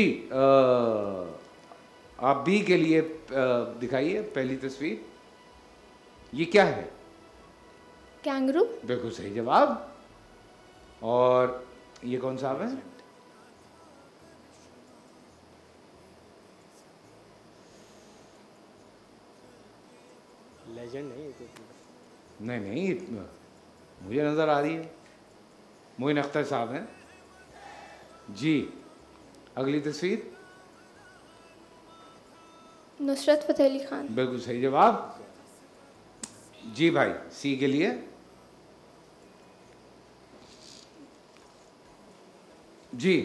आप बी के लिए दिखाइए पहली तस्वीर। ये क्या है? कैंगरू। बिल्कुल सही जवाब। और ये कौन सा है? लेजेंड नहीं तो। नहीं, मुझे नजर आ रही है। मोइन अख्तर साहब हैं जी। अगली तस्वीर। नुसरत फतेह अली खान। बिल्कुल सही जवाब जी भाई। सी के लिए जी।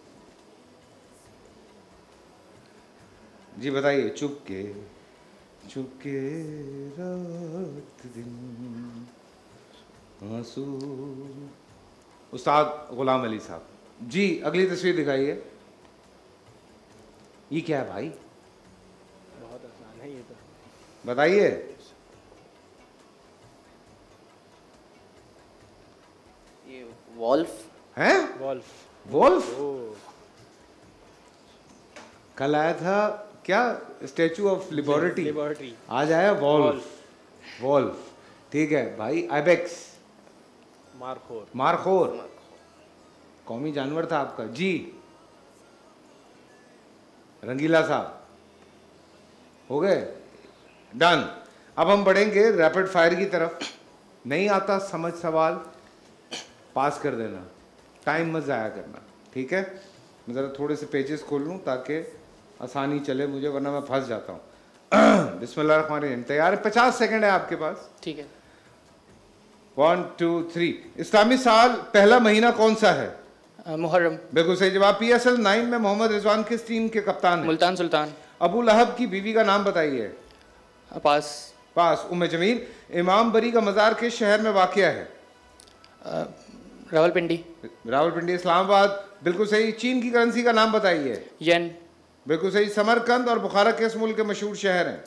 जी बताइए। चुपके चुपके रात दिन आंसू। उस्ताद गुलाम अली साहब जी। अगली तस्वीर दिखाइए। ये क्या है भाई? बहुत आसान है ये तो। बताइए। ये वॉल्फ हैं? वॉल्फ। वॉल्फ कल आया था क्या स्टैचू ऑफ लिबर्टी आज आया वॉल्फ ठीक है भाई। आइबेक्स मारखोर कौमी जानवर था आपका जी। रंगीला साहब हो गए डन। अब हम बढ़ेंगे रैपिड फायर की तरफ। नहीं आता समझ सवाल पास कर देना, टाइम मत ज़ाया करना, ठीक है। मैं ज़रा थोड़े से पेजेस खोल लूँ ताकि आसानी चले मुझे, वरना मैं फंस जाता हूँ। बिस्मिल्लाहिर्रहमानिर्रहीम। तैयार है? 50 सेकंड है आपके पास। ठीक है। 1 2 3। इस्लामी साल पहला महीना कौन सा है? मुहर्रम। बिल्कुल सही जवाब। PSL 9 में मोहम्मद रिजवान किस टीम के कप्तान हैं? मुल्तान सुल्तान। अबू लहब की बीवी का नाम बताइए। पास। उम्मे जमील। इमाम बरी का मज़ार किस शहर में वाक़या है? रावलपिंडी। इस्लामाबाद। बिल्कुल सही। चीन की करेंसी का नाम बताइए। येन। बिल्कुल सही। समरकंद और बुखारा किस मुल्क के मशहूर शहर हैं?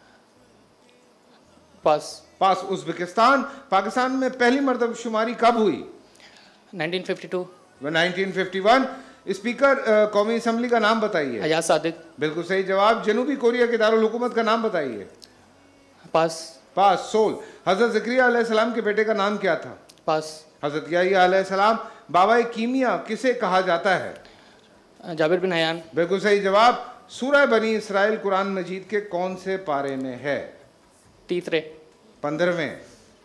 पास। उज़्बेकिस्तान। पाकिस्तान में पहली मरदमशुमारी कब हुई? 1952। 1951। स्पीकर कौमी असम्बली का नाम बताइए। अयाज सादिक। बिल्कुल सही जवाब। जनूबी कोरिया के दारुल हुकूमत का नाम बताइए। पास। सोल। हज़रत ज़करिया अलैहिस्सलाम के बेटे का नाम क्या था? हज़रत याह्या अलैहिस्सलाम। बाबा कीमिया किसे कहा जाता है? Jabir bin Hayyan. बिल्कुल सही जवाब। सूरह बनी इसराइल कुरान मजीद के कौन से पारे में है? 15वें।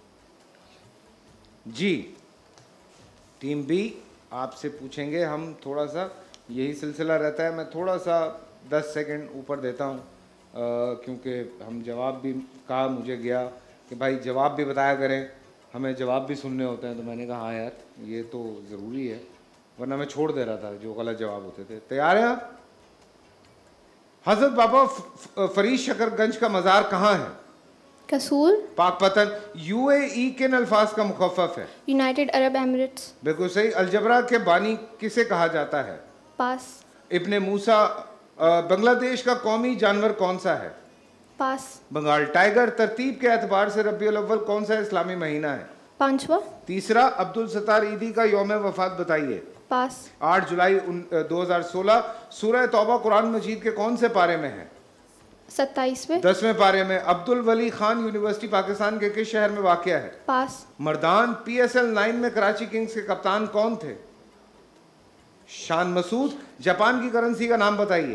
जी। टीम बी आपसे पूछेंगे हम, थोड़ा सा यही सिलसिला रहता है। मैं थोड़ा सा 10 सेकंड ऊपर देता हूँ क्योंकि हम जवाब भी कहा मुझे गया कि भाई जवाब भी बताया करें, हमें जवाब भी सुनने होते हैं। तो मैंने कहा हाँ यार ये तो ज़रूरी है, वरना मैं छोड़ दे रहा था जो गलत जवाब होते थे। तैयार हैं आप? हज़रत बाबा फरीद शकरगंज का मज़ार कहाँ है? कसूल। पाकपतन। UAE किन अल्फाज का मुखफ़फ़ है? United Arab Emirates. बिल्कुल सही। अलजबरा के बानी किसे कहा जाता है? पास। इब्ने मूसा। बांग्लादेश का कौमी जानवर कौन सा है? पास। बंगाल टाइगर। तरतीब के एतबार से रबीउल अव्वल कौन सा इस्लामी महीना है? 5वां। तीसरा। अब्दुल सत्तार ईदी का यौम वफात बताइए। पास। 8 जुलाई 2016। सूरह तौबा कुरान मजीद के कौन से पारे में है? 27वें। 10वें पारे में। अब्दुल वली खान यूनिवर्सिटी पाकिस्तान के किस शहर में वाक़या है? पास। मर्दान। PSL 9 में कराची किंग्स के कप्तान कौन थे? शान मसूद। जापान की करेंसी का नाम बताइए।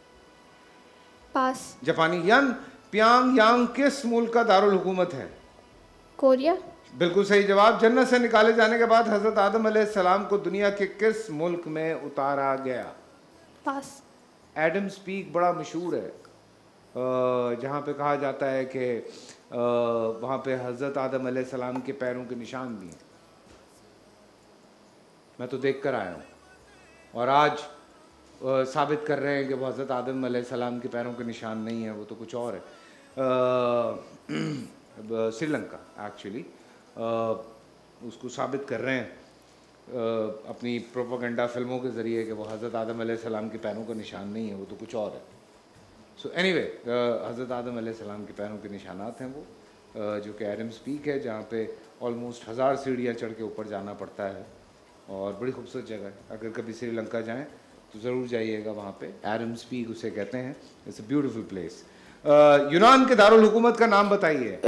पास। जापानी यन। प्यांगयांग किस मुल्क का दारुल हुकूमत है? कोरिया। बिल्कुल सही जवाब। जन्नत से निकाले जाने के बाद हजरत आदम अलैहिस्सलाम को दुनिया के किस मुल्क में उतारा गया? पास। एडम स्पीक बड़ा मशहूर है, जहाँ पे कहा जाता है कि वहाँ पे हजरत आदम अलैहिस्सलाम के पैरों के निशान भी हैं। मैं तो देख कर आया हूँ और आज साबित कर रहे हैं कि वो हज़रत आदम अलैहिस्सलाम के पैरों के निशान नहीं है, वो तो कुछ और है। श्रीलंका एक्चुअली उसको साबित कर रहे हैं अपनी प्रोपेगेंडा फिल्मों के ज़रिए कि वो हज़रत आदम अलैहिस्सलाम के पैरों का निशान नहीं है, वो तो कुछ और है। सो एनीवे हज़रत आदम अलैहिस्सलाम के पैरों के निशानात हैं वो, जो कि एडम्स पीक है, जहाँ पे ऑलमोस्ट 1000 सीढ़ियाँ चढ़ के ऊपर जाना पड़ता है और बड़ी खूबसूरत जगह है। अगर कभी श्रीलंका जाएं तो ज़रूर जाइएगा वहाँ पे। एडम्स पीक उसे कहते हैं। It's a beautiful place. यूनान के दारुल हुकूमत का नाम बताइए।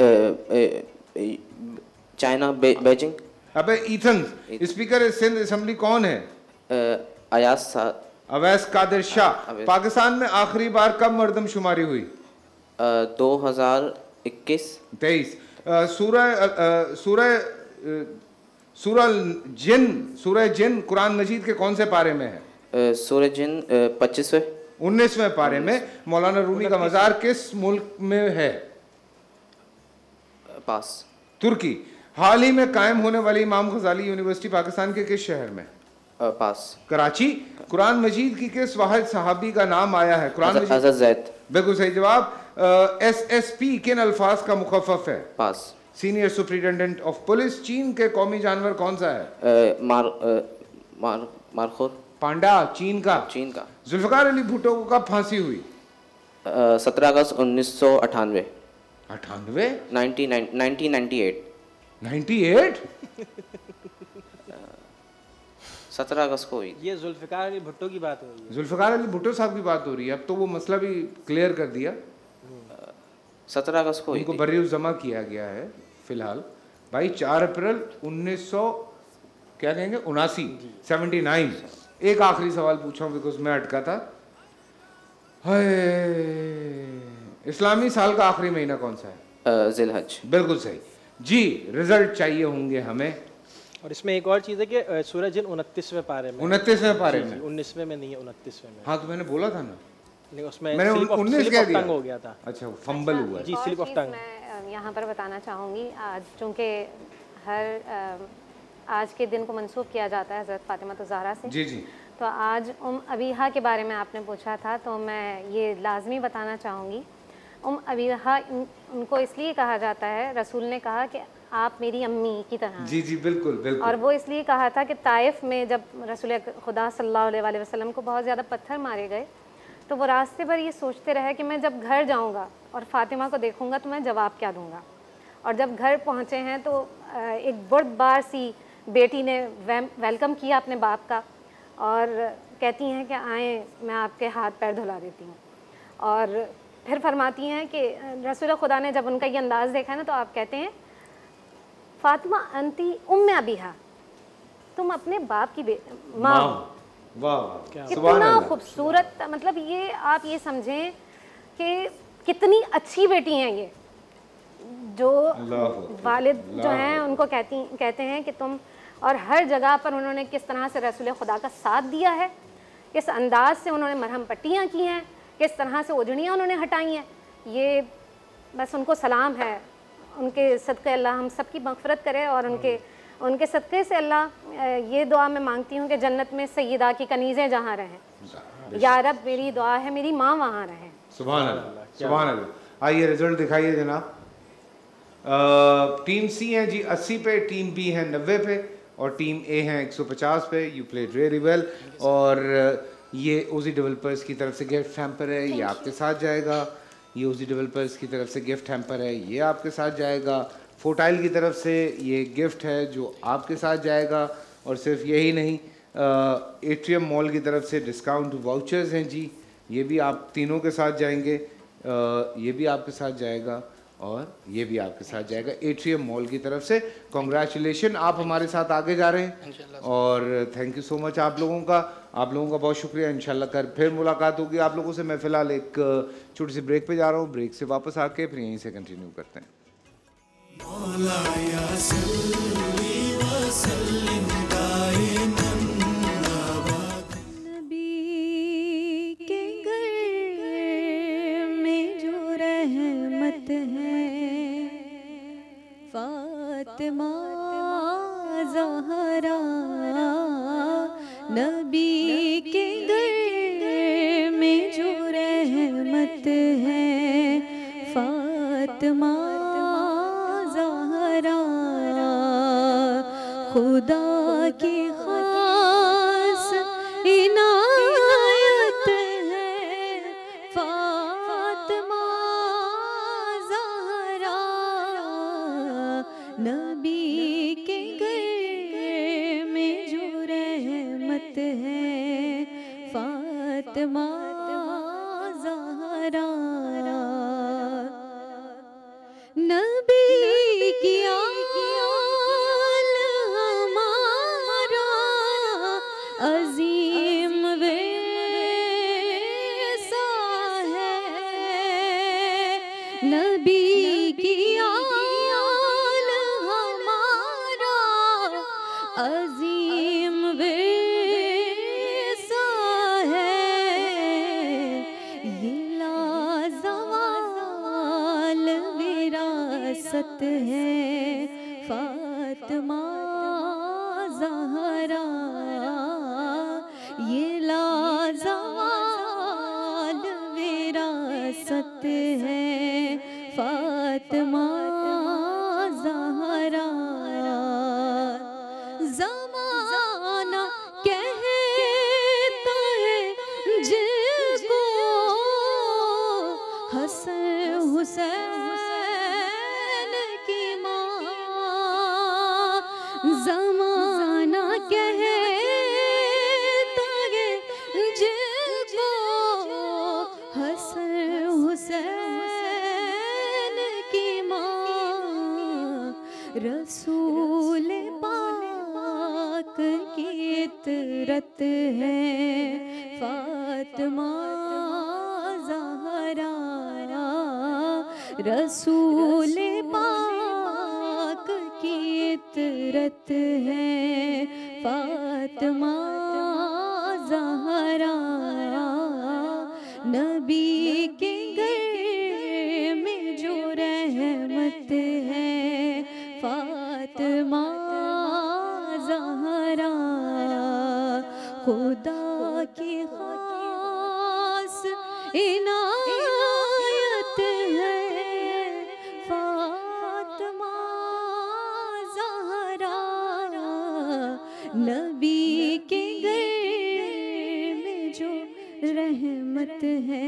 चाइना। बीजिंग। अबे ईथन। स्पीकर सिंध असेंबली कौन है? अवैस कादिर शाह। पाकिस्तान में आखिरी बार कब मर्दमशुमारी हुई? 2021-23। सूरह जिन कुरान मजीद के कौन से पारे में है? सूरह जिन 25वें। 19वें पारे में। मौलाना रूमी का मज़ार किस मुल्क में है? पास। तुर्की। हाल ही में कायम होने वाली इमाम गजाली यूनिवर्सिटी पाकिस्तान के किस शहर में? पास। कराची। कुरान मजीद की किस वाहिद सहाबी का नाम आया है? कुरान मजीद। बिल्कुल सही जवाब। SSP किन अल्फाज का मुखफ़फ़ है? Pass. Senior superintendent of police. चीन के कौमी जानवर कौन सा है? मारखोर। पांडा। चीन का। जुल्फ़िकार अली भुट्टो को कब फांसी हुई? 17 अगस्त 1998। 1998? 17 अगस्त को हुई। ये जुल्फ़िकार अली भुट्टो की बात हो रही है। जुल्फ़िकार अली भुट्टो साहब की बात हो रही है। अब तो वो मसला भी क्लियर कर दिया। 17 अगस्त को उनको बर्री जमा किया गया है फिलहाल। भाई 4 अप्रैल 1900 क्या कहेंगे 79। एक आखिरी सवाल पूछा हूँ बिकॉज मैं अटका था। हाय, इस्लामी साल का आखिरी महीना कौन सा है? जिलहज। बिल्कुल सही जी। रिजल्ट चाहिए होंगे हमें। और इसमें एक और चीज़ है कि सूरज जिन 29वें पारे में, 29वें पारे में, 19वें में नहीं है, 29वें में। हाँ तो मैंने बोला था ना, नहीं उसमें मैंने 19 कह दिया हो गया था। अच्छा फंबल हुआ जी, स्लिप ऑफ टंग। मैं यहाँ पर बताना चाहूँगी, आज चूँकि हर आज के दिन को मंसूब किया जाता है हज़रत फ़ातिमा ज़हरा से। जी जी। तो आज अबीहा के बारे में आपने पूछा था, तो मैं ये लाजमी बताना चाहूँगी। अबीहा उनको इसलिए कहा जाता है, रसूल ने कहा कि आप मेरी अम्मी की तरह। जी जी बिल्कुल बिल्कुल। और वो इसलिए कहा था कि ताइफ में जब रसूल खुदा सल्लल्लाहु अलैहि वसल्लम को बहुत ज़्यादा पत्थर मारे गए, तो वो रास्ते भर ये सोचते रहे कि मैं जब घर जाऊँगा और फ़ातिमा को देखूँगा तो मैं जवाब क्या दूँगा। और जब घर पहुँचे हैं तो एक बुर्दबार सी बेटी ने वेलकम किया अपने बाप का और कहती हैं कि आएँ, मैं आपके हाथ पैर धुला देती हूँ। और फिर फरमाती हैं कि रसूल खुदा ने जब उनका ये अंदाज़ देखा है ना, तो आप कहते हैं फ़ातिमा अंती उम्मे अबीहा, तुम अपने बाप की माँ। वाह, कितना खूबसूरत, मतलब ये आप ये समझें कि कितनी अच्छी बेटी हैं ये, जो वालिद जो हैं उनको कहते हैं कि तुम, और हर जगह पर उन्होंने किस तरह से रसूल खुदा का साथ दिया है, किस अंदाज से उन्होंने मरहम पट्टियाँ की हैं, किस तरह से ओढ़नियाँ उन्होंने हटाई हैं। ये बस उनको सलाम है। उनके सदक़े अल्लाह हम सब की मग़फ़िरत करे और उनके सदक़े से अल्लाह ये दुआ मैं मांगती हूँ कि जन्नत में सय्यदा की कनीज़ें जहाँ रहें। या रब, मेरी दुआ है मेरी माँ वहाँ रहें। सुभान अल्लाह, सुभान अल्लाह। आइए रिजल्ट दिखाइए जनाब। टीम सी है जी 80 पे, टीम बी है 90 पे और टीम ए है 150 पे। You played very well. और ये ओजी डेवलपर्स की तरफ से गिफ्ट हैम्पर है, ये आपके साथ जाएगा। ये ओजी डेवलपर्स की तरफ से गिफ्ट हैम्पर है, ये आपके साथ जाएगा। फोटाइल की तरफ से ये गिफ्ट है जो आपके साथ जाएगा। और सिर्फ यही नहीं, एट्रियम मॉल की तरफ से डिस्काउंट वाउचर्स हैं जी, ये भी आप तीनों के साथ जाएंगे। ये भी आपके साथ जाएगा और ये भी आपके साथ जाएगा एट्रियम मॉल की तरफ से। कॉन्ग्रेचुलेशन, आप हमारे साथ आगे जा रहे हैं और थैंक यू सो मच आप लोगों का बहुत शुक्रिया। इंशाल्लाह कर फिर मुलाकात होगी आप लोगों से। मैं फ़िलहाल एक छोटी सी ब्रेक पे जा रहा हूँ, ब्रेक से वापस आके फिर यहीं से कंटिन्यू करते हैं। नबी के घर में जो रहमत है, फातिमा ज़हरा। नबी के घर में जो रहमत है, फातिमा ज़हरा। खुदा की खास इनायत है, फातिमा ज़हरा। नबी के घर में जो रहमत है, फातिमा ज़हरा। नबी की आल हमारा अजीम विरसा है। नबी की आल हमारा अजीम विरसा है। ये लाज़वाल विरासत है, फातिमा ज़हरा। ये लाज़वाल विरासत है, फातिमा ज़हरा। ज़माना कहता है जिसको हसन हुसैन की माँ। ज़माना कहता रसूल पाक की इतरत है फातिमा ज़हरा, रसूल पाक की इतरत है फातिमा ज़हरा, नबी के घर में जो रहमत है फातिमा ज़हरा, खुदा की खास इनायत है फातिमा ज़हरा, नबी के घर में जो रहमत है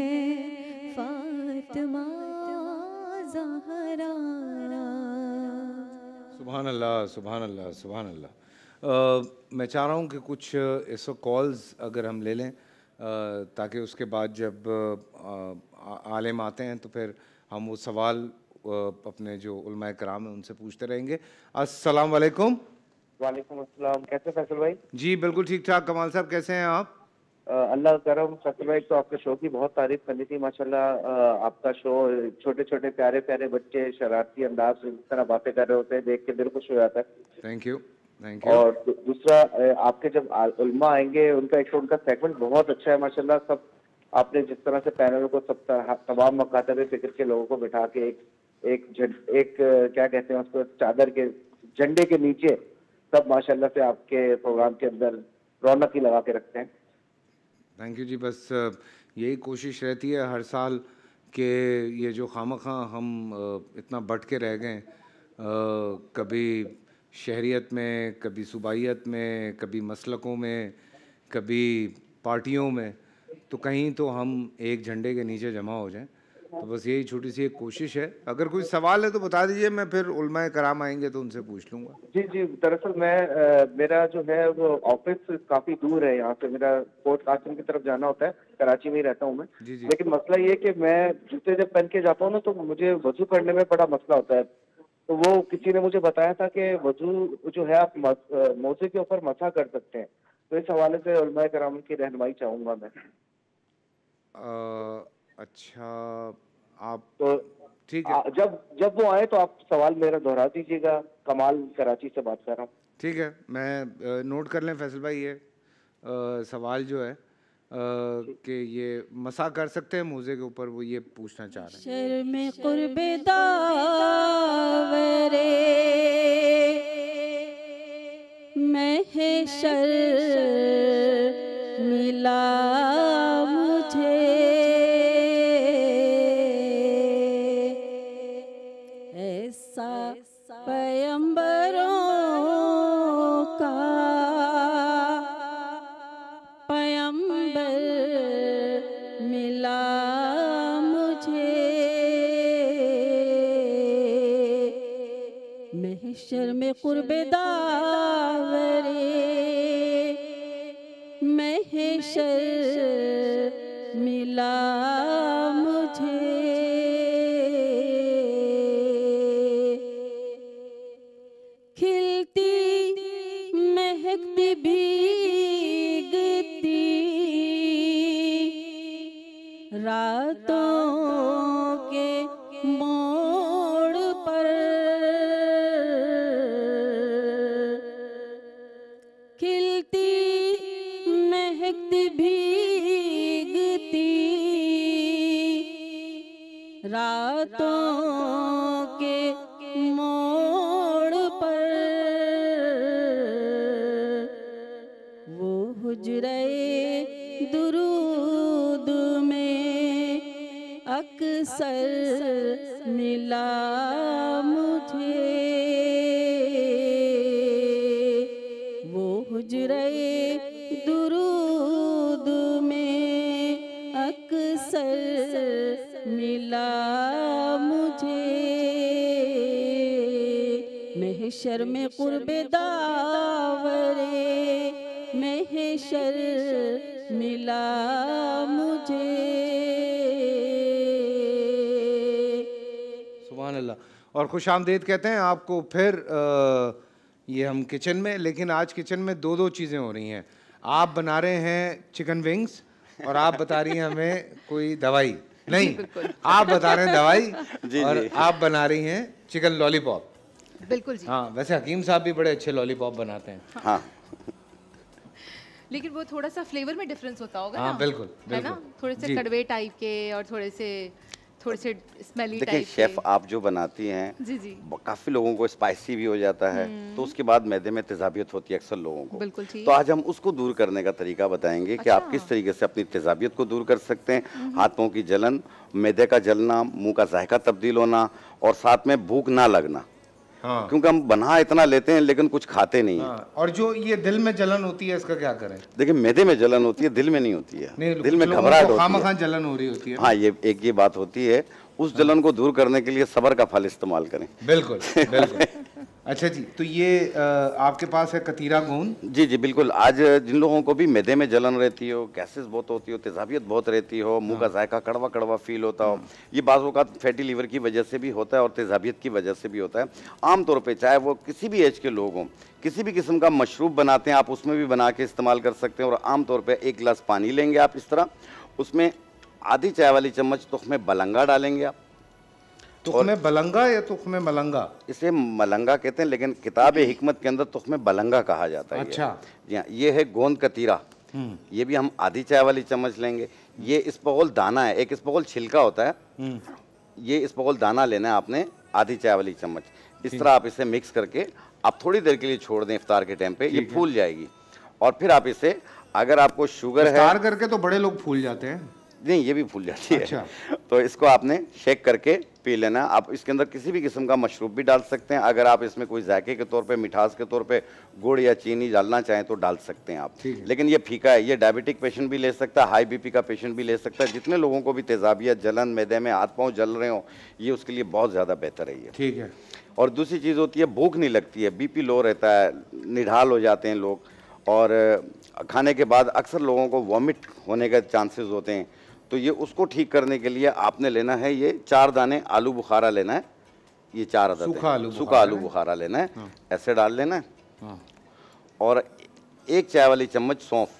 फातिमा ज़हरा। सुभान अल्लाह, सुभान अल्लाह, सुभान अल्लाह। मैं चाह रहा हूँ कि कुछ इस कॉल्स अगर हम ले लें ताकि उसके बाद जब आलिम आते हैं तो फिर हम वो सवाल अपने जो उलमाए कराम हैं उनसे पूछते रहेंगे। अस्सलाम वालेकुम। वालेकुम अस्सलाम। कैसे फैसल भाई? जी बिल्कुल ठीक ठाक। कमाल साहब कैसे हैं आप? अल्लाह करम। फैसल भाई तो आपके शो की बहुत तारीफ करनी थी माशाल्लाह। आपका शो छोटे छोटे प्यारे प्यारे बच्चे शरारती अंदाज से जिस तरह बातें कर रहे होते हैं देख के दिल खुश हो जाता है। Thank you, thank you. और दूसरा आपके जब उलमा आएंगे उनका एक उनका सेगमेंट बहुत अच्छा है माशाल्लाह। सब आपने जिस तरह से पैनल को सब तमाम मकातब फिक्र के लोगों को बिठा के एक क्या कहते हैं उसको चादर के झंडे के नीचे सब माशाल्लाह से आपके प्रोग्राम के अंदर रौनक ही लगा के रखते हैं। थैंक यू जी। बस यही कोशिश रहती है हर साल कि ये जो खामखा हम इतना बट के रह गए, कभी शहरियत में, कभी सूबाइयत में, कभी मसलकों में, कभी पार्टियों में, तो कहीं तो हम एक झंडे के नीचे जमा हो जाएं। तो बस यही छोटी सी एक कोशिश है। अगर कोई सवाल है तो बता दीजिए, मैं फिर उलमाए कराम आएंगे तो उनसे पूछ लूँगा। जी जी, दरअसल मेरा जो है वो ऑफिस काफी दूर है यहाँ से। मेरा पोर्ट कासिम की तरफ जाना होता है, कराची में ही रहता हूँ मैं। जी जी। लेकिन मसला ये कि मैं जूते जब पहन के जाता हूँ ना तो मुझे वजू करने में बड़ा मसला होता है। तो वो किसी ने मुझे बताया था कि वजू जो है आप मोजे के ऊपर मसा कर सकते हैं। तो इस हवाले से उलमाए कराम की रहनुमाई चाहूँगा मैं। अच्छा, आप तो ठीक है, जब वो आए तो आप सवाल मेरा दोहरा दीजिएगा। कमाल कराची से बात कर रहा हूँ। ठीक है, मैं नोट कर लें फैसल भाई ये सवाल जो है कि ये मसा कर सकते हैं मोजे के ऊपर, वो ये पूछना चाह रहे हैं। शर में कुर्बे दावरे महशर मिला मुझे, ऐसा पैगंबरों का पैगंबर मिला मुझे, महशर में कुर्बे दावरे महशर मिला मुझे, खिलती महकती भीगती रातों के मोड़ पर, खिलती महकती भीगती रातों के मोड़ पर, वो हुजरे दुरूद में अक्सर मिला मुझे, वो हुजरे दुरूद में अक्सर मिला मुझे, महशर में कुर्बे दावरे महशर मिला मुझे। सुभान अल्लाह। और खुशामदीद कहते हैं आपको फिर ये हम किचन में, लेकिन आज किचन में दो दो चीज़ें हो रही हैं। आप बना रहे हैं चिकन विंग्स और आप बता रही हैं हमें कोई दवाई नहीं, आप बता रहे हैं दवाई और आप बना रही हैं चिकन लॉलीपॉप। बिल्कुल जी। हाँ, वैसे हकीम साहब भी बड़े अच्छे लॉलीपॉप बनाते हैं। हाँ। लेकिन वो थोड़ा सा फ्लेवर में डिफरेंस होता होगा हाँ, ना? बिल्कुल, है ना, थोड़े से कड़वे टाइप के और थोड़े से स्मेली टाइप के। देखिए शेफ आप जो बनाती हैं जी जी काफ़ी लोगों को स्पाइसी भी हो जाता है, तो उसके बाद मैदे में तेजाबियत होती है अक्सर लोगों को। बिल्कुल ठीक। तो आज हम उसको दूर करने का तरीका बताएंगे कि आप किस तरीके से अपनी तेजाबियत को दूर कर सकते हैं। हाथों की जलन, मैदे का जलना, मुंह का जायका तब्दील होना और साथ में भूख ना लगना। हाँ। क्योंकि हम बना इतना लेते हैं लेकिन कुछ खाते नहीं हाँ। है। और जो ये दिल में जलन होती है इसका क्या करें? देखिए मैदे में जलन होती है, दिल में नहीं होती है। दिल में घबराहट होती है, जलन हो रही होती है। हाँ, ये बात होती है। उस जलन को दूर करने के लिए सब्र का फल इस्तेमाल करें। बिल्कुल बिल्कुल। अच्छा जी, तो ये आपके पास है कतीरा गोंद? जी जी बिल्कुल। आज जिन लोगों को भी मैदे में जलन रहती हो, गैसेस बहुत होती हो, तेजाबियत बहुत रहती हो, मुंह का जायका कड़वा कड़वा फील होता हो, ये बाज़ औक़ात फैटी लीवर की वजह से भी होता है और तेजाबियत की वजह से भी होता है। आमतौर पे चाहे वो किसी भी एज के लोग हों, किसी भी किस्म का मशरूब बनाते हैं आप उसमें भी बना के इस्तेमाल कर सकते हैं। और आमतौर पर 1 गिलास पानी लेंगे आप इस तरह, उसमें आधी चाय वाली चम्मच तुख्मे बलंगा डालेंगे आप। तुख्मे बलंगा या तुख्मे मलंगा? इसे मलंगा कहते हैं लेकिन किताब हिकमत के अंदर तुख्मे बलंगा कहा जाता है। अच्छा जी हाँ, ये है गोंद कतीरा। ये भी हम आधी चाय वाली चम्मच लेंगे। ये इसबगोल दाना है, एक इसबगोल छिलका होता है, ये इसबगोल दाना लेना है आपने आधी चाय वाली चम्मच। इस तरह आप इसे मिक्स करके आप थोड़ी देर के लिए छोड़ दें इफ्तार के टाइम पे, ये फूल जाएगी। और फिर आप इसे, अगर आपको शुगर है, इफ्तार करके तो बड़े लोग फूल जाते हैं। नहीं, ये भी फूल जाती है। अच्छा। तो इसको आपने शेक करके पी लेना। आप इसके अंदर किसी भी किस्म का मशरूब भी डाल सकते हैं। अगर आप इसमें कोई जायके के तौर पे, मिठास के तौर पे गुड़ या चीनी डालना चाहें तो डाल सकते हैं आप। लेकिन ये फीका है, ये डायबिटिक पेशेंट भी ले सकता है, हाई बीपी का पेशेंट भी ले सकता है। जितने लोगों को भी तेजाबियत, जलन, मैदे में हाथ पाँव जल रहे हो, ये उसके लिए बहुत ज़्यादा बेहतर है ये। ठीक है। और दूसरी चीज़ होती है, भूख नहीं लगती है, बीपी लो रहता है, निढाल हो जाते हैं लोग, और खाने के बाद अक्सर लोगों को वॉमिट होने के चांसेस होते हैं। तो ये उसको ठीक करने के लिए आपने लेना है ये 4 दाने आलू बुखारा लेना है। ये 4 अदद सूखा आलू बुखारा लेना है। ऐसे डाल लेना है। और 1 चाय वाली चम्मच सौंफ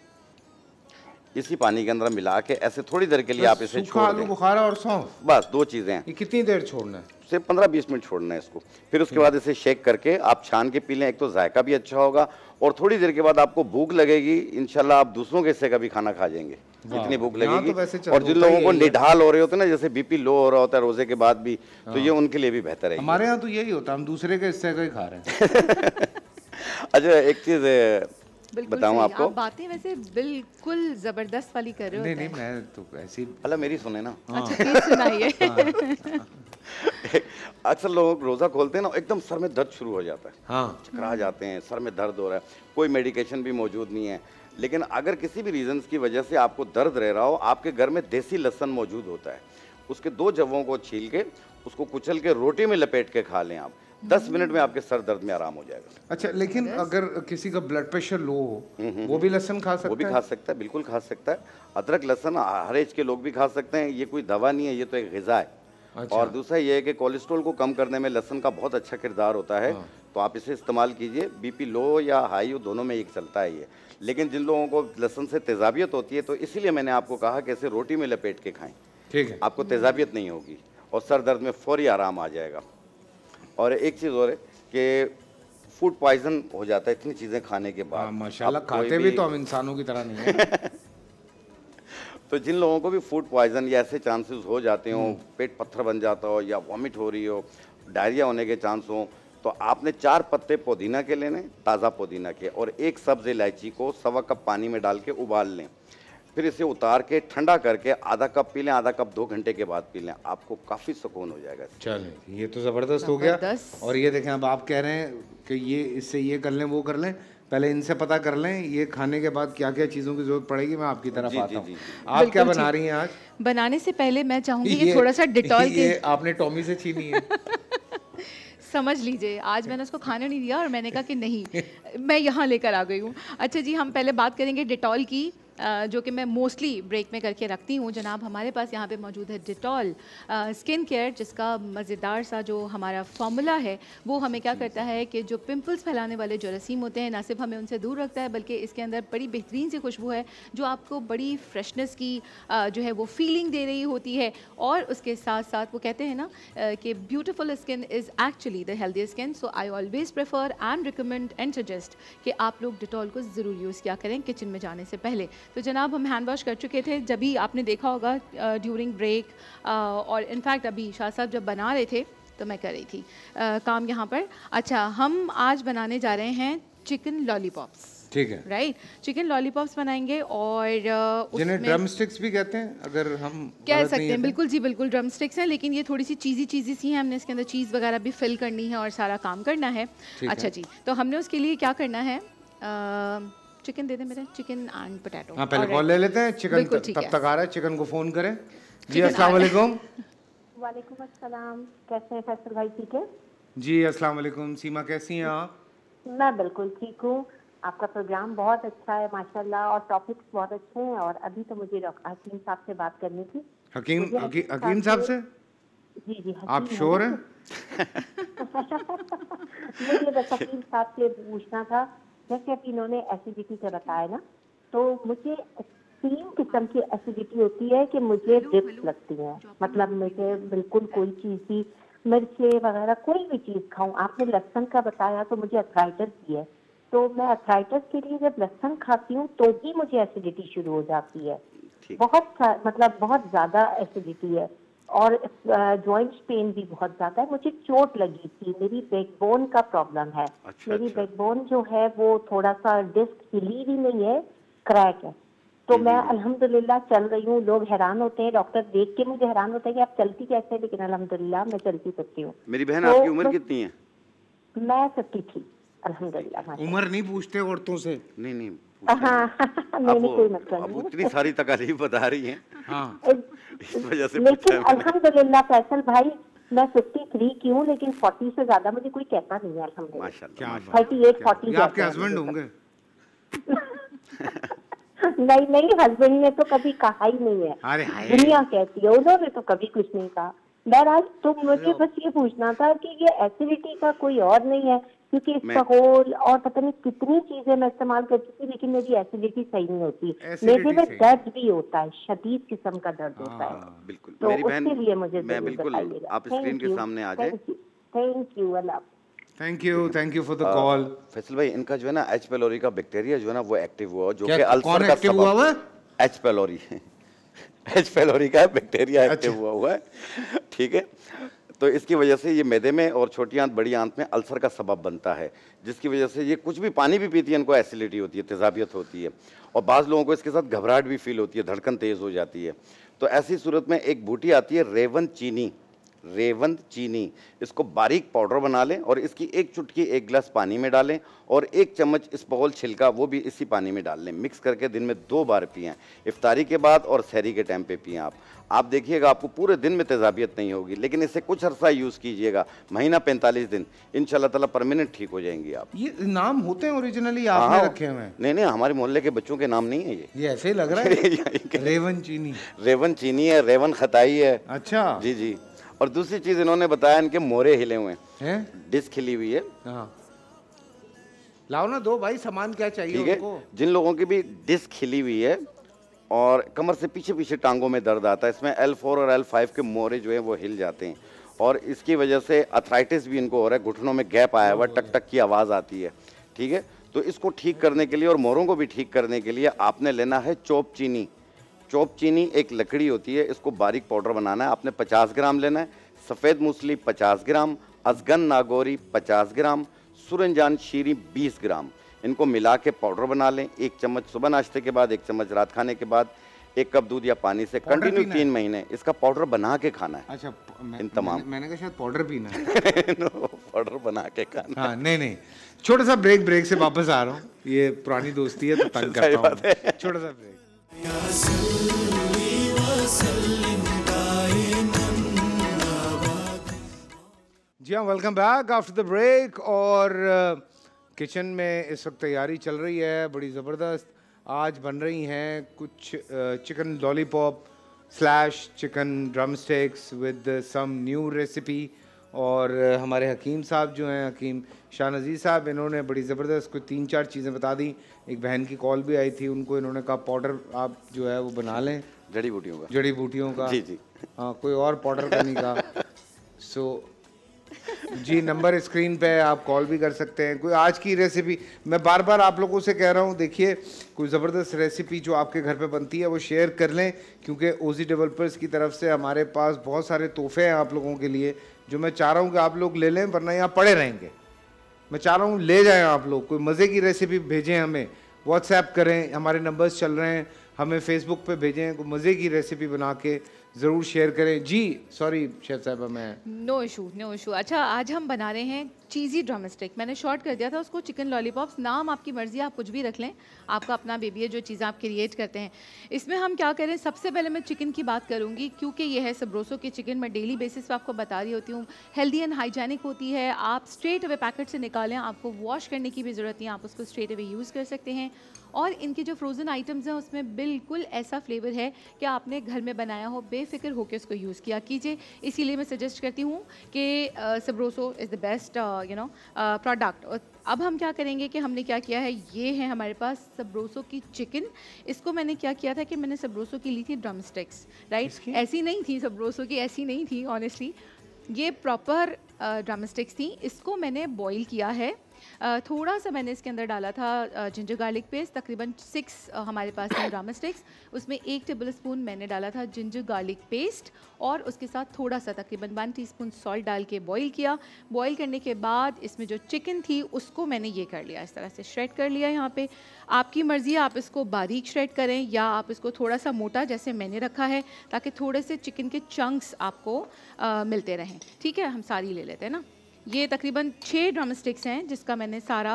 इसी पानी के अंदर मिला के ऐसे थोड़ी देर के लिए आप इसे छोड़ दें। आलू बुखारा और सौंफ, बस 2 चीज़ें हैं। ये कितनी देर छोड़ना है? सिर्फ 15-20 मिनट छोड़ना है इसको। फिर उसके बाद इसे शेक करके आप छान के पी लें। एक तो जायका भी अच्छा होगा और थोड़ी देर के बाद आपको भूख लगेगी, इंशाल्लाह आप दूसरों के हिस्से का भी खाना खा जाएंगे, इतनी भूख लगेगी। और जिन लोगों को निढाल हो रहे होते हैं ना, जैसे बीपी लो हो रहा होता है रोजे के बाद भी, तो ये उनके लिए भी बेहतर है। हमारे यहाँ तो यही होता है, हम दूसरे के हिस्से का ही खा रहे हैं। अच्छा, एक चीज़ बताऊं आपको, आप बातें वैसे बिल्कुल जबरदस्त वाली कर रहे हो। नहीं, मैं तो ऐसी, अल्लाह मेरी सुने ना। अच्छा, प्लीज सुनाइए। अक्सर लोग रोज़ा खोलते हैं ना, एकदम सर में दर्द शुरू हो जाता है। हाँ, चकरा जाते हैं, सर में दर्द हो रहा है, कोई मेडिकेशन भी मौजूद नहीं है। लेकिन अगर किसी भी रीजंस की वजह से आपको दर्द रह रहा हो, आपके घर में देसी लहसुन मौजूद होता है, उसके 2 जवों को छील के उसको कुचल के रोटी में लपेट के खा लें आप, 10 मिनट में आपके सर दर्द में आराम हो जाएगा। अच्छा, लेकिन अगर किसी का ब्लड प्रेशर लो हो, वो भी लहसुन खा सकता है? वो भी खा सकता है, बिल्कुल खा सकता है। अदरक लहसुन हर एज के लोग भी खा सकते हैं। ये कोई दवा नहीं है, ये तो एक ग़िज़ा है। अच्छा। और दूसरा ये है कि कोलेस्ट्रॉल को कम करने में लहसुन का बहुत अच्छा किरदार होता है। तो आप इसे इस्तेमाल कीजिए। बीपी लो या हाई हो, दोनों में एक चलता है ये। लेकिन जिन लोगों को लहसुन से तेजाबियत होती है, तो इसीलिए मैंने आपको कहा कि इसे रोटी में लपेट के खाएं। ठीक है, आपको तेजाबियत नहीं होगी और सर दर्द में फौरी आराम आ जाएगा। और एक चीज़ और है कि फूड पॉइजन हो जाता है इतनी चीज़ें खाने के बाद। माशाल्लाह, खाते भी तो हम इंसानों की तरह नहीं है। तो जिन लोगों को भी फूड पॉइजन या ऐसे चांसेस हो जाते हो, पेट पत्थर बन जाता हो या वॉमिट हो रही हो, डायरिया होने के चांस हो, तो आपने 4 पत्ते पुदीना के लेने, ताज़ा पुदीना के, और 1 सब्ज़ इलायची को 1.25 कप पानी में डाल के उबाल लें। फिर इसे उतार के ठंडा करके आधा कप पी लें, आधा कप 2 घंटे के बाद पी लें, आपको काफ़ी सुकून हो जाएगा। चलिए, ये तो ज़बरदस्त हो गया। और ये देखें, अब आप कह रहे हैं कि ये इससे ये कर लें, वो कर लें, पहले इनसे पता कर लें ये खाने के बाद क्या क्या चीज़ों की जरूरत पड़ेगी। मैं आपकी तरफ आता हूँ। आप क्या बना रही हैं आज? बनाने से पहले मैं चाहूँगी ये थोड़ा सा डिटॉल के, आपने टॉमी से छीनी है। समझ लीजिए, आज मैंने उसको खाने नहीं दिया और मैंने कहा कि नहीं, मैं यहाँ लेकर आ गई हूँ। अच्छा जी, हम पहले बात करेंगे डिटॉल की। जो कि मैं मोस्टली ब्रेक में करके रखती हूँ जनाब, हमारे पास यहाँ पे मौजूद है डिटॉल स्किन केयर, जिसका मज़ेदार सा जो हमारा फार्मूला है वो हमें क्या करता है कि जो पिंपल्स फैलाने वाले जरासीम होते हैं ना सिर्फ हमें उनसे दूर रखता है, बल्कि इसके अंदर बड़ी बेहतरीन सी खुशबू है जो आपको बड़ी फ्रेशनेस की जो है वो फीलिंग दे रही होती है। और उसके साथ साथ वो कहते हैं ना कि beautiful skin is actually the healthy skin. So I always prefer and recommend and suggest कि आप लोग डिटॉल को ज़रूर यूज़ किया करें किचन में जाने से पहले। तो जनाब हम हैंड वॉश कर चुके थे, जब भी आपने देखा होगा ड्यूरिंग ब्रेक, और इनफैक्ट अभी शाह साहब जब बना रहे थे तो मैं कर रही थी काम यहाँ पर। अच्छा, हम आज बनाने जा रहे हैं चिकन लॉलीपॉप्स। ठीक है, राइट, चिकन लॉलीपॉप्स बनाएंगे और जिन्हें ड्रम स्टिक्स भी कहते हैं अगर हम कह सकते हैं। बिल्कुल जी बिल्कुल, ड्रम स्टिक्स हैं, लेकिन ये थोड़ी सी चीज़ी सी हैं, हमने इसके अंदर चीज़ वगैरह भी फिल करनी है और सारा काम करना है। अच्छा जी, तो हमने उसके लिए क्या करना है, चिकन दे दे मेरे, चिकन एंड पोटैटो। हाँ, पहले कॉल ले लेते हैं। चिकन तब तक आ रहा है, चिकन को फ़ोन करें। जी अस्सलाम वालेकुम। वालेकुम अस्सलाम, कैसे हैं फैसल भाई? ठीक है जी, अस्सलाम वालेकुम। सीमा कैसी हैं आप? मैं बिल्कुल ठीक हूँ। आपका प्रोग्राम बहुत अच्छा है माशाल्लाह, और टॉपिक्स बहुत अच्छे हैं। और अभी तो मुझे हकीम साहब से बात करनी थी। हकीम साहब से? जी जी, आप श्योर हैं? मुझे बस हकीम साहब से पूछना था, जैसे अभी इन्होंने एसिडिटी का बताया ना, तो मुझे 3 किस्म की एसिडिटी होती है कि मुझे ड्रिप्स लगती हैं। मतलब मुझे बिल्कुल कोई चीज़ भी, मिर्चे वगैरह कोई भी चीज़ खाऊं, आपने लहसुन का बताया तो मुझे अर्थराइटिस की है, तो मैं अर्थराइटिस के लिए जब लहसुन खाती हूँ तो भी मुझे एसिडिटी शुरू हो जाती है। मतलब बहुत ज़्यादा एसिडिटी है, और जॉइंट्स पेन भी बहुत ज़्यादा है। मुझे चोट लगी थी, मेरी बैकबोन का प्रॉब्लम है। मेरी बैकबोन जो है वो थोड़ा सा डिस्क हिली भी नहीं है, क्रैक है। तो मैं अल्हम्दुलिल्लाह चल रही हूँ। लोग हैरान होते हैं, डॉक्टर देख के मुझे हैरान होता है कि आप चलती कैसे हैं, लेकिन अल्हम्दुलिल्लाह मैं चलती सकती हूँ। मेरी बहन, आपकी उम्र कितनी है? मैं 53 अल्हम्दुलिल्लाह। उम्र नहीं पूछते औरतों से। नहीं नहीं, कोई मतलब नहीं। अब इतनी सारी तकलीफ बता रही हैं। हाँ, इस वजह से लेकिन अल्हम्दुलिल्लाह फैसल भाई, मैं 53 की हूँ, लेकिन 40 से ज्यादा मुझे कोई कहता नहीं है अल्हम्दुलिल्लाह। 38-40 आपके हस्बैंड होंगे? नहीं, हस्बैंड ने तो कभी कहा ही नहीं है, दुनिया कहती है, उन्होंने तो कभी कुछ नहीं कहा। बहरहाल तो मुझे बस ये पूछना था कि ये एसिडिटी का कोई और नहीं है, क्योंकि इसकोल और पता नहीं कितनी चीजें मैं इस्तेमाल करती थी, लेकिन मेरी एसिडिटी सही नहीं होती। मेरे में दर्द भी होता है, शदीद किस्म का दर्द होता है। बिल्कुल तो मेरी बहन, उसके लिए मुझे मैं बिल्कुल, आप स्क्रीन के सामने आ जाए। Thank you, Allah. Thank you for the call. Faisal भाई, इनका जो है ना एच पेलोरी का बैक्टीरिया जो है ना वो एक्टिव हुआ, जो कि अल्सर का सबब हुआ है। एच पेलोरी का बैक्टीरिया एक्टिव हुआ है, ठीक है। तो इसकी वजह से ये मैदे में और छोटी आंत बड़ी आंत में अल्सर का सबब बनता है, जिसकी वजह से ये कुछ भी पानी भी पीती है इनको एसिडिटी होती है, तेजाबियत होती है, और बाज़ लोगों को इसके साथ घबराहट भी फील होती है, धड़कन तेज़ हो जाती है। तो ऐसी सूरत में एक बूटी आती है रेवंत चीनी, इसको बारीक पाउडर बना लें और इसकी 1 चुटकी 1 गिलास पानी में डालें, और 1 चम्मच इसबगोल छिलका वो भी इसी पानी में डाल लें। मिक्स करके दिन में 2 बार पिएं, इफ्तारी के बाद और सहरी के टाइम पे पिएं। आप देखिएगा आपको पूरे दिन में तेजाबियत नहीं होगी, लेकिन इसे कुछ अरसा यूज़ कीजिएगा, महीना 45 दिन, इंशाल्लाह ताला परमानेंट ठीक हो जाएंगी आप। ये नाम होते हैं ओरिजिनली आपने रखे हुए हैं? नहीं, हमारे मोहल्ले के बच्चों के नाम नहीं है ये ऐसे ही लग रहा है। रेवन चीनी है, रेवन खताई है। अच्छा जी। और दूसरी चीज इन्होंने बताया, इनके मोरे हिले हुए हैं, डिस्क हिली हुई है। लाओ ना दो भाई, सामान क्या चाहिए उनको? जिन लोगों की भी डिस्क हिली हुई है और कमर से पीछे टांगों में दर्द आता है, इसमें L4 और L5 के मोरे जो है वो हिल जाते हैं, और इसकी वजह से अर्थराइटिस भी इनको हो रहा है, घुटनों में गैप आया हुआ, टक टक की आवाज़ आती है, ठीक है। तो इसको ठीक करने के लिए और मोरों को भी ठीक करने के लिए आपने लेना है चोप चीनी एक लकड़ी होती है, इसको बारीक पाउडर बनाना है। आपने 50 ग्राम लेना है, सफ़ेद मूसली 50 ग्राम, अजगन नागौरी 50 ग्राम, सुरंजान शीरी 20 ग्राम, इनको मिला के पाउडर बना लें। 1 चम्मच सुबह नाश्ते के बाद, 1 चम्मच रात खाने के बाद, 1 कप दूध या पानी से कंटिन्यू 3 महीने इसका पाउडर बना के खाना है। अच्छा, इन तमाम मैंने कहा शायद पाउडर पीना है। पाउडर बना के खाना। हाँ, नहीं, छोटा सा ब्रेक से वापस आ रहा हूँ, ये पुरानी दोस्ती है तो तंग करता हूँ। छोटा सा ब्रेक। जी हाँ, welcome back after the break. और किचन में इस वक्त तैयारी चल रही है बड़ी ज़बरदस्त। आज बन रही हैं कुछ chicken lollipop slash chicken drumsticks with some new recipe. और हमारे हकीम साहब जो हैं, हकीम शाह नज़ीर साहब, इन्होंने बड़ी ज़बरदस्त कुछ 3-4 चीज़ें बता दी। एक बहन की कॉल भी आई थी, उनको इन्होंने कहा पाउडर आप जो है वो बना लें जड़ी बूटियों का। जड़ी बूटियों का, जी जी, हाँ, कोई और पाउडर का नहीं कहा। सो जी, नंबर स्क्रीन पे है, आप कॉल भी कर सकते हैं। कोई आज की रेसिपी, मैं बार बार आप लोगों से कह रहा हूँ, देखिए कोई ज़बरदस्त रेसिपी जो आपके घर पे बनती है वो शेयर कर लें, क्योंकि ओजी डेवलपर्स की तरफ से हमारे पास बहुत सारे तोहफे हैं आप लोगों के लिए, जो मैं चाह रहा हूँ कि आप लोग ले लें, वरना यहाँ पड़े रहेंगे। मैं चाह रहा हूँ ले जाएं आप लोग, कोई मज़े की रेसिपी भेजें, हमें व्हाट्सएप करें, हमारे नंबर्स चल रहे हैं, हमें फेसबुक पे भेजें, कोई मज़े की रेसिपी बना के ज़रूर शेयर करें। जी सॉरी शेफ साहबा, मैं नो इशू नो इशू। अच्छा, आज हम बना रहे हैं चीज़ी ड्रम स्टिक। मैंने शॉर्ट कर दिया था उसको चिकन लॉलीपॉप्स। नाम आपकी मर्ज़ी, आप कुछ भी रख लें, आपका अपना बेबी है, जो चीज़ें आप क्रिएट करते हैं। इसमें हम क्या करें, सबसे पहले मैं चिकन की बात करूँगी, क्योंकि ये है सबरोसो की चिकन। मैं डेली बेसिस पे आपको बता रही होती हूँ, हेल्दी एंड हाइजेनिक होती है। आप स्ट्रेट अवे पैकेट से निकालें, आपको वॉश करने की भी ज़रूरत नहीं है, आप उसको स्ट्रेट अवे यूज़ कर सकते हैं। और इनके जो फ्रोज़न आइटम्स हैं उसमें बिल्कुल ऐसा फ्लेवर है कि आपने घर में बनाया हो, बेफिक्र होकर उसको यूज़ किया कीजिए। इसीलिए मैं सजेस्ट करती हूँ कि Sabroso is the best product. अब हम क्या करेंगे कि हमने क्या किया है, ये है हमारे पास सबरोसो की चिकन। इसको मैंने क्या किया था कि मैंने सबरोसो की ली थी ड्रम स्टिक्स, राइट? ऐसी नहीं थी सबरोसो की, ऐसी नहीं थी ऑनेस्टली, ये प्रॉपर ड्रम स्टिक्स थी। इसको मैंने बॉईल किया है। थोड़ा सा मैंने इसके अंदर डाला था जिंजर गार्लिक पेस्ट, तकरीबन 6 हमारे पास थे ड्रम स्टिक्स। उसमें 1 टेबल स्पून मैंने डाला था जिंजर गार्लिक पेस्ट, और उसके साथ थोड़ा सा तकरीबन 1 टीस्पून सॉल्ट डाल के बॉईल किया। बॉईल करने के बाद इसमें जो चिकन थी उसको मैंने ये कर लिया, इस तरह से श्रेड कर लिया। यहाँ पे आपकी मर्ज़ी है, आप इसको बारीक श्रेड करें या आप इसको थोड़ा सा मोटा जैसे मैंने रखा है, ताकि थोड़े से चिकन के चंक्स आपको मिलते रहें। ठीक है, हम सारी ले लेते हैं ना। ये तकरीबन 6 ड्रम स्टिक्स हैं जिसका मैंने सारा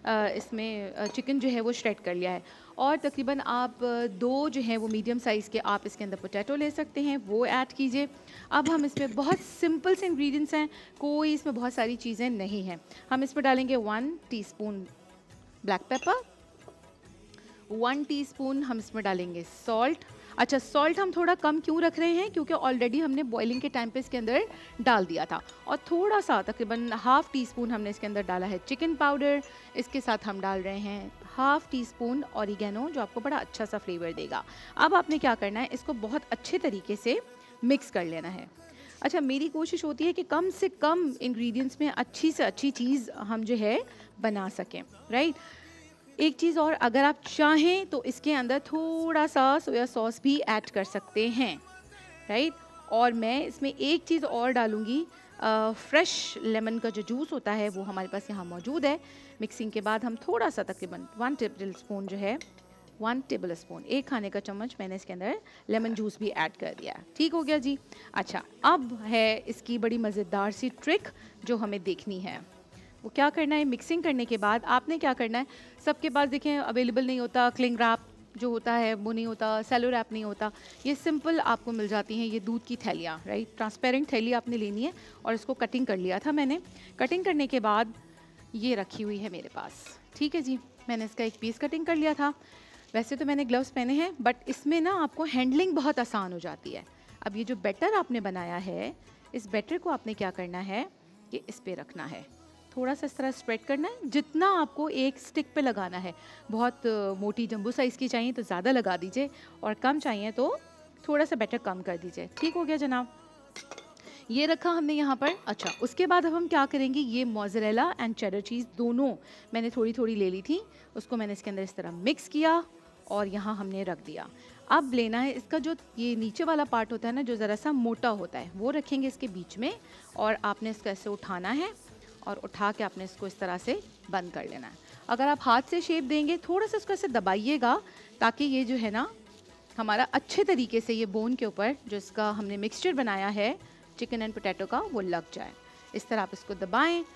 इसमें चिकन जो है वो श्रेड कर लिया है। और तकरीबन आप 2 जो हैं वो मीडियम साइज़ के आप इसके अंदर पोटैटो ले सकते हैं, वो ऐड कीजिए। अब हम इसमें बहुत सिंपल से इंग्रेडिएंट्स हैं, कोई इसमें बहुत सारी चीज़ें नहीं हैं। हम इसमें डालेंगे 1 टीस्पून ब्लैक पेपर, 1 टीस्पून हम इसमें डालेंगे सॉल्ट। अच्छा, सॉल्ट हम थोड़ा कम क्यों रख रहे हैं, क्योंकि ऑलरेडी हमने बॉइलिंग के टाइम पे इसके अंदर डाल दिया था। और थोड़ा सा तकरीबन 1/2 टीस्पून हमने इसके अंदर डाला है चिकन पाउडर। इसके साथ हम डाल रहे हैं 1/2 टीस्पून ऑरिगेनो, जो आपको बड़ा अच्छा सा फ्लेवर देगा। अब आपने क्या करना है, इसको बहुत अच्छे तरीके से मिक्स कर लेना है। अच्छा, मेरी कोशिश होती है कि कम से कम इंग्रेडिएंट्स में अच्छी से अच्छी चीज़ हम जो है बना सकें, राइट? एक चीज़ और, अगर आप चाहें तो इसके अंदर थोड़ा सा सोया सॉस भी ऐड कर सकते हैं, राइट? और मैं इसमें एक चीज़ और डालूँगी, फ्रेश लेमन का जो जूस होता है वो हमारे पास यहाँ मौजूद है। मिक्सिंग के बाद हम थोड़ा सा तकरीबन 1 टेबल स्पून जो है, 1 टेबल स्पून, 1 खाने का चम्मच मैंने इसके अंदर लेमन जूस भी ऐड कर दिया। ठीक हो गया जी। अच्छा, अब है इसकी बड़ी मज़ेदार सी ट्रिक जो हमें देखनी है। वो क्या करना है, मिक्सिंग करने के बाद आपने क्या करना है, सबके पास देखें अवेलेबल नहीं होता, क्लिंग रैप जो होता है वो नहीं होता, सेलो रैप नहीं होता, ये सिंपल आपको मिल जाती हैं ये दूध की थैलियाँ, राइट? ट्रांसपेरेंट थैली आपने लेनी है और इसको कटिंग कर लिया था मैंने। कटिंग करने के बाद ये रखी हुई है मेरे पास, ठीक है जी। मैंने इसका एक पीस कटिंग कर लिया था। वैसे तो मैंने ग्लव्स पहने हैं, बट इसमें ना आपको हैंडलिंग बहुत आसान हो जाती है। अब ये जो बैटर आपने बनाया है, इस बैटर को आपने क्या करना है कि इस पर रखना है, थोड़ा सा इस तरह स्प्रेड करना है, जितना आपको एक स्टिक पे लगाना है। बहुत मोटी जंबू साइज़ की चाहिए तो ज़्यादा लगा दीजिए, और कम चाहिए तो थोड़ा सा बैटर कम कर दीजिए। ठीक हो गया जनाब, ये रखा हमने यहाँ पर। अच्छा, उसके बाद अब हम क्या करेंगे, ये मोज़रेला एंड चेडर चीज़ दोनों मैंने थोड़ी थोड़ी ले ली थी, उसको मैंने इसके अंदर इस तरह मिक्स किया और यहाँ हमने रख दिया। अब लेना है इसका जो ये नीचे वाला पार्ट होता है ना, जो ज़रा सा मोटा होता है, वो रखेंगे इसके बीच में, और आपने इसको ऐसे उठाना है और उठा के आपने इसको इस तरह से बंद कर लेना है। अगर आप हाथ से शेप देंगे, थोड़ा सा इसको ऐसे दबाइएगा ताकि ये जो है ना हमारा अच्छे तरीके से ये बोन के ऊपर जो इसका हमने मिक्सचर बनाया है चिकन एंड पोटैटो का, वो लग जाए। इस तरह आप इसको दबाएं।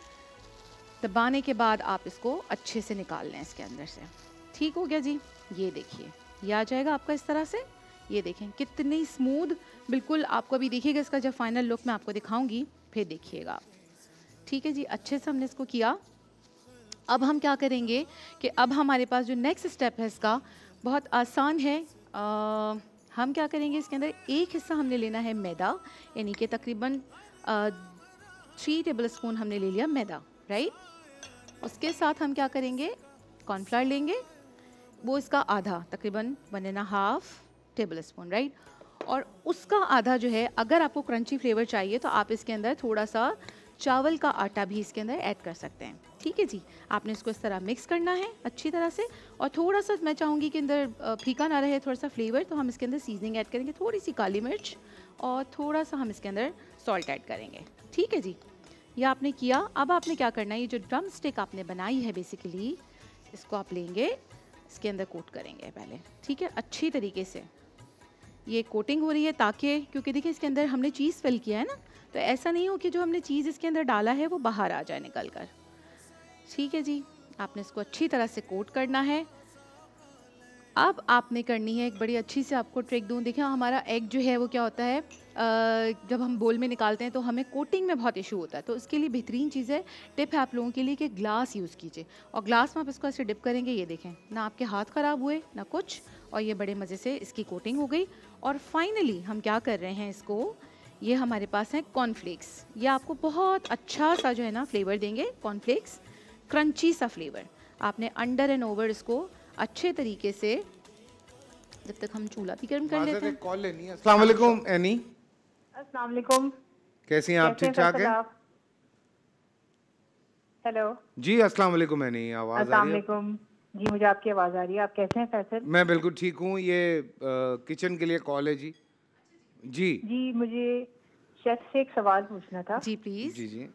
दबाने के बाद आप इसको अच्छे से निकाल लें इसके अंदर से। ठीक हो गया जी। ये देखिए, ये आ जाएगा आपका इस तरह से। ये देखें कितनी स्मूथ, बिल्कुल। आपको अभी देखिएगा इसका जब फाइनल लुक मैं आपको दिखाऊंगी, फिर देखिएगा आप। ठीक है जी, अच्छे से हमने इसको किया। अब हम क्या करेंगे कि अब हमारे पास जो नेक्स्ट स्टेप है इसका, बहुत आसान है। हम क्या करेंगे, इसके अंदर एक हिस्सा हमने लेना है मैदा, यानी कि तकरीबन 3 टेबल स्पून हमने ले लिया मैदा, राइट। उसके साथ हम क्या करेंगे, कॉर्नफ्लावर लेंगे, वो इसका आधा, तकरीबन 1.5 टेबल स्पून, राइट। और उसका आधा जो है, अगर आपको क्रंची फ्लेवर चाहिए तो आप इसके अंदर थोड़ा सा चावल का आटा भी इसके अंदर ऐड कर सकते हैं, ठीक है जी। आपने इसको इस तरह मिक्स करना है अच्छी तरह से, और थोड़ा सा मैं चाहूँगी कि अंदर फीका ना रहे, थोड़ा सा फ्लेवर, तो हम इसके अंदर सीजनिंग ऐड करेंगे, थोड़ी सी काली मिर्च और थोड़ा सा हम इसके अंदर सॉल्ट ऐड करेंगे, ठीक है जी। ये आपने किया। अब आपने क्या करना है, ये जो ड्रम स्टिक आपने बनाई है बेसिकली, इसको आप लेंगे, इसके अंदर कोट करेंगे पहले, ठीक है, अच्छी तरीके से। ये कोटिंग हो रही है ताकि, क्योंकि देखिए इसके अंदर हमने चीज़ फिल किया है ना, तो ऐसा नहीं हो कि जो हमने चीज़ इसके अंदर डाला है वो बाहर आ जाए निकल कर, ठीक है जी। आपने इसको अच्छी तरह से कोट करना है। अब आपने करनी है एक बड़ी अच्छी से, आपको ट्रिक दूँ, देखिए हमारा एग जो है वो क्या होता है, जब हम बोल में निकालते हैं तो हमें कोटिंग में बहुत इशू होता है, तो उसके लिए बेहतरीन चीज़ है, टिप है आप लोगों के लिए कि ग्लास यूज़ कीजिए, और ग्लास में आप इसको ऐसे डिप करेंगे, ये देखें ना आपके हाथ ख़राब हुए ना कुछ, और ये बड़े मज़े से इसकी कोटिंग हो गई। और फाइनली हम क्या कर रहे हैं, इसको, ये हमारे पास हैं कॉर्नफ्लेक्स, ये आपको बहुत अच्छा सा जो है ना फ्लेवर देंगे, कॉर्नफ्लेक्स, क्रंची सा फ्लेवर। आपने अंडर एंड ओवर इसको अच्छे तरीके से, जब तक हम चूल्हा भी गर्म कर लेते हैं। कॉल लेनी है। अस्सलाम वालेकुम एनी। अस्सलाम वालेकुम। कैसी हैं आप, ठीक ठाक हैं? हेलो जी, अस्सलाम वालेकुम एनी, आवाज़ आ रही है? अस्सलाम वालेकुम जी, मुझे आपकी आवाज़ आ रही है। आप कैसे हैं फैसल? मैं बिल्कुल ठीक हूँ। ये किचन के लिए कॉल है जी। जी जी, मुझे शेफ से एक सवाल पूछना था। जी प्लीज़। जी जी।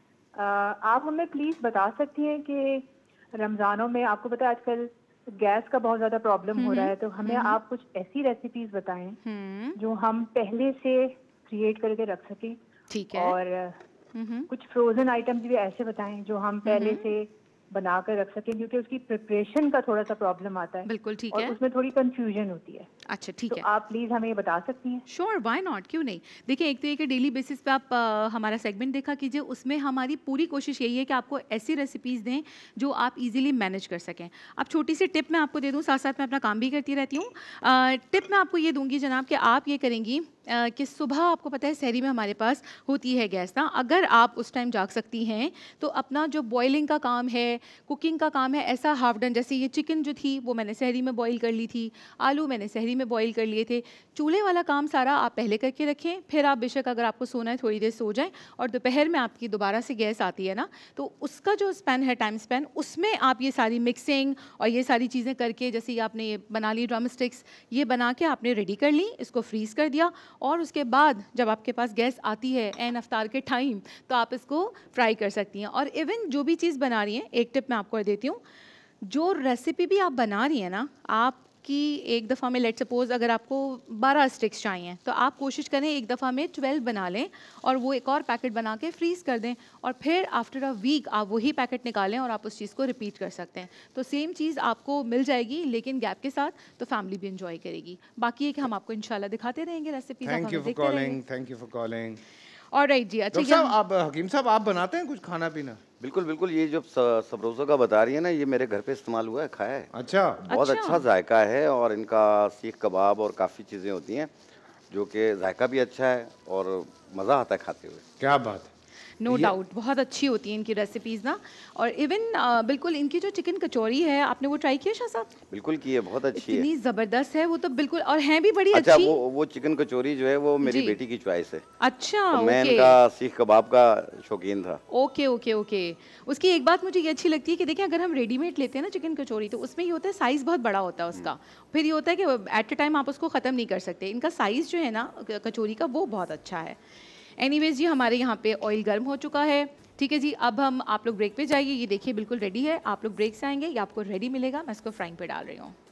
आप हमें प्लीज़ बता सकती हैं कि रमज़ानों में, आपको पता है आजकल गैस का बहुत ज़्यादा प्रॉब्लम हो रहा है, तो हमें आप कुछ ऐसी रेसिपीज़ बताएं जो हम पहले से क्रिएट करके रख सकें, ठीक है। और कुछ फ्रोज़न आइटम्स भी ऐसे बताएं जो हम पहले से बना कर रख सकें, क्योंकि उसकी प्रिपरेशन का थोड़ा सा प्रॉब्लम आता है। बिल्कुल ठीक और है। उसमें थोड़ी कंफ्यूजन होती है। अच्छा ठीक है, तो आप प्लीज़ हमें ये बता सकती हैं? श्योर, व्हाई नॉट, क्यों नहीं। देखिए, एक तो ये कि डेली बेसिस पे आप हमारा सेगमेंट देखा कीजिए, उसमें हमारी पूरी कोशिश यही है कि आपको ऐसी रेसिपीज़ दें जो आप इजीली मैनेज कर सकें। अब छोटी सी टिप मैं आपको दे दूं, साथ साथ मैं अपना काम भी करती रहती हूँ। टिप मैं आपको ये दूंगी जनाब कि आप ये करेंगी कि सुबह आपको पता है सहरी में हमारे पास होती है गैस ना, अगर आप उस टाइम जाग सकती हैं तो अपना जो बॉइलिंग का काम है, कुकिंग का काम है, ऐसा हाफ डन, जैसे ये चिकन जो थी वो मैंने सहरी में बॉईल कर ली थी, आलू मैंने सहरी में बॉईल कर लिए थे, चूल्हे वाला काम सारा आप पहले करके रखें, फिर आप बेशक अगर आपको सोना है थोड़ी देर सो जाएं, और दोपहर में आपकी दोबारा से गैस आती है ना, तो उसका जो स्पैन है, टाइम स्पैन, उसमें आप ये सारी मिक्सिंग और ये सारी चीज़ें करके, जैसे ये आपने ये बना ली ड्रम स्टिक्स, ये बना के आपने रेडी कर ली, इसको फ्रीज़ कर दिया, और उसके बाद जब आपके पास गैस आती है एन अफ्तार के टाइम, तो आप इसको फ्राई कर सकती हैं। और इवन जो भी चीज़ बना रही हैं, एक टिप मैं आपको देती हूँ, जो रेसिपी भी आप बना रही हैं ना, आपकी एक दफ़ा में, लेट सपोज अगर आपको 12 स्टिक्स चाहिए, तो आप कोशिश करें एक दफ़ा में 12 बना लें, और वो एक और पैकेट बना के फ्रीज़ कर दें, और फिर आफ्टर अ वीक आप वही पैकेट निकालें और आप उस चीज़ को रिपीट कर सकते हैं। तो सेम चीज़ आपको मिल जाएगी, लेकिन गैप के साथ, तो फैमिली भी इंजॉय करेगी। बाकी है कि हम आपको इंशाल्लाह दिखाते रहेंगे recipes. Thank you for calling, thank you for calling. Alright जी। अच्छा डॉक्टर साहब, आप हकीम साहब, आप बनाते हैं कुछ खाना पीना? बिल्कुल बिल्कुल, ये जो सबरोज़ा का बता रही है ना, ये मेरे घर पे इस्तेमाल हुआ है, खाया है। अच्छा, बहुत अच्छा जायका है, और इनका सीख कबाब और काफ़ी चीज़ें होती हैं जो कि जायका भी अच्छा है और मज़ा आता है खाते हुए। क्या बात है, नो डाउट, बहुत अच्छी होती है इनकी रेसिपीज़ ना। और इवन बिल्कुल इनकी जो चिकन कचौरी है, आपने वो ट्राई किया शाह साहब? बिल्कुल की है, बहुत अच्छी है, इतनी ज़बरदस्त है वो तो, बिल्कुल, और हैं भी बड़ी अच्छा, अच्छी। वो चिकन कचौरी जो है वो मेरी बेटी की चॉइस है। अच्छा, तो मैं ओके। इनका सीख कबाब का शौकीन था। Okay okay okay. उसकी एक बात मुझे ये अच्छी लगती है कि देखिए, अगर हम रेडीमेड लेते हैं ना चिकन कचौरी, तो उसमें ये होता है साइज़ बहुत बड़ा होता है उसका, फिर ये होता है कि एट अ टाइम आप उसको ख़त्म नहीं कर सकते। इनका साइज़ जो है ना कचौरी का, वो बहुत अच्छा है। एनीवेज जी, हमारे यहाँ पे ऑयल गर्म हो चुका है, ठीक है जी। अब हम, आप लोग ब्रेक पे जाइए, ये देखिए बिल्कुल रेडी है, आप लोग ब्रेक से आएंगे, ये आपको रेडी मिलेगा। मैं इसको फ्राइंग पे डाल रही हूँ।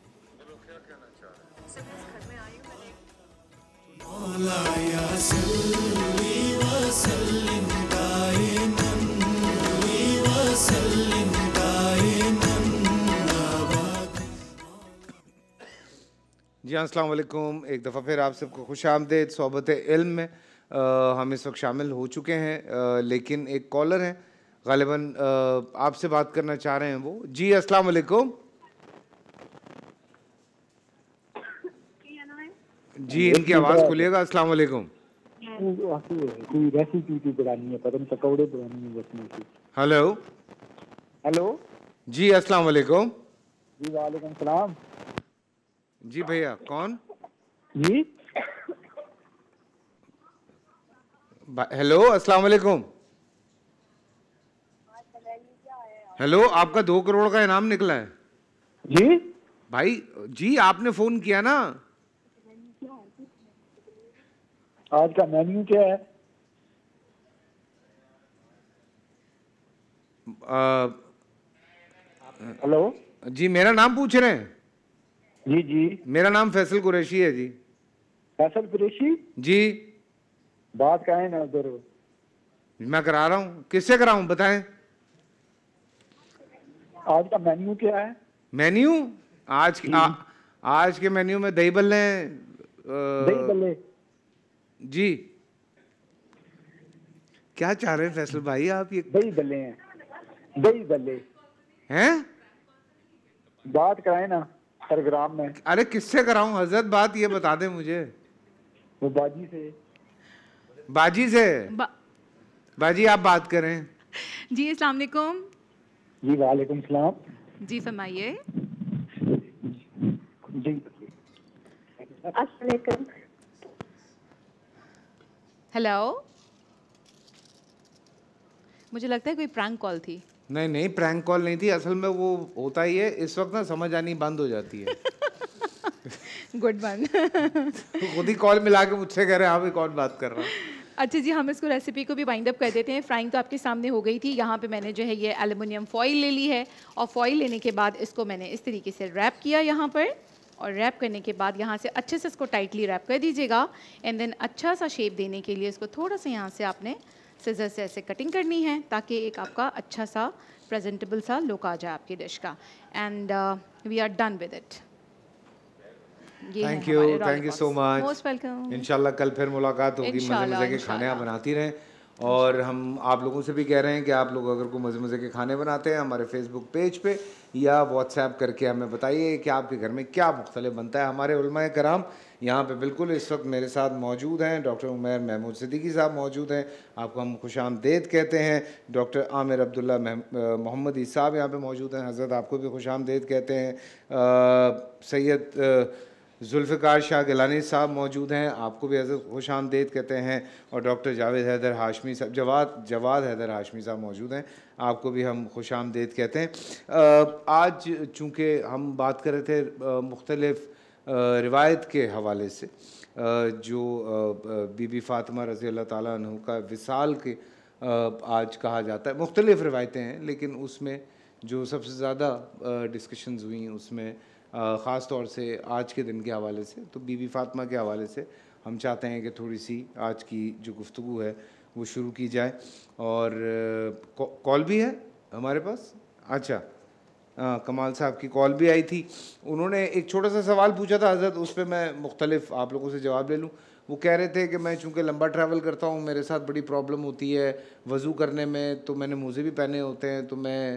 जी अस्सलाम वालेकुम, एक दफ़ा फिर आप सबको खुश आमदेद। सोहबत इल्म में हम इस वक्त शामिल हो चुके हैं, लेकिन एक कॉलर हैं, गालिबन आपसे बात करना चाह रहे हैं वो। जी अस्सलाम वालेकुम। जी इनकी आवाज़ खुलिएगा। अस्सलाम वालेकुम। कोई रेसिपी बनानी है, पता नहीं पकौड़े बनानी है बस में से। हेलो हेलो जी अस्सलाम वालेकुम। जी वालेकुम सलाम। जी भैया कौन? जी हेलो अस्सलाम वालेकुम। हेलो, आपका 2 करोड़ का इनाम निकला है। जी भाई जी आपने फोन किया ना। आज का मेन्यू क्या है? हेलो जी मेरा नाम पूछ रहे हैं? जी जी मेरा नाम फैसल कुरैशी है जी। फैसल कुरैशी जी। बात का है ना उधर। मैं करा रहा हूँ। किससे कराऊँ बताएं? आज का मेन्यू क्या है? मेन्यू आज के मेन्यू में दही बल्ले हैं। दही बल्ले जी। क्या चाह रहे हैं फैसल भाई आप? ये दही बल्ले हैं, दही बल्ले हैं? बात कराए ना प्रोग्राम में। अरे किससे कराऊं हजरत? बात ये बता दें मुझे। वो बाजी से। बाजी से? बाजी आप बात करें। जी अस्सलाम वालेकुम। जी वालेकुम सलाम। जी फरमाइए। जी अस्सलाम वालेकुम। हेलो, मुझे लगता है कोई प्रैंक कॉल थी। नहीं नहीं प्रैंक कॉल नहीं थी। असल में वो होता ही है इस वक्त ना, समझ आनी बंद हो जाती है। Good one. खुद ही कॉल मिला के मुझसे कह रहे हैं आप ही कौन बात कर रहा है। अच्छा जी, हम इसको रेसिपी को भी वाइंड अप कर देते हैं। फ्राइंग तो आपके सामने हो गई थी। यहाँ पे मैंने जो है ये एल्युमिनियम फॉइल ले ली है और फॉइल लेने के बाद इसको मैंने इस तरीके से रैप किया यहाँ पर, और रैप करने के बाद यहाँ से अच्छे से इसको टाइटली रैप कर दीजिएगा। एंड देन अच्छा सा शेप देने के लिए इसको थोड़ा सा यहाँ से आपने सीजर से ऐसे कटिंग करनी है ताकि एक आपका अच्छा सा प्रेजेंटेबल सा लुक आ जाए आपकी डिश का। And we are done with it. Thank you so much. Most welcome. इंशाल्लाह कल फिर मुलाकात होगी। मज़े मज़े के खाने आप बनाती रहें। और हम आप लोगों से भी कह रहे हैं कि आप लोग अगर कोई मज़े मज़े के खाने बनाते हैं हमारे फेसबुक पेज पे या व्हाट्सएप करके हमें बताइए कि आपके घर में क्या मुख्तलिफ बनता है। हमारे उलमाए कराम यहाँ पे बिल्कुल इस वक्त मेरे साथ मौजूद हैं। डॉक्टर उमैर महमूद सिद्दीकी साहब मौजूद हैं, आपको हम खुशामदेद कहते हैं। डॉक्टर आमिर अब्दुल्ला मोहम्मदी साहब यहाँ पे मौजूद हैं, हज़रत आपको भी खुशामदेद कहते हैं। सैयद जुल्फ़िकार शाह गिलानी साहब मौजूद हैं, आपको भी हज़रत खुशामदेद कहते हैं। और डॉक्टर जावेद हैदर हाशमी साहब जवाद हैदर हाशमी साहब मौजूद हैं, आपको भी हम खुशामदेद कहते हैं। आज चूँकि हम बात कर रहे थे मुख्तलिफ़ रिवायत के हवाले से, जो बीबी फ़ातिमा रज़ी अल्लाह ताला अन्हु का विसाल के आज कहा जाता है। मुख्तलिफ़ रिवायतें हैं लेकिन उसमें जो सबसे ज़्यादा डिस्कशंस हुई उसमें ख़ास तौर से आज के दिन के हवाले से, तो बीबी फ़ातिमा के हवाले से हम चाहते हैं कि थोड़ी सी आज की जो गुफ्तगू है वो शुरू की जाए। और कॉल भी है हमारे पास। अच्छा कमाल साहब की कॉल भी आई थी। उन्होंने एक छोटा सा सवाल पूछा था हज़रत, उस पर मैं मुख्तलिफ आप लोगों से जवाब ले लूँ। वो कह रहे थे कि मैं चूँकि लंबा ट्रैवल करता हूँ मेरे साथ बड़ी प्रॉब्लम होती है वज़ू करने में, तो मैंने मोज़े भी पहने होते हैं, तो मैं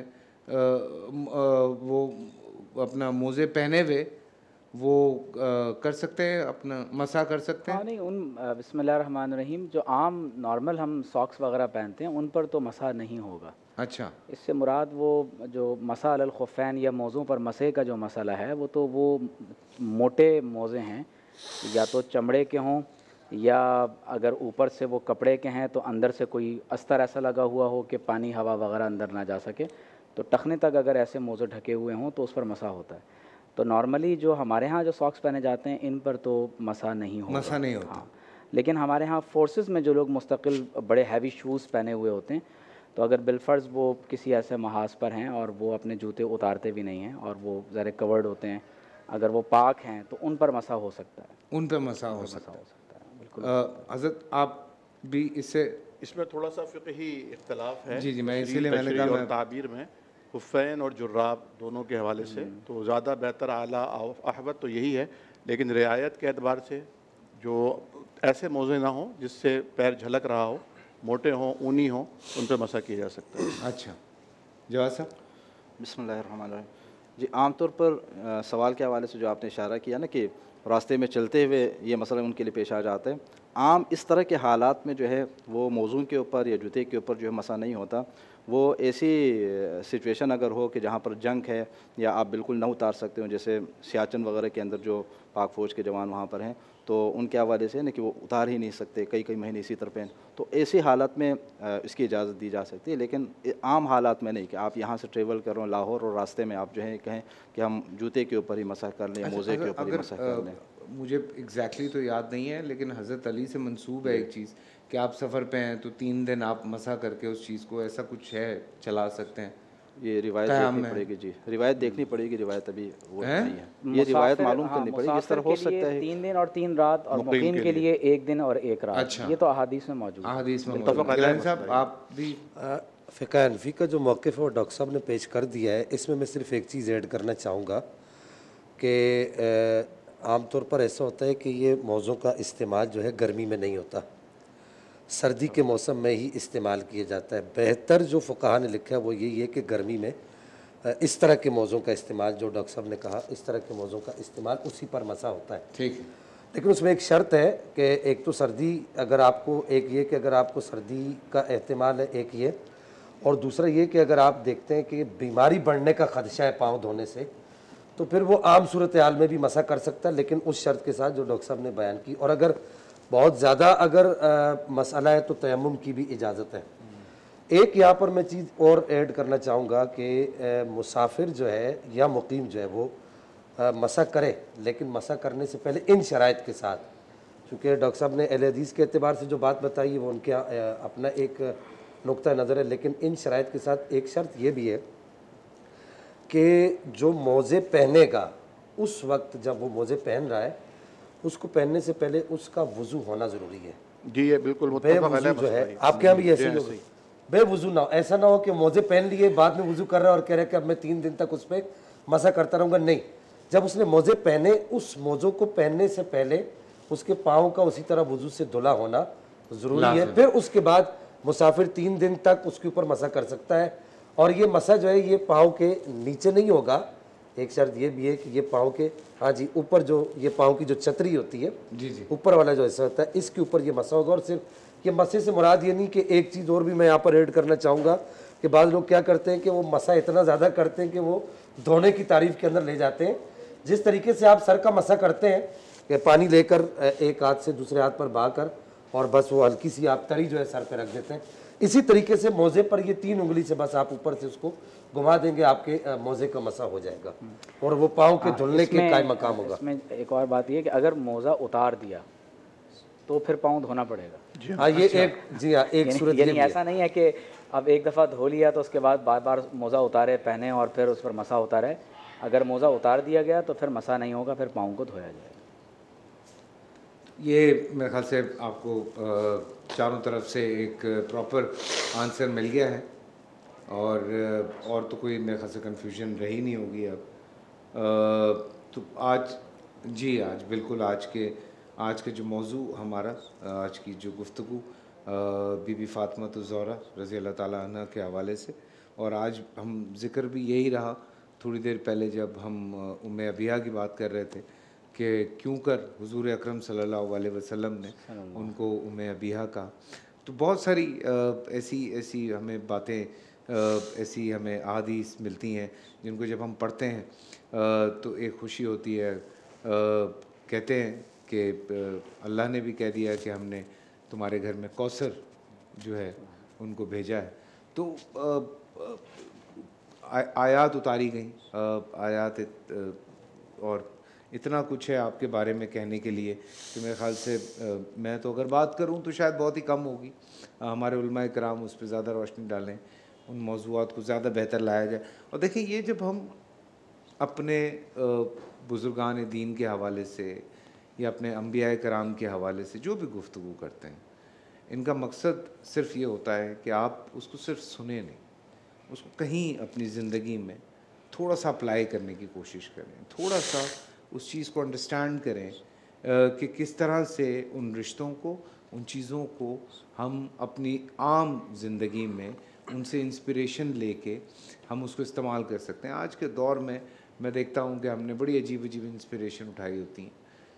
वो अपना मोज़े पहने हुए वो कर सकते हैं, अपना मसा कर सकते हैं? हाँ नहीं, उन बिस्मिल्लाहिर्रहमानिर्रहीम जो आम नॉर्मल हम सॉक्स वगैरह पहनते हैं उन पर तो मसा नहीं होगा। अच्छा। इससे मुराद वो जो मसा अलल खुफ़ैन या मौज़ों पर मसे का जो मसला है वो तो वो मोटे मोज़े हैं, या तो चमड़े के हों या अगर ऊपर से वो कपड़े के हैं तो अंदर से कोई अस्तर ऐसा लगा हुआ हो कि पानी हवा वगैरह अंदर ना जा सके, तो टखने तक अगर ऐसे मोज़े ढके हुए हों तो उस पर मसा होता है। तो नॉर्मली जो हमारे यहाँ जो सॉक्स पहने जाते हैं इन पर तो मसा नहीं होता। मसा नहीं होता। हाँ, लेकिन हमारे यहाँ फोर्सेस में जो लोग मुस्तकिल बड़े हैवी शूज़ पहने हुए होते हैं, तो अगर बिलफर्ज वो किसी ऐसे महाज पर हैं और वो अपने जूते उतारते भी नहीं हैं और वो ज़रा कवर्ड होते हैं, अगर वो पाक हैं तो उन पर मसा हो सकता है। उन पर मसा हो सकता है, बिल्कुल। हज़रत आप भी इसमें थोड़ा सा फ़िक़ही इख्तिलाफ़ है। जी जी, मैं इसीलिए मैंने कहा और ताबीर में हुफ़ैन और जुर्राब दोनों के हवाले से तो ज़्यादा बेहतर आला अहवत तो यही है, लेकिन रियायत के एतबार से जो ऐसे मोज़े ना हों जिससे पैर झलक रहा हो, मोटे हों, ऊनी हों, उन पर मसा किया जा सकता है। अच्छा जवाब साहब। बिस्मिल्लाहिर्रहमानिर्रहीम। जी आमतौर पर सवाल के हवाले से जो आपने इशारा किया ना कि रास्ते में चलते हुए ये मसला उनके लिए पेश आ जाता है। आम इस तरह के हालात में जो है वो मौजू के ऊपर या जूते के ऊपर जो है मसा नहीं होता। वो ऐसी सिचुएशन अगर हो कि जहाँ पर जंग है या आप बिल्कुल ना उतार सकते हो, जैसे सियाचिन वगैरह के अंदर जो पाक फ़ौज के जवान वहाँ पर हैं, तो उनके हवाले से ना कि वो उतार ही नहीं सकते, कई कई महीने इसी तरह पे, तो ऐसी हालत में इसकी इजाज़त दी जा सकती है। लेकिन आम हालात में नहीं कि आप यहाँ से ट्रेवल कर रहे हो लाहौर और रास्ते में आप जो है कहें कि हम जूते के ऊपर ही मसह कर लें, मोज़े के ऊपर ही मसह कर लें। मुझे एग्जैक्टली तो याद नहीं है, लेकिन हज़रत अली से मंसूब है एक चीज़ कि आप सफ़र पे हैं तो 3 दिन आप मसा करके उस चीज़ को, ऐसा कुछ है, चला सकते हैं। ये रिवायत देखनी पड़ेगी जी, रिवायत देखनी पड़ेगी, रिवायत अभी वो नहीं है, ये रिवायत मालूम करनी पड़ेगी। इस तरह हो सकता है 3 दिन और 3 रात और मुकीम के लिए 1 दिन और 1 रात। अच्छा, ये तो अहादीस में मौजूद है। अहादीस में साहब आप भी फ़िक़्ह हनफ़ी का जो मौक़िफ़ है वो डॉक्टर साहब ने पेश कर दिया है। इसमें मैं सिर्फ एक चीज़ ऐड करना चाहूँगा कि आम तौर पर ऐसा होता है कि ये मौज़ों का इस्तेमाल जो है गर्मी में नहीं होता, सर्दी के मौसम में ही इस्तेमाल किया जाता है। बेहतर जो फ़ुक़हा ने लिखा है वो यही है कि गर्मी में इस तरह के मौज़ों का इस्तेमाल, जो डॉक्टर साहब ने कहा, इस तरह के मौज़ों का इस्तेमाल उसी पर मसा होता है। ठीक है, लेकिन उसमें एक शर्त है कि एक तो सर्दी, अगर आपको एक ये कि अगर आपको सर्दी का एहतिमाल है, एक ये, और दूसरा ये कि अगर आप देखते हैं कि बीमारी बढ़ने का ख़दशा है पाँव धोने से, तो फिर वो आम सूरत हाल में भी मसा कर सकता है, लेकिन उस शर्त के साथ जो डॉक्टर साहब ने बयान की। और अगर बहुत ज़्यादा अगर मसला है तो तयम्मुम की भी इजाज़त है। एक यहाँ पर मैं चीज़ और ऐड करना चाहूँगा कि मुसाफिर जो है या मुकीम जो है वो मसा करे, लेकिन मसा करने से पहले इन शराइत के साथ, चूँकि डॉक्टर साहब ने अहले हदीस के एतबार से जो बात बताई है वो उनके अपना एक नुक्ता नज़र है, लेकिन इन शराइत के साथ एक शर्त ये भी है कि जो मोज़े पहनेगा उस वक्त जब वो मोज़े पहन रहा है, उसको पहनने से पहले उसका वज़ू होना ज़रूरी है। जी ये बिल्कुल बेवज़ू जो है, आपके यहाँ भी ऐसे ही होगा, बेवज़ू ना हो। ऐसा ना हो कि मोज़े पहन लिए बाद में वज़ू कर रहा है और कह रहा है कि अब मैं 3 दिन तक उस पर मसा करता रहूँगा। नहीं, जब उसने मोज़े पहने, उस मोज़ों को पहनने से पहले उसके पाँव का उसी तरह वज़ू से धुला होना ज़रूरी है। फिर उसके बाद मुसाफिर 3 दिन तक उसके ऊपर मसा कर सकता है। और ये मसा जो है ये पाँव के नीचे नहीं होगा। एक शर्त ये भी है कि ये पाँव के, हाँ जी, ऊपर जो ये पाँव की जो छतरी होती है, जी जी, ऊपर वाला जो हिस्सा होता है, इसके ऊपर ये मसा होगा। और सिर्फ ये मसे से मुराद ये नहीं कि एक चीज़ और भी मैं यहाँ पर ऐड करना चाहूँगा कि बाद लोग क्या करते हैं कि वो मसा इतना ज़्यादा करते हैं कि वो धोने की तारीफ़ के अंदर ले जाते हैं। जिस तरीके से आप सर का मसा करते हैं कि पानी लेकर एक हाथ से दूसरे हाथ पर बहा कर और बस वो हल्की सी आप तरी जो है सर पर रख देते हैं, इसी तरीके से मोज़े पर ये 3 उंगली से बस आप ऊपर से उसको घुमा देंगे, आपके मोज़े का मसा हो जाएगा और वो पाँव के धुलने के कायम मकाम होगा। इसमें एक और बात ये कि अगर मोज़ा उतार दिया तो फिर पाँव धोना पड़ेगा। हाँ, ये एक, जी हाँ, एक सूरत यानी ऐसा नहीं है कि अब एक दफ़ा धो लिया तो उसके बाद बार बार मोज़ा उतारे पहने और फिर उस पर मसा उतारे। अगर मोज़ा उतार दिया गया तो फिर मसा नहीं होगा, फिर पाँव को धोया जाएगा। ये मेरे ख्याल से आपको चारों तरफ से एक प्रॉपर आंसर मिल गया है और तो कोई मेरे ख्याल से कन्फ्यूजन रही नहीं होगी अब। तो आज जी, आज बिल्कुल आज के जो मौजू हमारा, आज की जो गुफ्तगू बीबी फ़ातिमा ज़ोहरा रज़ी अल्लाह ताला अन्हा के हवाले से, और आज हम ज़िक्र भी यही रहा थोड़ी देर पहले जब हम उम्मे अबिया की बात कर रहे थे कि क्यों कर हुज़ूर अकरम सल्लल्लाहु अलैहि वसल्लम ने उनको उम्मे अबिया कहा। तो बहुत सारी ऐसी हमें बातें, ऐसी हमें अहादीस मिलती हैं जिनको जब हम पढ़ते हैं तो एक खुशी होती है। कहते हैं कि अल्लाह ने भी कह दिया कि हमने तुम्हारे घर में कौसर जो है उनको भेजा है। तो आयात उतारी गई, आयात और इतना कुछ है आपके बारे में कहने के लिए कि मेरे ख़्याल से मैं तो अगर बात करूं तो शायद बहुत ही कम होगी। हमारे उलमाए कराम उस पर ज़्यादा रोशनी डालें, उन मौज़ूआत को ज़्यादा बेहतर लाया जाए। और देखिए, ये जब हम अपने बुज़ुर्गान दीन के हवाले से या अपने अंबिया कराम के हवाले से जो भी गुफ्तगू करते हैं, इनका मकसद सिर्फ़ ये होता है कि आप उसको सिर्फ सुने नहीं, उसको कहीं अपनी ज़िंदगी में थोड़ा सा अप्लाई करने की कोशिश करें, थोड़ा सा उस चीज़ को अंडरस्टैंड करें कि किस तरह से उन रिश्तों को, उन चीज़ों को हम अपनी आम ज़िंदगी में उनसे इंस्पिरेशन लेके हम उसको इस्तेमाल कर सकते हैं। आज के दौर में मैं देखता हूँ कि हमने बड़ी अजीब अजीब इंस्पिरेशन उठाई होती हैं,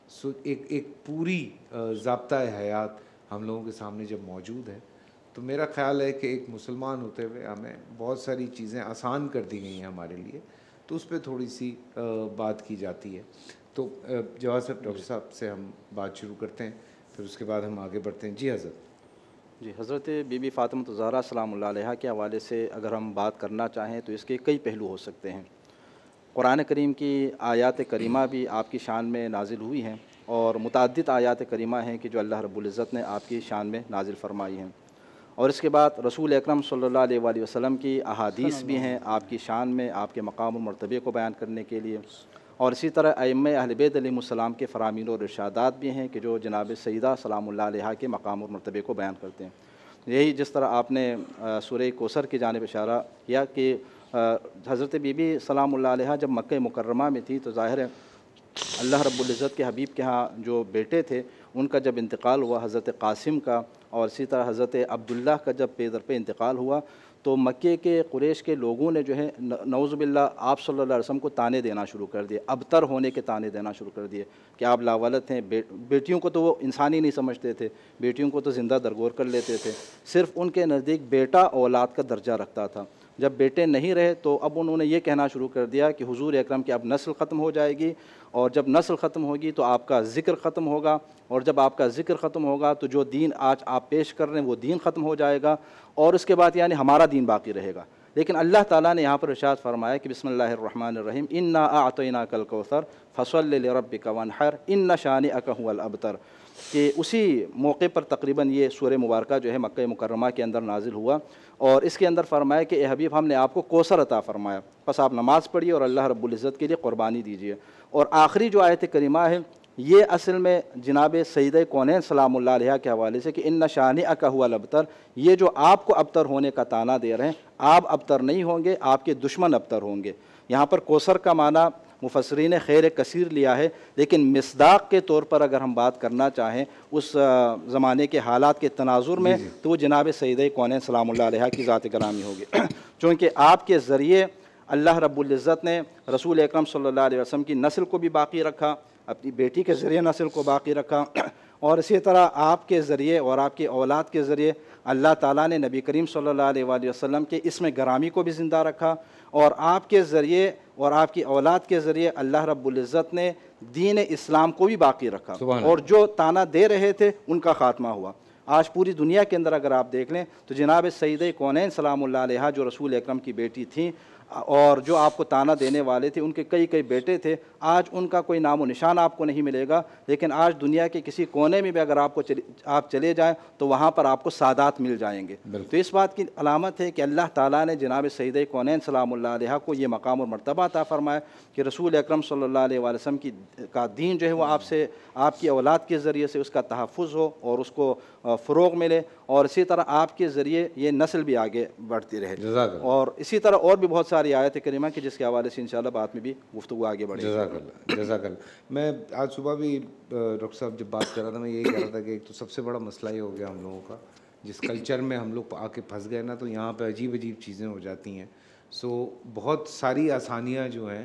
सो एक पूरी ज़ाब्ता हयात हम लोगों के सामने जब मौजूद है, तो मेरा ख़्याल है कि एक मुसलमान होते हुए हमें बहुत सारी चीज़ें आसान कर दी गई हैं हमारे लिए, तो उस पर थोड़ी सी बात की जाती है। तो जवाब साहब, डॉक्टर साहब से हम बात शुरू करते हैं, फिर उसके बाद हम आगे बढ़ते हैं। जी हज़रत। जी, हज़रत बीबी फ़ातिमा ज़हरा सलामुल्लाह अलैहा के हवाले से अगर हम बात करना चाहें तो इसके कई पहलू हो सकते हैं। कुरान करीम की आयात करीमा भी आपकी शान में नाजिल हुई हैं और मुतअद्दिद आयात करीमा हैं कि जो अल्लाह रब्बुल इज़्ज़त ने आपकी शान में नाजिल फरमाई हैं। और इसके बाद रसूल अकरम सल्लल्लाहु अलैहि वसल्लम की अहादीस भी हैं आपकी शान में, आपके मकाम और मर्तबे को बयान करने के लिए। और इसी तरह अइम्मा अहले बैत अलैहिमुस्सलाम के फ़रामीन और इरशादात भी हैं कि जो जनाब सईदा सलामुल्लाह अलैहा के मकाम और मर्तबे को बयान करते हैं। यही जिस तरह आपने सूरह कौसर की जानिब इशारा किया कि हज़रत बीबी सलामुल्लाह अलैहा जब मक्का मुकर्रमा में थी तो ज़ाहिर है अल्लाह रब्बुल इज़्ज़त के हबीब के यहाँ जो बेटे थे उनका जब इंतकाल हुआ हज़रत कासिम का, और इसी तरह हज़रत अब्दुल्लाह का जब पेदर पे इंतकाल हुआ तो मक्के के कुरैश के लोगों ने जो है नऊज़ुबिल्लाह आप सल्लल्लाहु अलैहि वसल्लम को ताने देना शुरू कर दिए, अबतर होने के ताने देना शुरू कर दिए कि आप लावालद हैं। बेटियों को तो वो इंसान ही नहीं समझते थे, बेटियों को तो ज़िंदा दरगोर कर लेते थे। सिर्फ़ उनके नज़दीक बेटा औलाद का दर्जा रखता था। जब बेटे नहीं रहे तो अब उन्होंने ये कहना शुरू कर दिया कि हुजूर अकरम की अब नस्ल ख़त्म हो जाएगी, और जब नस्ल ख़त्म होगी तो आपका ज़िक्र ख़त्म होगा, और जब आपका ज़िक्र ख़त्म होगा तो जो दीन आज आप पेश कर रहे हैं वो दीन ख़त्म हो जाएगा, और उसके बाद यानी हमारा दीन बाकी रहेगा। लेकिन अल्लाह ताला ने यहाँ पर इरशाद फरमाया कि बिस्मिल्लाहिर्रहमानिर्रहीम इन्ना अअतैनाकल कौसर फसल्लि लिरब्बिका वन्हर इन्ना शानिअका हुवल अबतर, कि उसी मौके पर तकरीबन ये सूरह मुबारका जो है मक्का मुकर्रमा के अंदर नाजिल हुआ, और इसके अंदर फरमाया कि ए हबीब हमने आपको कौसर अता फरमाया, बस आप नमाज़ पढ़िए और अल्लाह रब्बुल इज़्ज़त के लिए क़ुरबानी दीजिए। और आखिरी जो आयत करीमा है ये असल में जनाब सईदा कौनैन सलामुल्लाह अलैहा के हवाले से कि इन्ना शानिअका हुवल अबतर, ये जो आपको अबतर होने का ताना दे रहे हैं, आप अबतर नहीं होंगे, आपके दुश्मन अबतर होंगे। यहाँ पर कौसर का माना मुफस्सिरीन ने खैर कसीर लिया है, लेकिन मिसदाक के तौर पर अगर हम बात करना चाहें उस ज़माने के हालात के तनाजुर में तो वो जनाब सईदा कौनैन सलामुल्लाह अलैहा की ज़ात ग्रामी होगी, चूँकि आपके ज़रिए अल्लाह रब्बुल इज़्ज़त ने रसूल अकरम सल्लल्लाहु अलैहि वसल्लम की नस्ल को भी बाकी रखा, अपनी बेटी के ज़रिए नस्ल को बाकी रखा, और इसी तरह आपके ज़रिए और आपकी औलाद के ज़रिए अल्लाह ताला ने नबी करीम सल्लल्लाहु अलैहि वसल्लम के इसमें गरामी को भी ज़िंदा रखा, और आपके ज़रिए और आपकी औलाद के ज़रिए अल्लाह रब्बुल इज़्ज़त ने दीन इस्लाम को भी बाकी रखा, और जो ताना दे रहे थे उनका ख़ात्मा हुआ। आज पूरी दुनिया के अंदर अगर आप देख लें तो जनाब सईदा कौनैन सलामुल्लाह अलैहा जो रसूल अकरम की बेटी थी और जो आपको ताना देने वाले थे, उनके कई कई बेटे थे, आज उनका कोई नामो निशान आपको नहीं मिलेगा। लेकिन आज दुनिया के किसी कोने में भी अगर आप चले जाएं तो वहाँ पर आपको सादात मिल जाएंगे। तो इस बात की अलामत है कि अल्लाह ताला ने जनाब सईदा कौनैन सलामुल्लाह अलैहा को ये मकाम और मर्तबा अता फरमाया कि रसूल अकरम सल्लल्लाहु अलैहि वसल्लम का दीन जो है वो आपसे, आपकी औलाद के ज़रिए से उसका तहफ़्फ़ुज़ हो और उसको फ़रोग़ मिले, और इसी तरह आपके ज़रिए ये नस्ल भी आगे बढ़ती रहे। और इसी तरह और भी बहुत सारी आयत करीमा की जिसके हवाले से इंशाअल्लाह बाद में भी गुफ्तगू आगे बढ़ेगी। जज़ाकल्लाह। मैं आज सुबह भी डॉक्टर साहब जब बात कर रहा था मैं यही कह रहा था कि एक तो सबसे बड़ा मसला ये हो गया हम लोगों का, जिस कल्चर में हम लोग आके फंस गए ना, तो यहाँ पे अजीब अजीब चीज़ें हो जाती हैं। सो बहुत सारी आसानियाँ जो हैं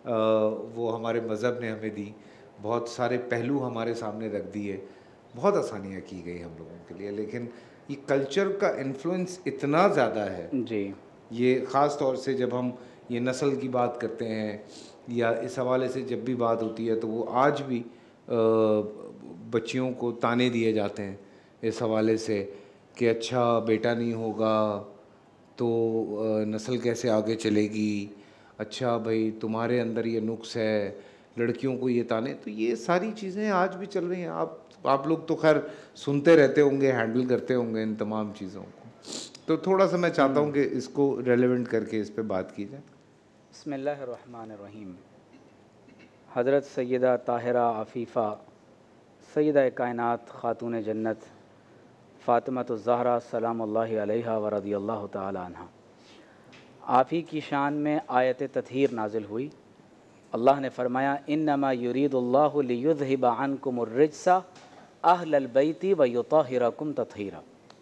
वो हमारे मज़हब ने हमें दी, बहुत सारे पहलू हमारे सामने रख दिए, बहुत आसानियाँ की गई हम लोगों के लिए, लेकिन ये कल्चर का इन्फ्लुएंस इतना ज़्यादा है जी, ये ख़ास तौर से जब हम ये नस्ल की बात करते हैं या इस हवाले से जब भी बात होती है तो वो आज भी बच्चियों को ताने दिए जाते हैं इस हवाले से कि अच्छा बेटा नहीं होगा तो नस्ल कैसे आगे चलेगी, अच्छा भाई तुम्हारे अंदर ये नुक्स है, लड़कियों को ये ताने, तो ये सारी चीज़ें आज भी चल रही हैं। आप लोग तो खैर सुनते रहते होंगे, हैंडल करते होंगे इन तमाम चीज़ों को, तो थोड़ा सा मैं चाहता हूँ कि इसको रेलेवेंट करके इस पे बात की जाए। बिस्मिल्लाहिर्रहमानिर्रहीम। हज़रत सैयदा ताहिरा आफ़ीफ़ा सैयदा कायनात ख़ातून जन्नत फ़ातिमातुज़ ज़हरा सलामुल्लाहि अलैहा व रज़ियल्लाहु ताला अन्हा, आप ही की शान में आयत तत्हीर नाजिल हुई। अल्लाह ने फरमाया इन्नमा युरीदुल्लाहु लियुज़हिबा अन्कुमुर रिज्सा अहलल बैति व युताहिरकुम तत्हीरा।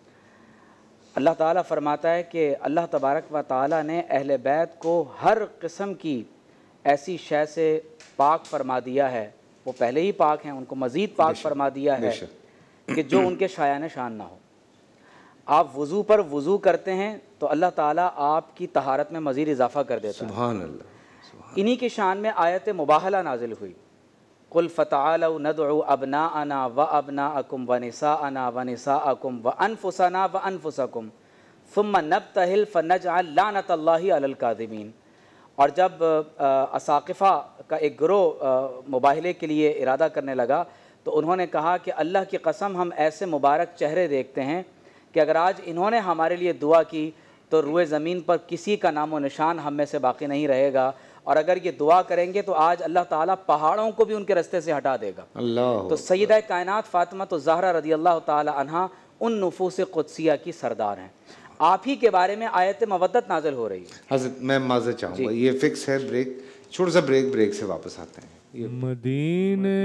अल्लाह ताला फरमाता है कि अल्लाह तबारक व ताला ने अहले बैत को हर किस्म की ऐसी शय से पाक फरमा दिया है वो पहले ही पाक हैं, उनको मज़ीद पाक फरमा दिया है कि जो उनके शायान शान ना हो। आप वज़ू पर वज़ू करते हैं तो अल्लाह ताला आपकी तहारत में मज़ीद इजाफ़ा कर देता है। सुभान अल्लाह। इन्हीं की शान में आयत मुबाहला नाजिल हुई, कुल फ़तआलऊ नदउ अबनाअना व अबनाअकुम व निसाअना व निसाअकुम व अनफुसना व अनफुसकुम सुम्मा नब्तहिल फनजअल लानतल्लाहि अलल काज़िमीन। और जब असाक़िफ़ा का एक गिरोह मुबाहले के लिए इरादा करने लगा तो उन्होंने कहा कि अल्लाह की कसम हम ऐसे मुबारक चेहरे देखते हैं कि अगर आज इन्होंने हमारे लिए दुआ की तो रुए ज़मीन पर किसी का नामो निशान हम में से बाकी नहीं रहेगा, और अगर ये दुआ करेंगे तो आज अल्लाह ताला पहाड़ों को भी उनके रास्ते से हटा देगा। अल्लाह। तो सैयदा कायनात फ़ातिमा तो ज़हरा रज़ी अल्लाह ताला अन्हा उन नुफूस क़ुदसिया की सरदार हैं। आप ही के बारे में आयत मवद्दत नाज़िल हो रही है। हज़रत मैं माज़रत चाहूँगा, ये फिक्स है ब्रेक, छोटा सा ब्रेक से वापस आते हैं। ये मदीने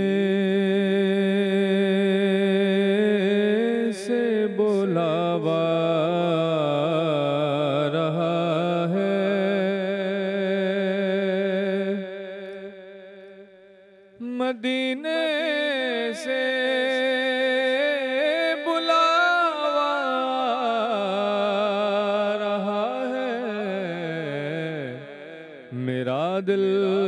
से बुलावा रहा है, मदीने से बुलावा रहा है, मेरा दिल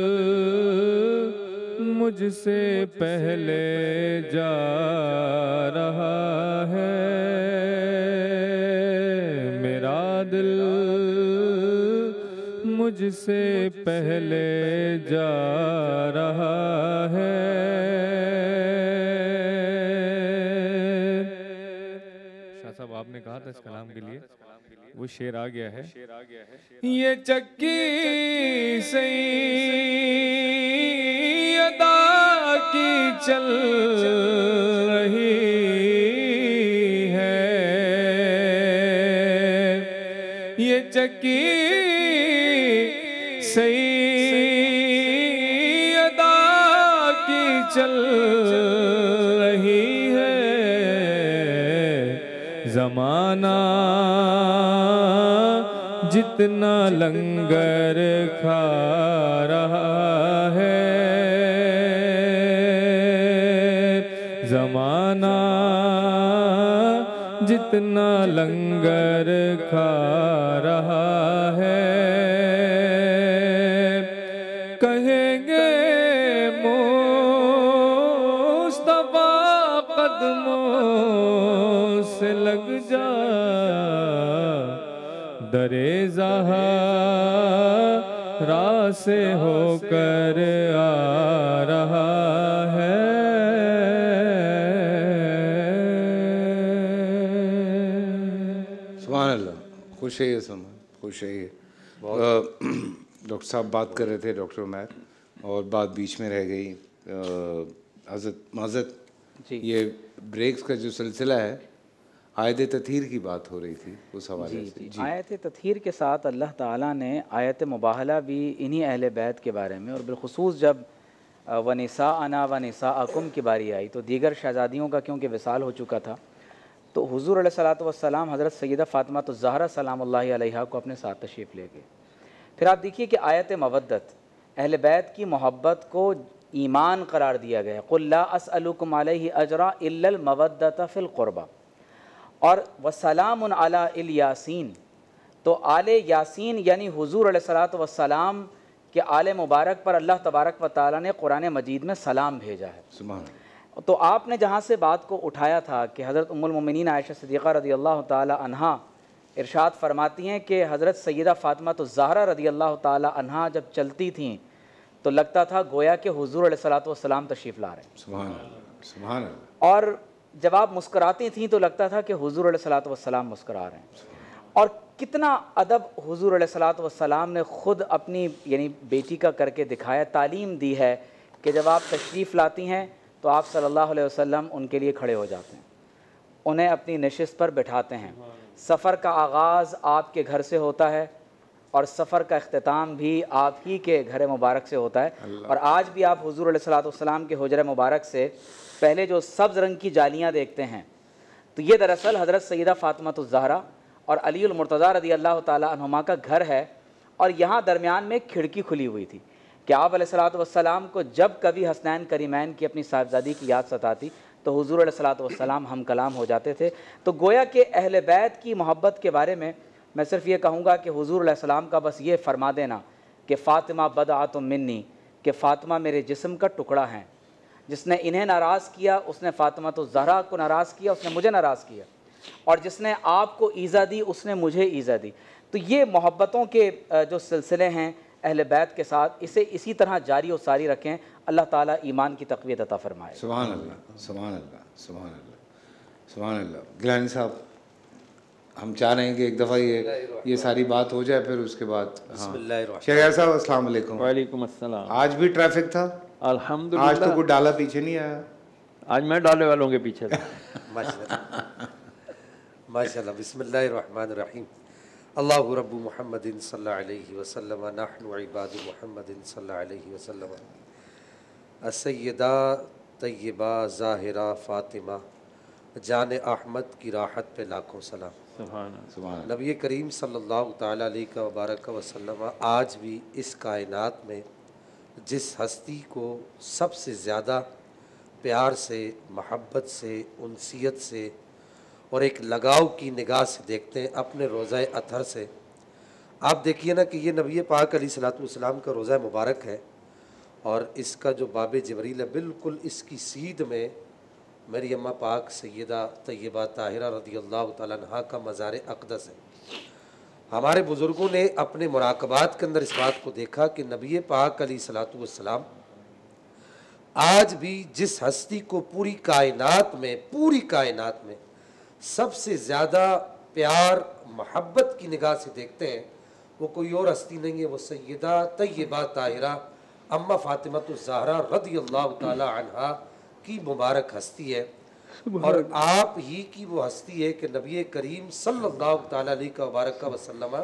मुझसे पहले जा रहा है, मेरा दिल मुझसे पहले जा रहा है। शाह साहब आपने कहा था इस कलाम के लिए, वो शेर आ गया है, ये चक्की सही अदा की चल रही है, ये चक्की सही अदा की चल रही है, ज़माना जितना लंगर खा रहा है, ज़माना जितना लंगर खा रहा है, कहेंगे मुस्तफा कदमों से लग जा, दरे ज़हरा से होकर आ रहा है। सुभान अल्लाह। खुश है ये सुन, खुश है ये। डॉक्टर साहब बात कर रहे थे, डॉक्टर उमैर, और बात बीच में रह गई। हज़रत माज़रत, ये ब्रेक्स का जो सिलसिला है, आयत तथहीर की बात हो रही थी उस हवाले से। जी। आयत तथहीर के साथ अल्लाह ताला ने आयत मुबाहला भी इन्हीं अहले बैत के बारे में, और बिलखुसूस जब वनिसाअना वनिसाअकुम की बारी आई तो दीगर शहज़ादियों का क्योंकि विसाल हो चुका था तो हुज़ूर अलैहिस्सलातु वस्सलाम हज़रत सैयदा फ़ातिमा तो ज़हरा सलामुल्लाहि अलैहा को अपने साथ तशरीफ़ ले गए। फिर आप देखिए कि आयत मवद्दत अहले बैत की मोहब्बत को ईमान करार दिया गया। क़ुल ला अस्अलुकुम अलैहि अजरा इल्लल मवद्दत फ़िल क़ुरबा, और वसलामुन अला इल यासीन, तो आले यासीन यानी हुज़ूर अलैहिस्सलातु वस्सलाम के आले मुबारक पर अल्लाह तबारक व तआला ने कुरान मजीद में सलाम भेजा है। सुभान। तो आपने जहाँ से बात को उठाया था कि हज़रत उम्मुल मोमिनीन आयशा सिद्दीक़ा रज़ी अल्लाह ताला अन्हा इरशाद फरमाती हैं कि हज़रत सैयदा फ़ातिमा तो ज़हरा रज़ी अल्लाह ताला अन्हा जब चलती थीं तो लगता था गोया कि हुज़ूर अलैहिस्सलातु वस्सलाम तशरीफ़ ला रहे हैं। सुभान अल्लाह, सुभान अल्लाह। और जब आप मुस्कुराती थीं तो लगता था कि हुज़ूर अलैहिस्सलातु वस्सलाम मुस्कुरा रहे हैं। और कितना अदब हुज़ूर अलैहिस्सलातु वस्सलाम ने ख़ुद अपनी यानी बेटी का करके दिखाया, तालीम दी है कि जब आप तशरीफ़ लाती हैं तो आप सल्लल्लाहु अलैहि वसल्लम उनके लिए खड़े हो जाते हैं, उन्हें अपनी नशिस्त पर बैठाते हैं। सफ़र का आगाज़ आपके घर से होता है और सफ़र का अख्तिताम भी आप ही के घर मुबारक से होता है। और आज भी आप हुज़ूर अलैहिस्सलातु वस्सलाम के हुजरा मुबारक से पहले जो सब्ज़ रंग की जालियाँ देखते हैं तो ये दरअसल हज़रत सैयदा फ़ातिमा ज़हरा और अलीउल मुर्तज़ा रज़ी अल्लाह ताला अन्हुमा का घर है, और यहाँ दरमियान में एक खिड़की खुली हुई थी। कि आप अलैहिस्सलातु वस्सलाम को जब कभी हसनैन करीमैन की अपनी साहिबजादी की याद सताती तो हुजूर अलैहिस्सलातु वस्सलाम हम कलाम हो जाते थे। तो गोया कि अहले बैत की मोहब्बत के बारे में मैं सिर्फ ये कहूँगा कि हुजूर अलैहिस्सलाम का बस ये फरमा देना कि फ़ातिमा बदआतुम मिन्नी, कि फ़ातिमा मेरे जिस्म का टुकड़ा है। जिसने इन्हें नाराज़ किया उसने फ़ातिमा तो ज़हरा को नाराज़ किया, उसने मुझे नाराज़ किया, और जिसने आपको ईज़ा दी उसने मुझे ईज़ा दी। तो ये मोहब्बतों के जो सिलसिले हैं अहले बैत के साथ, इसे इसी तरह जारी और सारी रखें। अल्लाह ताला ईमान की तक़वियत अता फरमाए। सुभान अल्लाह, सुभान अल्लाह, सुभान अल्लाह, सुभान अल्लाह। गिलानी साहब, हम चाह रहे हैं कि एक दफ़ा ये सारी बात हो जाए, फिर उसके बाद शेख साहब अस्सलाम वालेकुम। वालेकुम अस्सलाम। आज भी ट्रैफिक था? अल्हम्दुलिल्लाह। आज तो कोई डाला पीछे नहीं आया। आज मैं डाले वालों के पीछे था। माशाअल्लाह। बिस्मिल्लाहिर्रहमानिर्रहीम। अल्लाहु रब्बु मुहम्मदिन सल्लल्लाहु अलैहि वसल्लम नहनु इबादु मुहम्मदिन सल्लल्लाहु अलैहि वसल्लम। अस्सय्यदा तय्यबा ज़ाहिरा फ़ातिमा जान अहमद की राहत पे लाखों सलाम। सुभान नबी करीम सल्लल्लाहु तआला अलैहि वबारक वसल्लम आज भी इस कायनात में जिस हस्ती को सबसे ज़्यादा प्यार से, मोहब्बत से, उनसियत से और एक लगाव की निगाह से देखते हैं अपने रोज़ा अतहर से। आप देखिए ना कि ये नबी पाक अलैहिस्सलातु वस्सलाम का रोज़ा मुबारक है और इसका जो बाब जबरील है बिल्कुल इसकी सीध में मेरी अम्मा पाक सैयदा तय्यबा ताहिरा रज़ियल्लाहु तआला अन्हा का मज़ार अक़दस है। हमारे बुज़ुर्गों ने अपने मुराक़बात के अंदर इस बात को देखा कि नबी पाक अलैहिस्सलातु वस्सलाम आज भी जिस हस्ती को पूरी कायनात में सबसे ज़्यादा प्यार मोहब्बत की निगाह से देखते हैं, वो कोई और हस्ती नहीं है, वो सैयदा तय्यबा ताहिरा अम्मा फ़ातिमतुज़ ज़हरा रज़ियल्लाहु ताला अन्हा की मुबारक हस्ती है। और आप ही की वो हस्ती है कि नबी करीम सल्लल्लाहु ताला अलैहि वसल्लम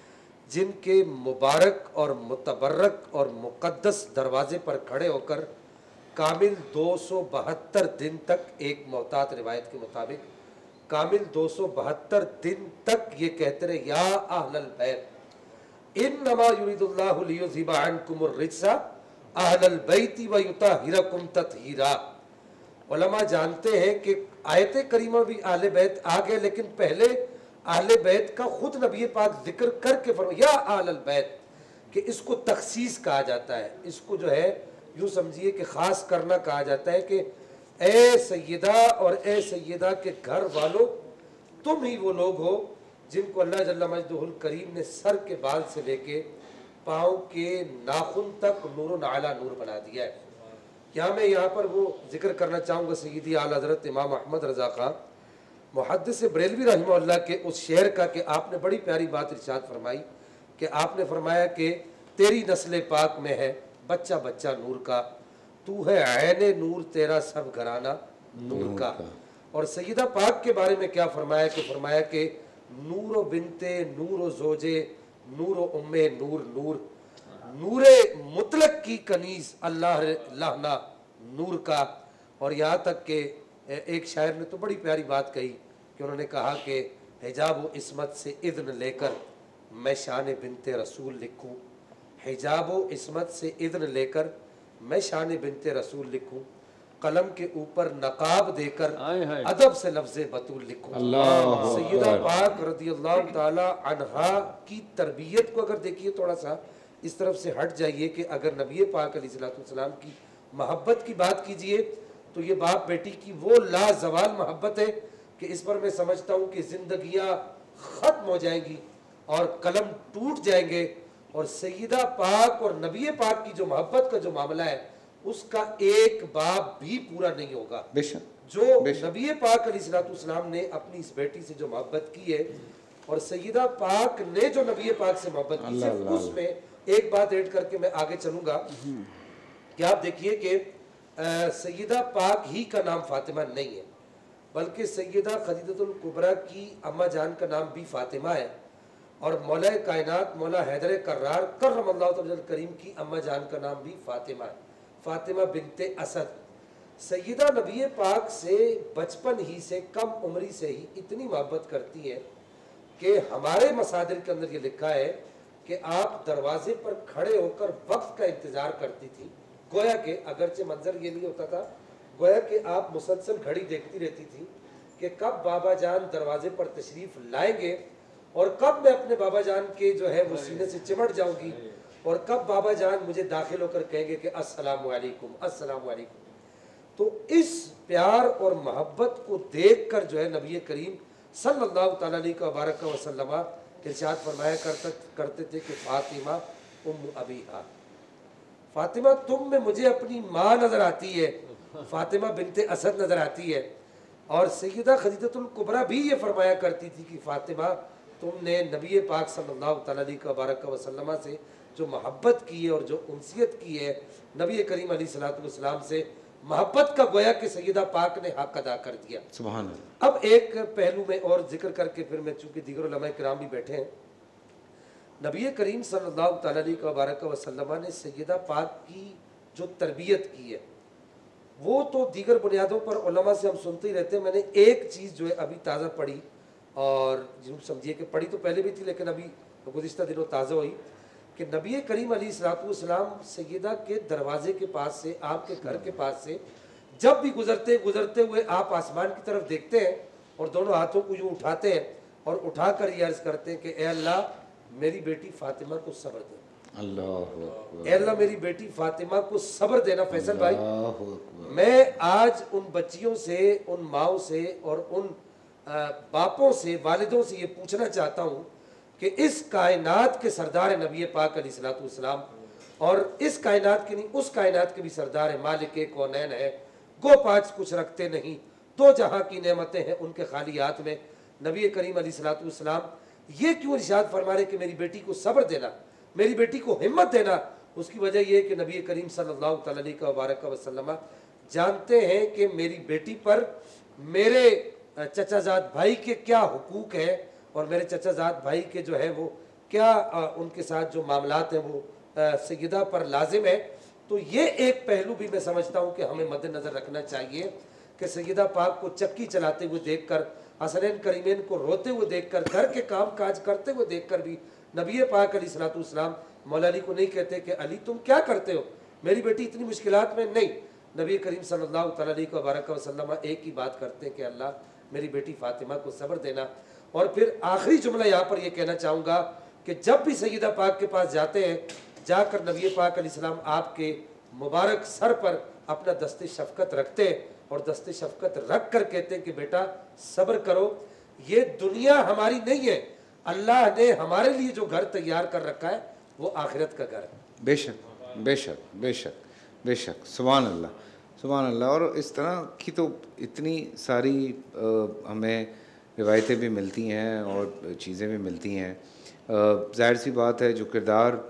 जिनके मुबारक और मुतबर्रक और मुक़द्दस दरवाज़े पर खड़े होकर कामिल 272 दिन तक, एक मोहतात रिवायत के मुताबिक कामिल 272 दिन तक ये कहते रहे, या अहलल बैत इन्नमा युरिदुल्लाहु लियुज़हिबा अन्कुमुर रिज्सा अहलल बैति व युतहिरकुम तत्हीरा। उलमा जानते हैं कि आयत करीमा भी आले बैत आ गए, लेकिन पहले आले बैत का खुद नबी पाक जिक्र करके फरमाया या अहलल बैत, कि इसको तखसीस कहा जाता है, इसको जो है यूँ समझिए कि ख़ास करना कहा जाता है कि ए सैयदा और ए सैयदा के घर वालों, तुम ही वो लोग हो जिनको अल्लाह जल्ला मजदुहुल करीम ने सर के बाल से लेके पाँव के नाखून तक नूर आला नूर बना दिया है। यहाँ पर वो जिक्र करना चाहूँगा सैयदी आला हज़रत इमाम अहमद रज़ा खां मुहद्दिस बरेलवी रहमहुल्लाह के उस शेर का कि आपने बड़ी प्यारी बात इरशाद फरमाई कि आपने फरमाया कि तेरी नस्ल पाक में है बच्चा बच्चा नूर का, तू है ऐने नूर तेरा सब घराना नूर का। और सैयदा पाक के बारे में क्या फरमाया कि नूरो बिनते नूरो जोजे नूरो उम्मे नूर नूर नूरे मुतलक की कनीज अल्लाह लाहना नूर का। और यहाँ तक कि एक शायर ने तो बड़ी प्यारी बात कही कि उन्होंने कहा कि हिजाब व इस्मत से इज़्न लेकर मैं शान बिनते रसूल लिखूं, हिजाब व इस्मत से इज़्न लेकर मैं शान बिनते रसूल लिखूं, कलम के ऊपर नकाब देकर अदब से लफ्ज़ बतूल लिखूं। सैयदा पाक रज़ियल्लाहु ताला अन्हा की तरबियत को अगर देखिए, थोड़ा सा इस तरफ से हट जाइए कि अगर नबी पाक अलैहिस्सलाम की मोहब्बत की बात कीजिए तो ये बाप बेटी की वो लाजवाल मोहब्बत है कि इस पर मैं समझता हूँ कि ज़िंदगियाँ ख़त्म हो जाएंगी और कलम टूट जाएंगे। और सैयदा पाक और नबी पाक की जो मोहब्बत का जो मामला है उसका एक बाप भी पूरा नहीं होगा। जो नबी पाक अलैहिस्सलाम ने अपनी इस बेटी से जो मोहब्बत की है और सैयदा पाक ने जो नबी पाक से मोहब्बत की, सिर्फ उसमें एक बात ऐड करके मैं आगे चलूंगा कि आप देखिए कि सैयदा पाक ही का नाम फातिमा नहीं है, बल्कि सैयदा खदीजतुल कुबरा की अम्मा जान का नाम भी फातिमा है और मौला कायनात मौला हैदर कर्रार कर्रमल्लाहु तआला करीम की अम्मा जान का नाम भी फातिमा है, फातिमा बिनते असद। सैयदा नबी पाक से बचपन ही से, कम उम्री से ही इतनी मोहब्बत करती है कि हमारे मसादिर के अंदर ये लिखा है कि आप दरवाजे पर खड़े होकर वक्त का इंतजार करती थी, गोया के अगरचे मंजर ये नहीं होता था, गोया कि आप मुसलसल घड़ी देखती रहती थी कि कब बाबा जान दरवाजे पर तशरीफ लाएंगे और कब मैं अपने बाबा जान के जो है वो सीने से चिमट जाऊंगी और कब बाबा जान मुझे दाखिल होकर कहेंगे कि अस्सलामु अलैकुम अस्सलामु अलैकुम। तो इस प्यार और मोहब्बत को देखकर जो है नबी करीम सल्लल्लाहु तआला अलैहि वसल्लम इरशाद फरमाया करते थे कि फातिमा उम्मु अबीहा, फातिमा तुम में मुझे अपनी माँ नजर आती है, फातिमा बिनते असद नजर आती है। और सैयदा खदीजतुल कुबरा भी ये फरमाया करती थी कि फातिमा तुमने नबी पाक सल्लल्लाहु अलैहि वसल्लम से जो मोहब्बत की है और जो उनसियत की है, नबी करीम अलैहिस्सलातु वस्सलाम से मोहब्बत का गोया कि सैयदा पाक ने हक अदा कर दिया। सुभान अल्लाह। अब एक पहलू में और जिक्र करके फिर मैं, चूंकि दीगर उलमा किराम भी बैठे हैं, नबी करीम सल्लल्लाहु अलैहि वसल्लम ने सैयदा पाक की जो तरबियत की है वो तो दीगर बुनियादों पर उलमा से हम सुनते ही रहते हैं। मैंने एक चीज़ जो है अभी ताज़ा पढ़ी, और जिन समझिए कि पढ़ी तो पहले भी थी लेकिन अभी गुज़िश्ता दिनों ताज़ा हुई, कि नबी करीम अलैहिस्सलाम सैयदा के दरवाजे के पास से, आपके घर के पास से जब भी गुजरते हुए आप आसमान की तरफ देखते हैं और दोनों हाथों को यूँ उठाते हैं और उठाकर ये अर्ज़ करते हैं कि ए अल्लाह मेरी बेटी फातिमा को सब्र दे, अल्लाह, ए अल्लाह मेरी बेटी फातिमा को सब्र देना। फैसल भाई, मैं आज उन बच्चियों से, उन माओं से और उन बापों से, वालिदों से ये पूछना चाहता हूँ कि इस कायनात के सरदार है नबी पाक अलैहिस्सलातु वस्सलाम, और इस कायनात के नहीं उस कायनात के भी सरदार है, मालिक कौनैन है, गो पाँच कुछ रखते नहीं, दो जहाँ की नेमतें हैं उनके खाली हाथ में। नबी करीम अलैहिस्सलातु वस्सलाम ये क्यों इरशाद फरमा रहे कि मेरी बेटी को सब्र देना, मेरी बेटी को हिम्मत देना? उसकी वजह यह है कि नबी करीम सल्लल्लाहु अलैहि वसल्लम जानते हैं कि मेरी बेटी पर मेरे चचाजाद भाई के क्या हुकूक है और मेरे चचाजाद भाई के जो है वो क्या उनके साथ जो मामलात हैं वो सैयदा पर लाजिम है। तो ये एक पहलू भी मैं समझता हूँ कि हमें मद्देनज़र रखना चाहिए कि सैयदा पाक को चक्की चलाते हुए देखकर, हसनैन करीमैन को रोते हुए देखकर, घर के काम काज करते हुए देखकर भी नबी पाक अलैहिस्सलातु वस्सलाम मौला अली को नहीं कहते कि अली तुम क्या करते हो, मेरी बेटी इतनी मुश्किलात में नहीं। नबी करीम सल्लल्लाहु अलैहि वसल्लम एक ही बात करते हैं कि अल्लाह मेरी बेटी फातिमा को सब्र देना। और फिर आखिरी जुमला यहाँ पर यह कहना चाहूँगा कि जब भी सैयदा पाक के पास जाते हैं, जाकर नबी पाक अलैहिस्सलाम आपके मुबारक सर पर अपना दस्ते शफ़क़त रखते हैं और दस्ते शफ़क़त रख कर कहते हैं कि बेटा सब्र करो, ये दुनिया हमारी नहीं है, अल्लाह ने हमारे लिए जो घर तैयार कर रखा है वो आखिरत का घर है। बेशक बेशक बेशक बेशक, सुभान अल्लाह सुभान अल्लाह। और इस तरह की तो इतनी सारी हमें रिवायतें भी मिलती हैं और चीज़ें भी मिलती हैं। ज़ाहिर सी बात है जो किरदार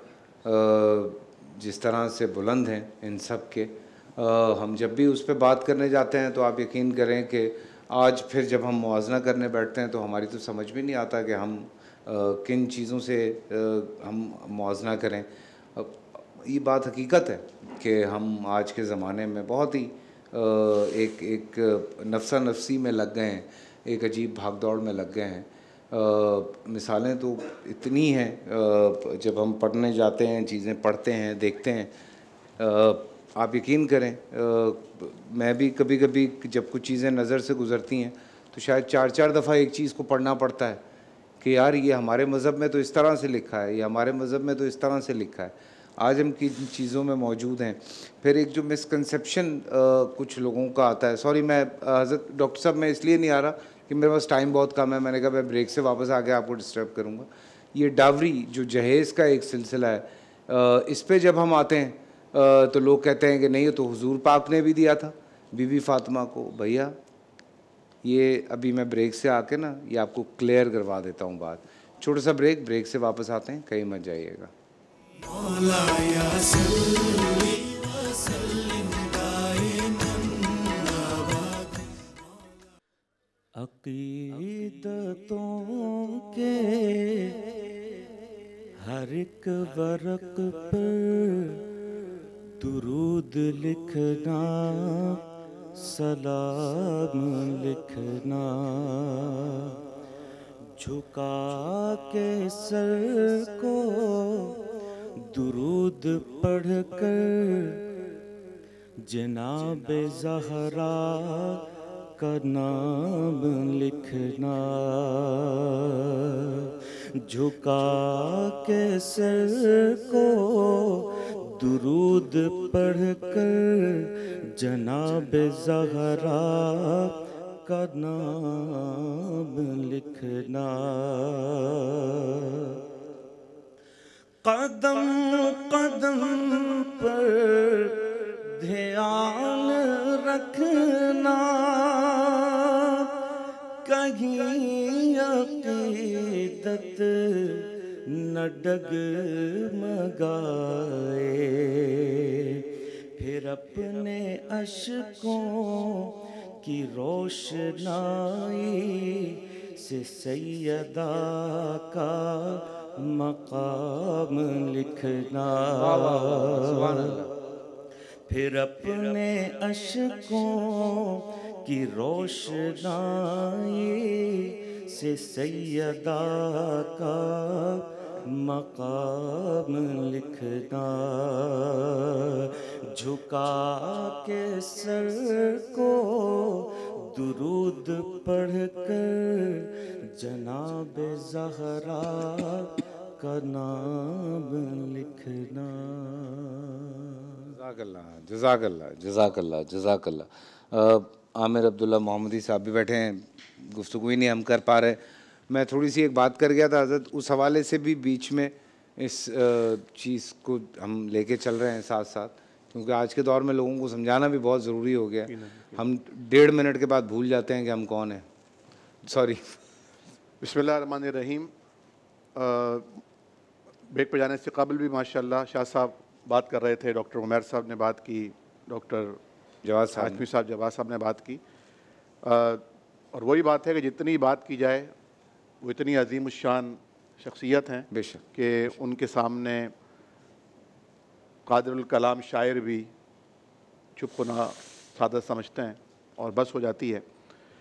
जिस तरह से बुलंद हैं इन सब के, हम जब भी उस पर बात करने जाते हैं तो आप यकीन करें कि आज फिर जब हम मुआवजा करने बैठते हैं तो हमारी तो समझ भी नहीं आता कि हम किन चीज़ों से हम मुआवजा करें। ये बात हकीकत है कि हम आज के ज़माने में बहुत ही एक नफ्सा नफसी में लग गए हैं, एक अजीब भाग दौड़ में लग गए हैं। मिसालें तो इतनी हैं, जब हम पढ़ने जाते हैं, चीज़ें पढ़ते हैं, देखते हैं, आप यकीन करें मैं भी कभी कभी जब कुछ चीज़ें नज़र से गुज़रती हैं तो शायद 4-4 दफ़ा एक चीज़ को पढ़ना पड़ता है कि यार ये हमारे मज़हब में तो इस तरह से लिखा है, ये हमारे मज़हब में तो इस तरह से लिखा है, आज हम किन चीज़ों में मौजूद हैं। फिर एक जो मिसकंसेप्शन कुछ लोगों का आता है, सॉरी मैं हज़रत डॉक्टर साहब मैं इसलिए नहीं आ रहा कि मेरे पास टाइम बहुत कम है, मैंने कहा मैं ब्रेक से वापस आके आपको डिस्टर्ब करूँगा। ये डावरी जो जहेज़ का एक सिलसिला है, इस पर जब हम आते हैं तो लोग कहते हैं कि नहीं तो हुजूर पाक ने भी दिया था बीबी फातिमा को। भैया ये अभी मैं ब्रेक से आके ना ये आपको क्लियर करवा देता हूँ बात। छोटा सा ब्रेक से वापस आते हैं, कहीं मत जाइएगा। अक़ीदतों के हर एक वरक पर दुरूद लिखना, सलाम लिखना, झुका के सर को दुरूद पढ़कर जनाब ज़हरा का नाम लिखना, झुका के सर को दुरूद पढ़कर जनाब ज़हरा का नाम लिखना। कदम कदम पर ध्यान रखना, कहीं अक़ीदत न डगमगाए, फिर अपने अश्कों की रोशनाई से सैयदा का मकाम लिखना। फिर अपने अश्कों की रोशनाई से सैयदा का मकाम लिखना, झुका के सर को दुरूद पढ़कर जनाब ज़हरा का नाम लिखना। जज़ाकल्लाह जज़ाकल्लाह जज़ाकल्लाह। आमिर अब्दुल्ला मोहम्मदी साहब भी बैठे हैं, गुफ्तगू ही नहीं हम कर पा रहे। मैं थोड़ी सी एक बात कर गया था हज़रत, उस हवाले से भी बीच में इस चीज़ को हम लेके चल रहे हैं साथ साथ, क्योंकि आज के दौर में लोगों को समझाना भी बहुत ज़रूरी हो गया। हम 1.5 मिनट के बाद भूल जाते हैं कि हम कौन हैं। सॉरी। बिस्मिल्लाहिर्रहमानिर्रहीम। ब्रेक पर जाने से कबल भी माशाल्लाह शाह साहब बात कर रहे थे, डॉक्टर उमैर साहब ने बात की, डॉक्टर जवाद साहब हाशमी साहब जवाद साहब ने बात की। और वही बात है कि जितनी बात की जाए वो इतनी अजीम शान शख्सियत हैं बेशक कि उनके सामने कादिरुल कलाम शायर भी चुप होना सादत समझते हैं और बस हो जाती है।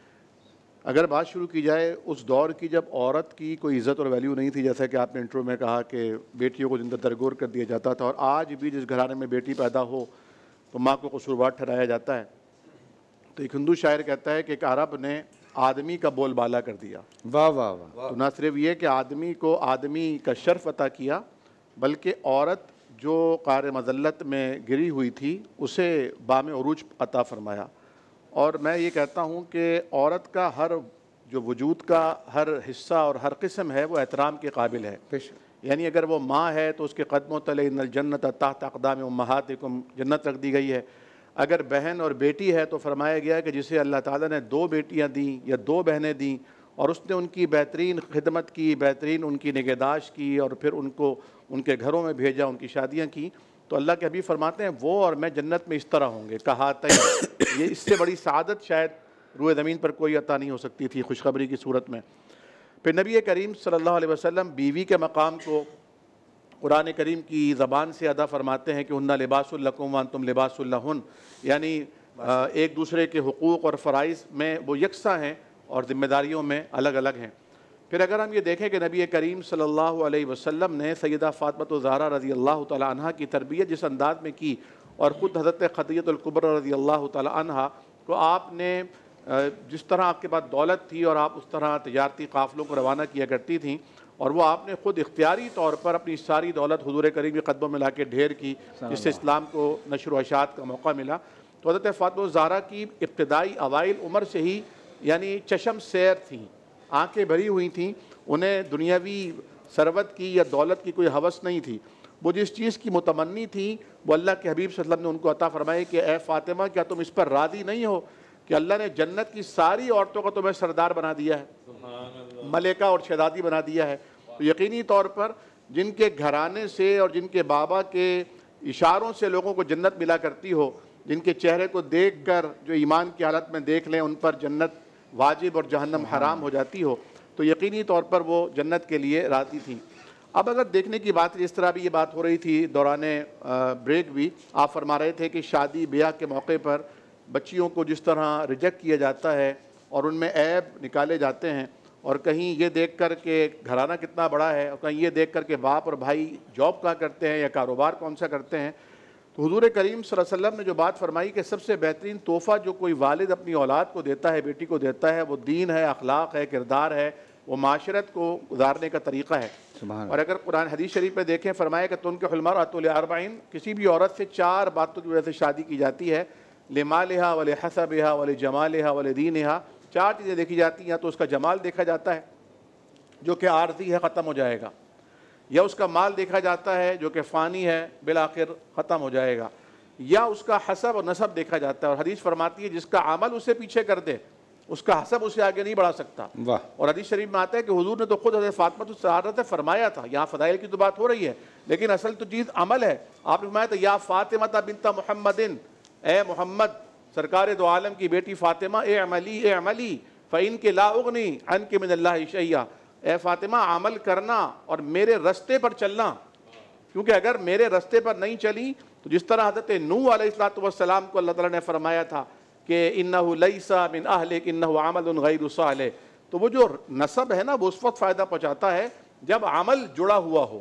अगर बात शुरू की जाए उस दौर की जब औरत की कोई इज़्ज़त और वैल्यू नहीं थी, जैसा कि आपने इंट्रो में कहा कि बेटियों को जिंदा दरगोर कर दिया जाता था, और आज भी जिस घराने में बेटी पैदा हो तो माँ को कसूरवार ठहराया जाता है। तो एक हिंदू शायर कहता है कि एक अरब ने आदमी का बोलबाला कर दिया। वाह वाह वाह। तो न सिर्फ ये कि आदमी को आदमी का शर्फ अता किया, बल्कि औरत जो कार मज़ल्लत में गिरी हुई थी उसे बाम उरूज अता फरमाया। और मैं ये कहता हूँ कि औरत का हर जो वजूद का हर हिस्सा और हर किस्म है वो एहतराम के काबिल है। यानी अगर वो माँ है तो उसके कदमों तले इन्नल जन्नत तहत अक़दाम उम्महातिकुम, जन्नत रख दी गई है। अगर बहन और बेटी है तो फरमाया गया कि जिसे अल्लाह ताला ने 2 बेटियां दी या 2 बहनें दी और उसने उनकी बेहतरीन खिदमत की, बेहतरीन उनकी निगहदाश्त की और फिर उनको उनके घरों में भेजा, उनकी शादियाँ की, तो अल्लाह के हबीब फरमाते हैं वो और मैं जन्नत में इस तरह होंगे। कहा ये इससे बड़ी सादत शायद रूए ज़मीन पर कोई अता नहीं हो सकती थी खुशखबरी की सूरत में। फिर नबी करीम सल्लल्लाहु अलैहि वसल्लम बीवी के मकाम को कुरान करीम की ज़बान से अदा फरमाते हैं कि हुन्ना लिबासुल लकुम व अंतुम लिबासुल लहुन, यानी एक दूसरे के हुकूक़ और फ़राइज़ में वो यकसा हैं और ज़िम्मेदारियों में अलग अलग हैं। फिर अगर हम ये देखें कि नबी करीम सल्लल्लाहु अलैहि वसल्लम ने सैयदा फ़ातिमा ज़हरा रज़ी अल्लाह तआला अन्हा की तरबियत जिस अंदाज़ में की, और ख़ुद हज़रत खदीजतुल कुबरा रज़ी अल्लाह तआला अन्हा को आपने जिस तरह आपके पास दौलत थी और आप उस तरह तजारती काफ़िलों को रवाना किया करती थी, और वो आपने ख़ुद इख्तियारी तौर पर अपनी सारी दौलत हुज़ूर करीम के कदमों में ला के ढेर की, जिससे इस्लाम को नशर व इशाअत का मौका मिला। तो हज़रत फ़ातिमा ज़हरा की इब्तिदाई अवाइल उम्र से ही यानी चशम सैर थी, आँखें भरी हुई थीं, उन्हें दुनियावी सरवत की या दौलत की कोई हवस नहीं थी। वो जिस चीज़ की मुतमन्नी थी वो अल्लाह के हबीब सल्लल्लाहु अलैहि वसल्लम ने उनको अता फरमाई कि ए फ़ातिमा, क्या तुम इस पर राज़ी नहीं हो कि अल्लाह ने जन्नत की सारी औरतों को तुम्हें सरदार बना दिया है, मलिका और शहजादी बना दिया है। तो यकीनी तौर पर जिनके घराने से और जिनके बाबा के इशारों से लोगों को जन्नत मिला करती हो, जिनके चेहरे को देख कर जो ईमान की हालत में देख लें उन पर जन्नत वाजिब और जहन्नम हराम हो जाती हो, तो यकीनी तौर पर वो जन्नत के लिए राज़ी थी। अब अगर देखने की बात, जिस तरह भी ये बात हो रही थी दौराने ब्रेक भी, आप फरमा रहे थे कि शादी ब्याह के मौके पर बच्चियों को जिस तरह रिजेक्ट किया जाता है और उनमें ऐब निकाले जाते हैं, और कहीं ये देख कर के घराना कितना बड़ा है, और कहीं ये देख कर के बाप और भाई जॉब कहाँ करते हैं या कारोबार कौन सा करते हैं। तो हुजूर करीम सल्लल्लाहु अलैहि वसल्लम ने जो बात फरमाई कि सबसे बेहतरीन तोहफ़ा जो कोई वालिद अपनी औलाद को देता है, बेटी को देता है, वो दीन है, अखलाक है, किरदार है, वो माशरत को गुजारने का तरीक़ा है। और अगर कुरान हदीस शरीफ में देखें, फरमाया कि तुन के हुलमर अतुल अरबाइन, किसी भी औरत से 4 बातों की वजह से शादी की जाती है। लिमालिहा वले हसबिहा वले जमालिहा वले दीनिहा, 4 चीज़ें देखी जाती हैं। या तो उसका जमाल देखा जाता है जो कि आर्जी है, ख़त्म हो जाएगा, या उसका माल देखा जाता है जो कि फ़ानी है, बिल आखिर ख़त्म हो जाएगा, या उसका हसब और नसब देखा जाता है। और हदीस फरमाती है जिसका अमल उसे पीछे कर दे, उसका हसब उसे आगे नहीं बढ़ा सकता। वाह। और हदीस शरीफ में आता है कि हुजूर ने तो खुद हज़रत फातिमा ज़हरा से फरमाया था, यहाँ फ़दाइल की तो बात हो रही है, लेकिन असल तो चीज़ अमल है। आपने फरमाया था या फ़ातिमा बिन्त मुहम्मदिन, ए मोहम्मद सरकार दो आलम की बेटी फ़ातिमा, ए अमली फ़इन के ला उगनी अन के मिनल्लाहि शैया, ए फ़ातिमा अमल करना और मेरे रास्ते पर चलना, क्योंकि अगर मेरे रास्ते पर नहीं चली तो जिस तरह हज़रत नूह अलैहिस्सलाम को अल्लाह ताला ने फरमाया था कि इन्नहु लैसा मिन अहलिक इन्नहु अमलुन गैरु सालिह, तो वो जो नसब है ना वो उस वक्त फ़ायदा पहुँचाता है जब अमल जुड़ा हुआ हो।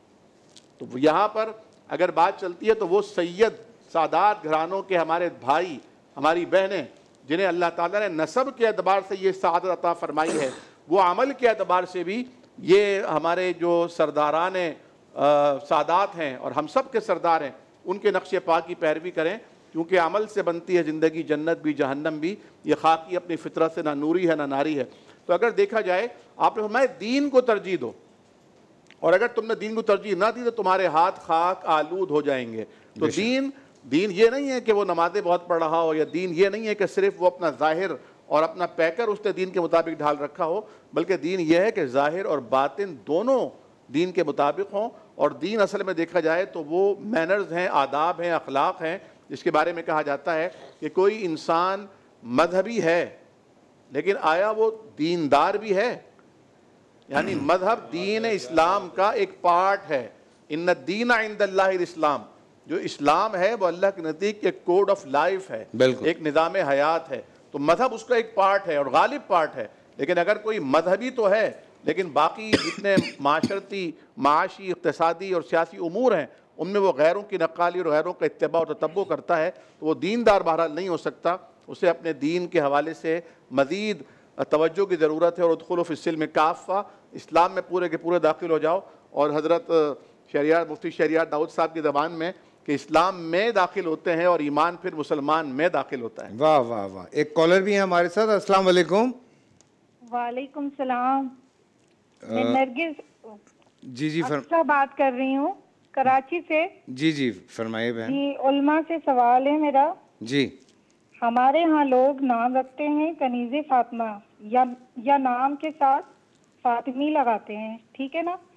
तो यहाँ पर अगर बात चलती है तो वो सैयद सादात घरानों के हमारे भाई, हमारी बहनें, जिन्हें अल्लाह ताला ने नसब के अतबार से ये सादत अता फरमाई है, वो अमल के अतबार से भी ये हमारे जो सरदारान सादात हैं और हम सब के सरदार हैं, उनके नक्शे पा की पैरवी करें, क्योंकि अमल से बनती है ज़िंदगी, जन्नत भी जहन्नम भी। ये खाकी अपनी फितरत से ना नूरी है ना नारी है। तो अगर देखा जाए, आपने फरमाया दीन को तरजीह दो, और अगर तुमने दीन को तरजीह ना दी तो तुम्हारे हाथ खाक आलूद हो जाएंगे। तो दीन ये नहीं है कि वो नमाज़ें बहुत पढ़ रहा हो, या दीन ये नहीं है कि सिर्फ वो अपना ज़ाहिर और अपना पैकर उसने दीन के मुताबिक ढाल रखा हो, बल्कि दीन ये है कि ज़ाहिर और बातिन दोनों दीन के मुताबिक हों। और दीन असल में देखा जाए तो वो मैनर्स हैं, आदाब हैं, अखलाक हैं, जिसके बारे में कहा जाता है कि कोई इंसान मजहबी है लेकिन आया वो दीनदार भी है। यानी मजहब दीन इस्लाम का एक पार्ट है। इन्ना दीना इंदल्लाहिल इस्लाम, जो इस्लाम है वो अल्लाह के नज़दीक एक कोड ऑफ लाइफ है, एक निज़ाम हयात है। तो मजहब उसका एक पार्ट है और गालिब पार्ट है। लेकिन अगर कोई मजहबी तो है लेकिन बाकी जितने माशरती, माशी, इक़्तिसादी और सियासी उमूर हैं उनमें वो गैरों की नक्काली और गैरों का इत्तिबा और ततब्बुअ करता है, तो वो दीनदार बहरहाल नहीं हो सकता। उसे अपने दीन के हवाले से मज़ीद तवज्जो की ज़रूरत है। और उदखुलू फ़िस्सिल्म काफ़ा, इस्लाम में पूरे के पूरे दाखिल हो जाओ। और हज़रत शरियात मुफ्ती शरियात दाऊद साहब की ज़बान में कि इस्लाम में दाखिल होते हैं और ईमान फिर मुसलमान में दाखिल होता है। वाह वाह वाह। एक कॉलर भी है हमारे साथ। अस्सलाम वालेकुम। वालेकुम सलाम। मैं नरगिस जी बात कर रही हूँ कराची से। जी फरमाइए बहन। जी, उल्मा से सवाल है मेरा। जी, हमारे यहाँ लोग नाम रखते हैं कनीज़े फातिमा, या नाम के साथ फातिमी लगाते हैं, ठीक है ना?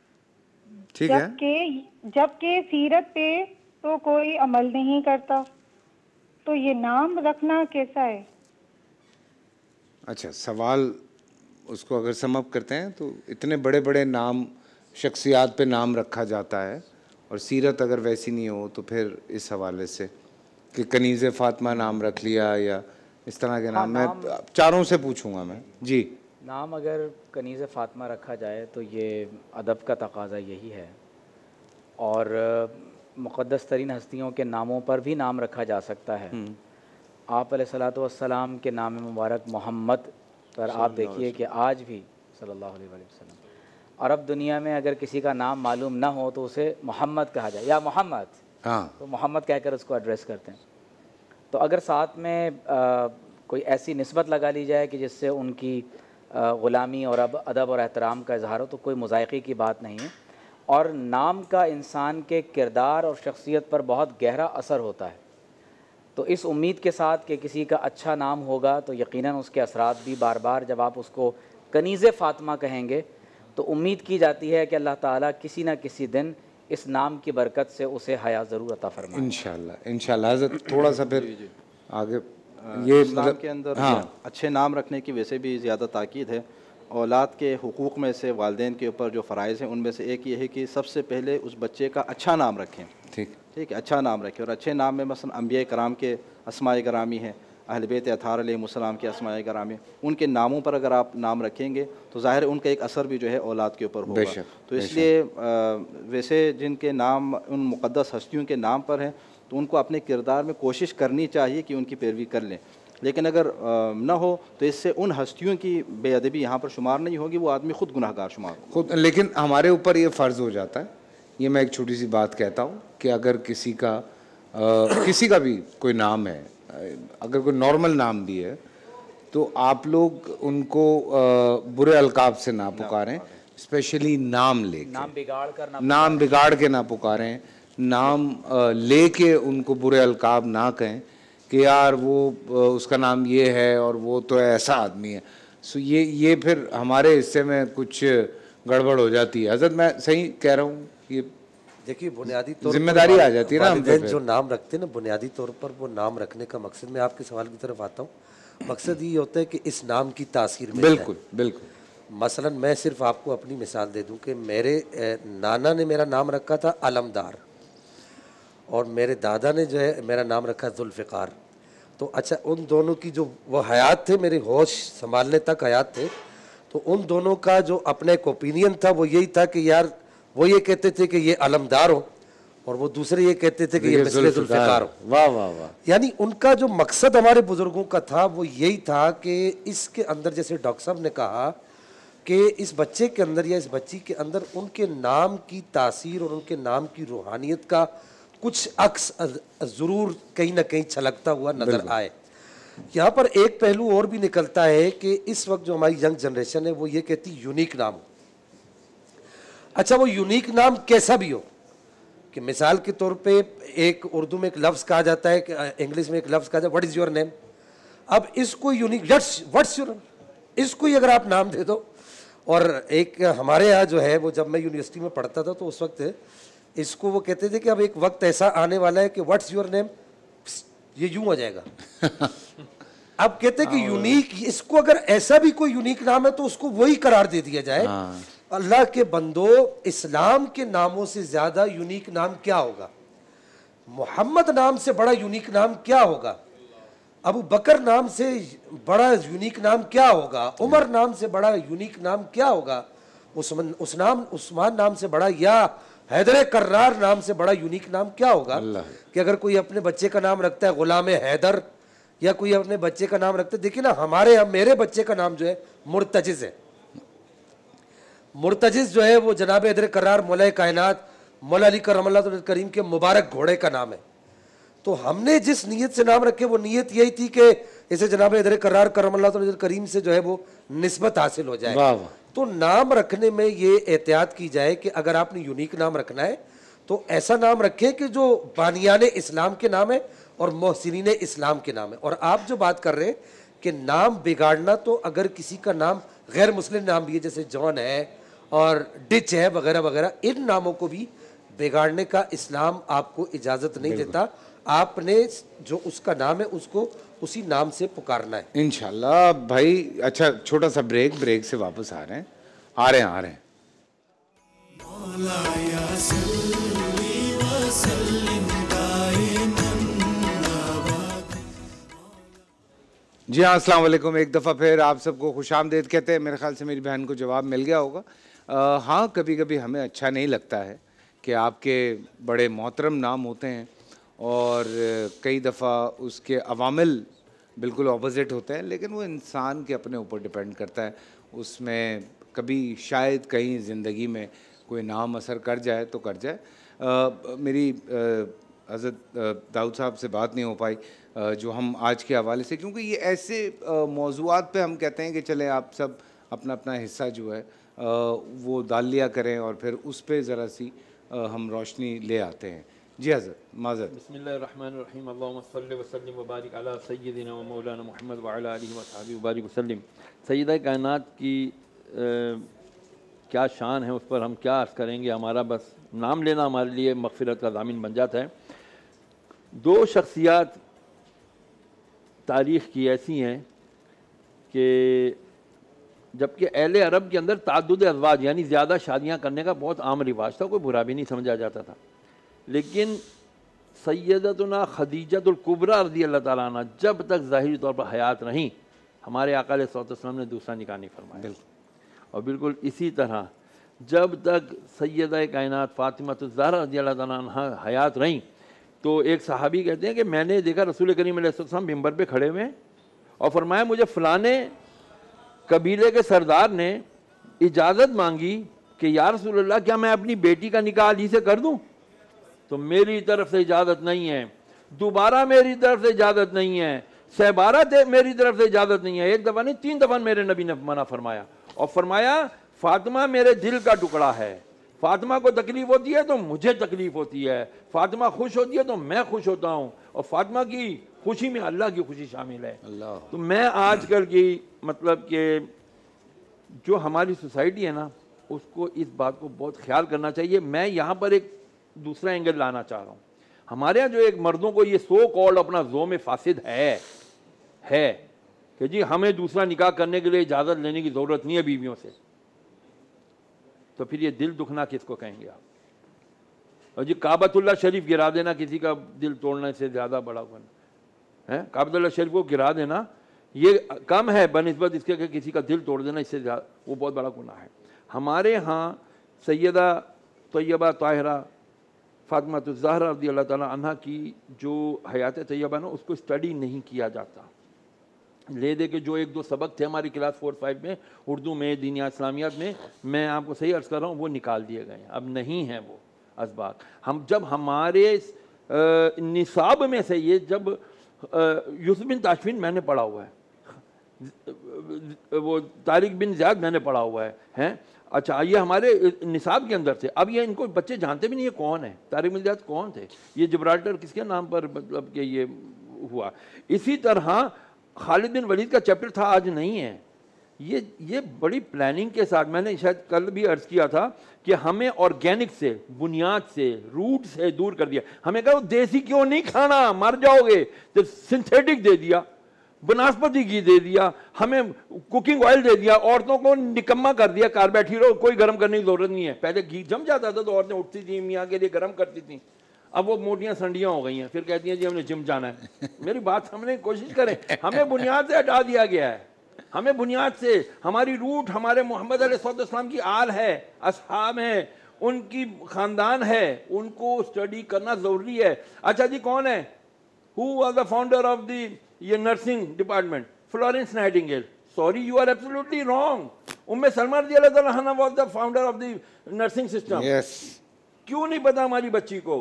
ठीक है। जबकि सीरत पे तो कोई अमल नहीं करता, तो ये नाम रखना कैसा है? अच्छा, सवाल उसको अगर सम अप करते हैं तो इतने बड़े बड़े नाम, शख्सियात पे नाम रखा जाता है और सीरत अगर वैसी नहीं हो तो फिर इस हवाले से कि कनीज़े फातिमा नाम रख लिया या इस तरह के नाम, मैं चारों से पूछूंगा मैं। जी, नाम अगर कनीज़ फ़ातिमा रखा जाए तो ये अदब का तकाज़ा यही है। और मुक़द्दस तरीन हस्तियों के नामों पर भी नाम रखा जा सकता है। आप अलैहिस्सलातु वस्सलाम के नाम मुबारक मोहम्मद पर आप देखिए कि आज भी सल्लल्लाहु अलैहि वसल्लम, अरब दुनिया में अगर किसी का नाम मालूम ना हो तो उसे मोहम्मद कहा जाए, या मोहम्मद, तो मोहम्मद कहकर उसको एड्रेस करते हैं। तो अगर साथ में कोई ऐसी निस्बत लगा ली जाए कि जिससे उनकी ग़ुलामी और अदब और एहतराम का इजहार हो तो कोई मुज़ायक़े की बात नहीं है। और नाम का इंसान के किरदार और शख्सियत पर बहुत गहरा असर होता है। तो इस उम्मीद के साथ कि किसी का अच्छा नाम होगा तो यकीनन उसके असरात भी बार बार जब आप उसको कनीज़े फ़ातिमा कहेंगे तो उम्मीद की जाती है कि अल्लाह ताला किसी न किसी दिन इस नाम की बरकत से उसे हया ज़रूर अता फरमाए। इंशाअल्लाह इंशाअल्लाह। हज़रत थोड़ा सा फिर आगे ये इस्लाम के अंदर अच्छे नाम रखने की वैसे भी ज़्यादा ताकीद है। औलाद के हुकूक़ में से वालिदैन के ऊपर जो फ़राइज़ हैं उनमें से एक ये है कि सबसे पहले उस बच्चे का अच्छा नाम रखें। ठीक है, अच्छा नाम रखें। और अच्छे नाम में मसलन अंबिया कराम के अस्माए करामी हैं, अहल बैत अताहर अलैहिस्सलाम के अस्माए कराम, उनके नामों पर अगर आप नाम रखेंगे तो ज़ाहिर है उनका एक असर भी जो है औलाद के ऊपर होगा। तो इसलिए वैसे जिनके नाम उन मुक़द्दस हस्तियों के नाम पर हैं तो उनको अपने किरदार में कोशिश करनी चाहिए कि उनकी पैरवी कर लें, लेकिन अगर ना हो तो इससे उन हस्तियों की बेअदबी यहाँ पर शुमार नहीं होगी, वो आदमी ख़ुद गुनाहगार शुमार खुद। लेकिन हमारे ऊपर ये फ़र्ज़ हो जाता है, ये मैं एक छोटी सी बात कहता हूँ कि अगर किसी का भी कोई नाम है, अगर कोई नॉर्मल नाम भी है, तो आप लोग उनको बुरे अलकाब से ना पुकारें, स्पेशली नाम लेके, नाम बिगाड़ के ना पुकारें, नाम लेके उनको बुरे अलकाब ना कहें कि यार वो उसका नाम ये है और वो तो ऐसा आदमी है। सो ये फिर हमारे हिस्से में कुछ गड़बड़ हो जाती है। हज़रत मैं सही कह रहा हूँ? ये देखिए बुनियादी तौर पर जिम्मेदारी आ जाती है ना हम पे। जो नाम रखते हैं ना, बुनियादी तौर पर वो नाम रखने का मकसद, मैं आपके सवाल की तरफ आता हूँ, मकसद ये होता है कि इस नाम की तासीर में बिल्कुल बिल्कुल। मसलन मैं सिर्फ आपको अपनी मिसाल दे दूं कि मेरे नाना ने मेरा नाम रखा था अलमदार और मेरे दादा ने जो है मेरा नाम रखा जुल्फ़िकार। तो अच्छा, उन दोनों की जो वो हयात थे, मेरे होश संभालने तक हयात थे, तो उन दोनों का जो अपना एक ओपिनियन था वो यही था कि यार वो ये कहते थे कि ये अलमदार हो और वो दूसरे ये कहते थे कि ये मिसले जुल्फ़िकार हो। वाह वाह वाह। यानी उनका जो मकसद हमारे बुजुर्गों का था वो यही था कि इसके अंदर, जैसे डॉक्टर साहब ने कहा कि इस बच्चे के अंदर या इस बच्ची के अंदर उनके नाम की तासीर और उनके नाम की रूहानियत का कुछ अक्स ज़रूर कहीं ना कहीं छलकता हुआ नज़र आए। यहाँ पर एक पहलू और भी निकलता है कि इस वक्त जो हमारी यंग जनरेशन है वो ये कहती यूनिक नाम। अच्छा, वो यूनिक नाम कैसा भी हो, कि मिसाल के तौर पे एक उर्दू में एक लफ्ज़ कहा जाता है, कि इंग्लिश में एक लफ्ज़ कहा जाता है व्हाट इज़ योर नेम। अब इसको यूनिक व्हाट्स योर, इसको ही अगर आप नाम दे दो। और एक हमारे यहाँ जो है वो, जब मैं यूनिवर्सिटी में पढ़ता था तो उस वक्त इसको वो कहते थे कि अब एक वक्त ऐसा आने वाला है कि व्हाट्स योर नेम, ये यूं हो जाएगा। अब कहते हैं कि यूनिक, इसको अगर ऐसा भी कोई यूनिक नाम है तो उसको वही करार दे दिया जाए। अल्लाह के बंदो, इस्लाम के नामों से ज्यादा यूनिक नाम क्या होगा? मोहम्मद नाम से बड़ा यूनिक नाम क्या होगा? अबू बकर नाम से बड़ा यूनिक नाम क्या होगा? उमर नाम से बड़ा यूनिक नाम क्या होगा? उस्मान नाम से बड़ा, या हैदर कर्रार नाम से बड़ा यूनिक नाम क्या होगा? कि अगर कोई अपने बच्चे का नाम रखता है गुलाम हैदर, या कोई अपने बच्चे का नाम रखता है, देखिए ना हमारे यहाँ मेरे बच्चे का नाम जो है मुर्तजिज़ है। मुर्तजिज़ जो है वो जनाब हैदर कर्रार मौला कायनात मौला अली करमल्लाहु करीम के मुबारक घोड़े का नाम है। तो हमने जिस नीयत से नाम रखे वो नीयत यही थी कि इसे जनाब हैदर कर्रार करमल्लाहु करीम से जो है वो निस्बत हासिल हो जाए। तो नाम रखने में ये एहतियात की जाए कि अगर आपने यूनिक नाम रखना है तो ऐसा नाम रखें कि जो बानियान इस्लाम के नाम है और मोहसिनीन इस्लाम के नाम है। और आप जो बात कर रहे हैं कि नाम बिगाड़ना, तो अगर किसी का नाम गैर मुस्लिम नाम भी है, जैसे जॉन है और डिच है वगैरह वगैरह, इन नामों को भी बिगाड़ने का इस्लाम आपको इजाज़त नहीं देता। आपने जो उसका नाम है उसको उसी नाम से पुकारना है इंशाल्लाह। भाई अच्छा, छोटा सा ब्रेक से वापस आ रहे हैं। जी हाँ, अस्सलाम वालेकुम। एक दफ़ा फिर आप सबको खुशामदीद कहते हैं। मेरे ख्याल से मेरी बहन को जवाब मिल गया होगा। हाँ, कभी कभी हमें अच्छा नहीं लगता है कि आपके बड़े मोहतरम नाम होते हैं और कई दफ़ा उसके अवामिल बिल्कुल ऑपोजिट होते हैं, लेकिन वो इंसान के अपने ऊपर डिपेंड करता है। उसमें कभी शायद कहीं ज़िंदगी में कोई नाम असर कर जाए तो कर जाए। मेरी हज़रत दाऊद साहब से बात नहीं हो पाई जो हम आज के हवाले से, क्योंकि ये ऐसे मौज़ूआत पे हम कहते हैं कि चलें आप सब अपना अपना हिस्सा जो है वो डाल लिया करें और फिर उस पर ज़रा सी हम रोशनी ले आते हैं। जी हज़रत, माज़रत। बिस्मिल्लाहिर्रहमानिर्रहीम। अल्लाहुम्मा सल्लि व सल्लिम व बारिक अला सय्यिदिना व मौलाना मुहम्मद व अला आलिहि व अस्हाबिहि व बारिक वसल्लिम। सय्यदा कायनात की क्या शान है, उस पर हम क्या अर्ज़ करेंगे। हमारा बस नाम लेना हमारे लिए मग़फ़िरत का ज़ामिन बन जाता है। दो शख्सियात तारीख़ की ऐसी हैं कि जबकि अहले अरब के अंदर ताद्दुद अज़वाज यानी ज़्यादा शादियाँ करने का बहुत आम रिवाज था, कोई बुरा भी नहीं समझा जाता था, लेकिन सैयदतुना खदीजतुल कुबरा रज़ियल्लाहु ताला अन्हा जब तक ज़ाहिरी तौर पर हयात रहीं, हमारे आका अलैहि सल्लम ने दूसरा निकाह नहीं फरमाया। और बिल्कुल इसी तरह जब तक सैयदा कायनात फ़ातिमातुज़ ज़हरा रज़ियल्लाहु ताला अन्हा हयात रहीं, तो एक सहाबी कहते हैं कि मैंने देखा रसूल करीम अलैहि सल्लम मिंबर पे खड़े हुए और फरमाया मुझे फ़लाने कबीले के सरदार ने इजाज़त मांगी कि या रसूलल्लाह क्या मैं अपनी बेटी का निकाह अली से कर दूं? तो मेरी तरफ से इजाज़त नहीं है, दोबारा मेरी तरफ से इजाज़त नहीं है, सहबारा मेरी तरफ से इजाज़त नहीं है। एक दफ़ा नहीं 3 दफ़ा मेरे नबी ने मना फरमाया और फरमाया फ़ातिमा मेरे दिल का टुकड़ा है, फ़ातिमा को तकलीफ़ होती है तो मुझे तकलीफ़ होती है, फ़ातिमा खुश होती है तो मैं खुश होता हूँ, और फ़ातिमा की खुशी में अल्लाह की खुशी शामिल है। तो मैं आजकल की मतलब कि जो हमारी सोसाइटी है ना, उसको इस बात को बहुत ख्याल करना चाहिए। मैं यहाँ पर एक दूसरा एंगल लाना चाह रहा हूँ। हमारे यहाँ जो एक मर्दों को ये सो कॉल्ड अपना ज़ोम फासिद है कि जी हमें दूसरा निकाह करने के लिए इजाज़त लेने की ज़रूरत नहीं है बीवियों से, तो फिर ये दिल दुखना किसको कहेंगे आप? और जी काबतुल्लाह शरीफ गिरा देना किसी का दिल तोड़ने से ज़्यादा बड़ा गुनाह है। काबतुल्लाह शरीफ को गिरा देना ये कम है बनिस्बत इसके कि किसी का दिल तोड़ देना, इससे ज़्यादा वो बहुत बड़ा गुनाह है। हमारे यहाँ सैयदा तैयबा ताहिरा फ़ातिमातुज़ ज़हरा रज़ियल्लाहु ताला अन्हा की जो हयात तैयबा ना, उसको स्टडी नहीं किया जाता। ले दे के जो 1-2 सबक थे हमारी क्लास 4-5 में उर्दू में दीनिया इस्लामियात में, मैं आपको सही अर्ज़ कर रहा हूँ, वो निकाल दिए गए हैं, अब नहीं हैं वो असबाक। हम जब हमारे निसाब में से ये जब यूसुफ बिन ताशफीन मैंने पढ़ा हुआ है, वो तारिक बिन ज़ियाद मैंने पढ़ा हुआ है, हैं? अच्छा ये हमारे निसाब के अंदर थे। अब ये इनको बच्चे जानते भी नहीं है कौन है, तारिक बिन ज़ियाद कौन थे, ये जिब्राल्टर किसके नाम पर मतलब कि ये हुआ। इसी तरह खालिद बिन वलीद का चैप्टर था, आज नहीं है। ये बड़ी प्लानिंग के साथ, मैंने शायद कल भी अर्ज़ किया था कि हमें ऑर्गेनिक से, बुनियाद से, रूट से दूर कर दिया। हमें कहा देसी क्यों नहीं खाना, मर जाओगे, तो सिंथेटिक दे दिया, बनस्पति घी दे दिया, हमें कुकिंग ऑयल दे दिया, औरतों को निकम्मा कर दिया, कार बैठी रहो, कोई गर्म करने की ज़रूरत नहीं है। पहले घी जम जाता था तो औरतें उठती थी मियाँ के लिए गर्म करती थी, अब वो मोटियां संडियां हो गई हैं, फिर कहती हैं जी हमने जिम जाना है। मेरी बात समझने की कोशिश करें, हमें बुनियाद से हटा दिया गया है, हमें बुनियाद से, हमारी रूट हमारे मोहम्मद अलैहिस्सलाम की आल है, असहाब हैं, उनकी ख़ानदान है, उनको स्टडी करना ज़रूरी है। अच्छा जी कौन है, who was the founder of the ये nursing department? Florence Nightingale. Sorry you are absolutely wrong. उम्मे सलमा रज़ियल्लाहु अन्हा was the founder of the nursing system. क्यों नहीं पता हमारी बच्ची को?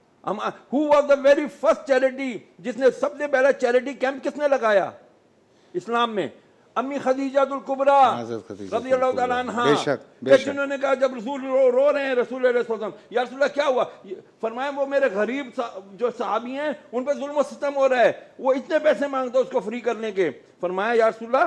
Who was the very first charity, जिसने सबसे पहला चैरिटी कैंप किसने लगाया इस्लाम में? अम्मी खदीजातुल कुबरा रज़ियल्लाहु ताला अन्हा, जिन्होंने कहा जब रसूल रो रहे हैं, रसूल सल्लल्लाहु या रसूलल्लाह क्या हुआ, फरमाया वो मेरे गरीब जो सहाबी हैं उन पर जुल्म सितम हो रहा है, वो इतने पैसे मांगते उसको फ्री करने के। फरमाया या रसूलल्लाह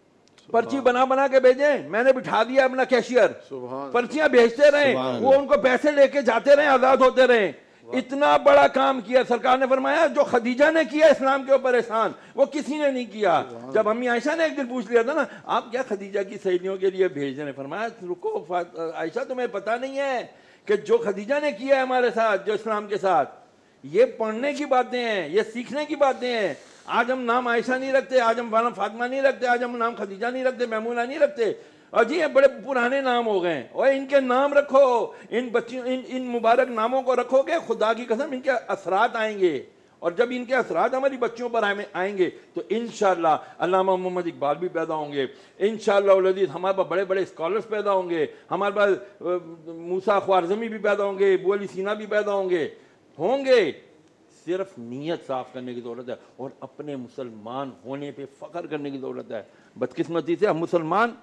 पर्ची बना के भेजें, मैंने बिठा दिया अपना कैशियर, पर्चियां भेजते रहे, वो उनको पैसे लेके जाते रहे, आजाद होते रहे। इतना बड़ा काम किया सरकार ने। फरमाया जो खदीजा ने किया इस्लाम के ऊपर एहसान, वो किसी ने नहीं किया। जब अम्मी आयशा ने एक दिन पूछ लिया था ना, आप क्या खदीजा की सहेलियों के लिए भेज रहे हैं? फरमाया रुको आयशा, तुम्हें पता नहीं है कि जो खदीजा ने किया है हमारे साथ, जो इस्लाम के साथ, ये पढ़ने की बातें हैं, ये सीखने की बातें हैं। आज हम नाम आयशा नहीं रखते, आज हम फातिमा नहीं रखते, आज हम नाम खदीजा नहीं रखते, मैमूना नहीं रखते, और जी ये बड़े पुराने नाम हो गए। और इनके नाम रखो, इन बच्चियों इन मुबारक नामों को रखोगे, खुदा की कसम इनके असरात आएंगे। और जब इनके असरात हमारी बच्चियों पर आएंगे तो इंशाअल्लाह अल्लामा मोहम्मद इकबाल भी पैदा होंगे, इंशाअल्लाह हमारे पास बड़े बड़े स्कॉलर्स पैदा होंगे, हमारे पास मूसा ख्वारज़मी भी पैदा होंगे, अबू अली सीना भी पैदा होंगे। सिर्फ नीयत साफ करने की ज़रूरत है और अपने मुसलमान होने पे फ़ख्र करने की ज़रूरत है। बदकिस्मती से हम मुसलमान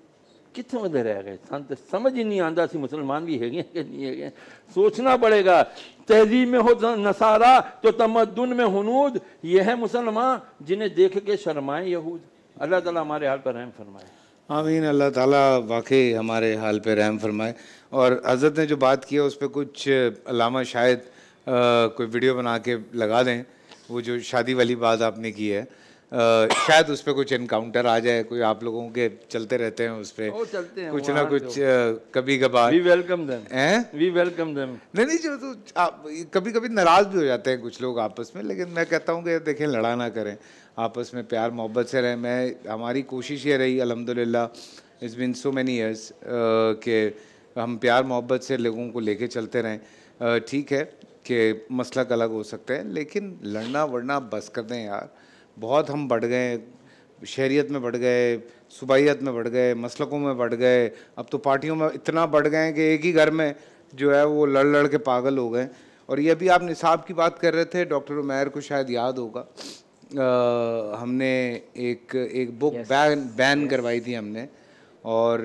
कितने रह गए, समझ ही नहीं आता सी मुसलमान भी है कि नहीं है। सोचना पड़ेगा, तहजीब में हो नसारा तो तमद्दुन में हुनूद, ये है मुसलमान जिन्हें देख के शर्माए यहूद। अल्लाह ताला हमारे हाल पर रहम फरमाए। आमीन। अल्लाह ताला वाकई हमारे हाल पे रहम फरमाए। और हज़रत ने जो बात की है उस पर कुछ अल्लामा शायद कोई वीडियो बना के लगा दें, वो जो शादी वाली बात आपने की है। शायद उस पर कुछ इनकाउंटर आ जाए, कोई आप लोगों के चलते रहते हैं उस पर कुछ ना कुछ कभी कभार। वी वेलकम देम हैं, वी वेलकम देम। नहीं जो तो कभी कभी नाराज भी हो जाते हैं कुछ लोग आपस में, लेकिन मैं कहता हूँ कि देखें लड़ा ना करें, आपस में प्यार मोहब्बत से रहें। हमारी कोशिश ये रही अल्हम्दुलिल्लाह, it's been so many years कि हम प्यार मोहब्बत से लोगों को लेके चलते रहें। ठीक है कि मसलक अलग हो सकते हैं, लेकिन लड़ना वड़ना बस कर दें यार। बहुत हम बढ़ गए, शहरियत में बढ़ गए, सुबाइयत में बढ़ गए, मसलकों में बढ़ गए, अब तो पार्टियों में इतना बढ़ गए कि एक ही घर में जो है वो लड़ लड़ के पागल हो गए। और ये अभी आप निसाब की बात कर रहे थे, डॉक्टर उमैर को शायद याद होगा, हमने एक बुक बैन करवाई थी हमने, और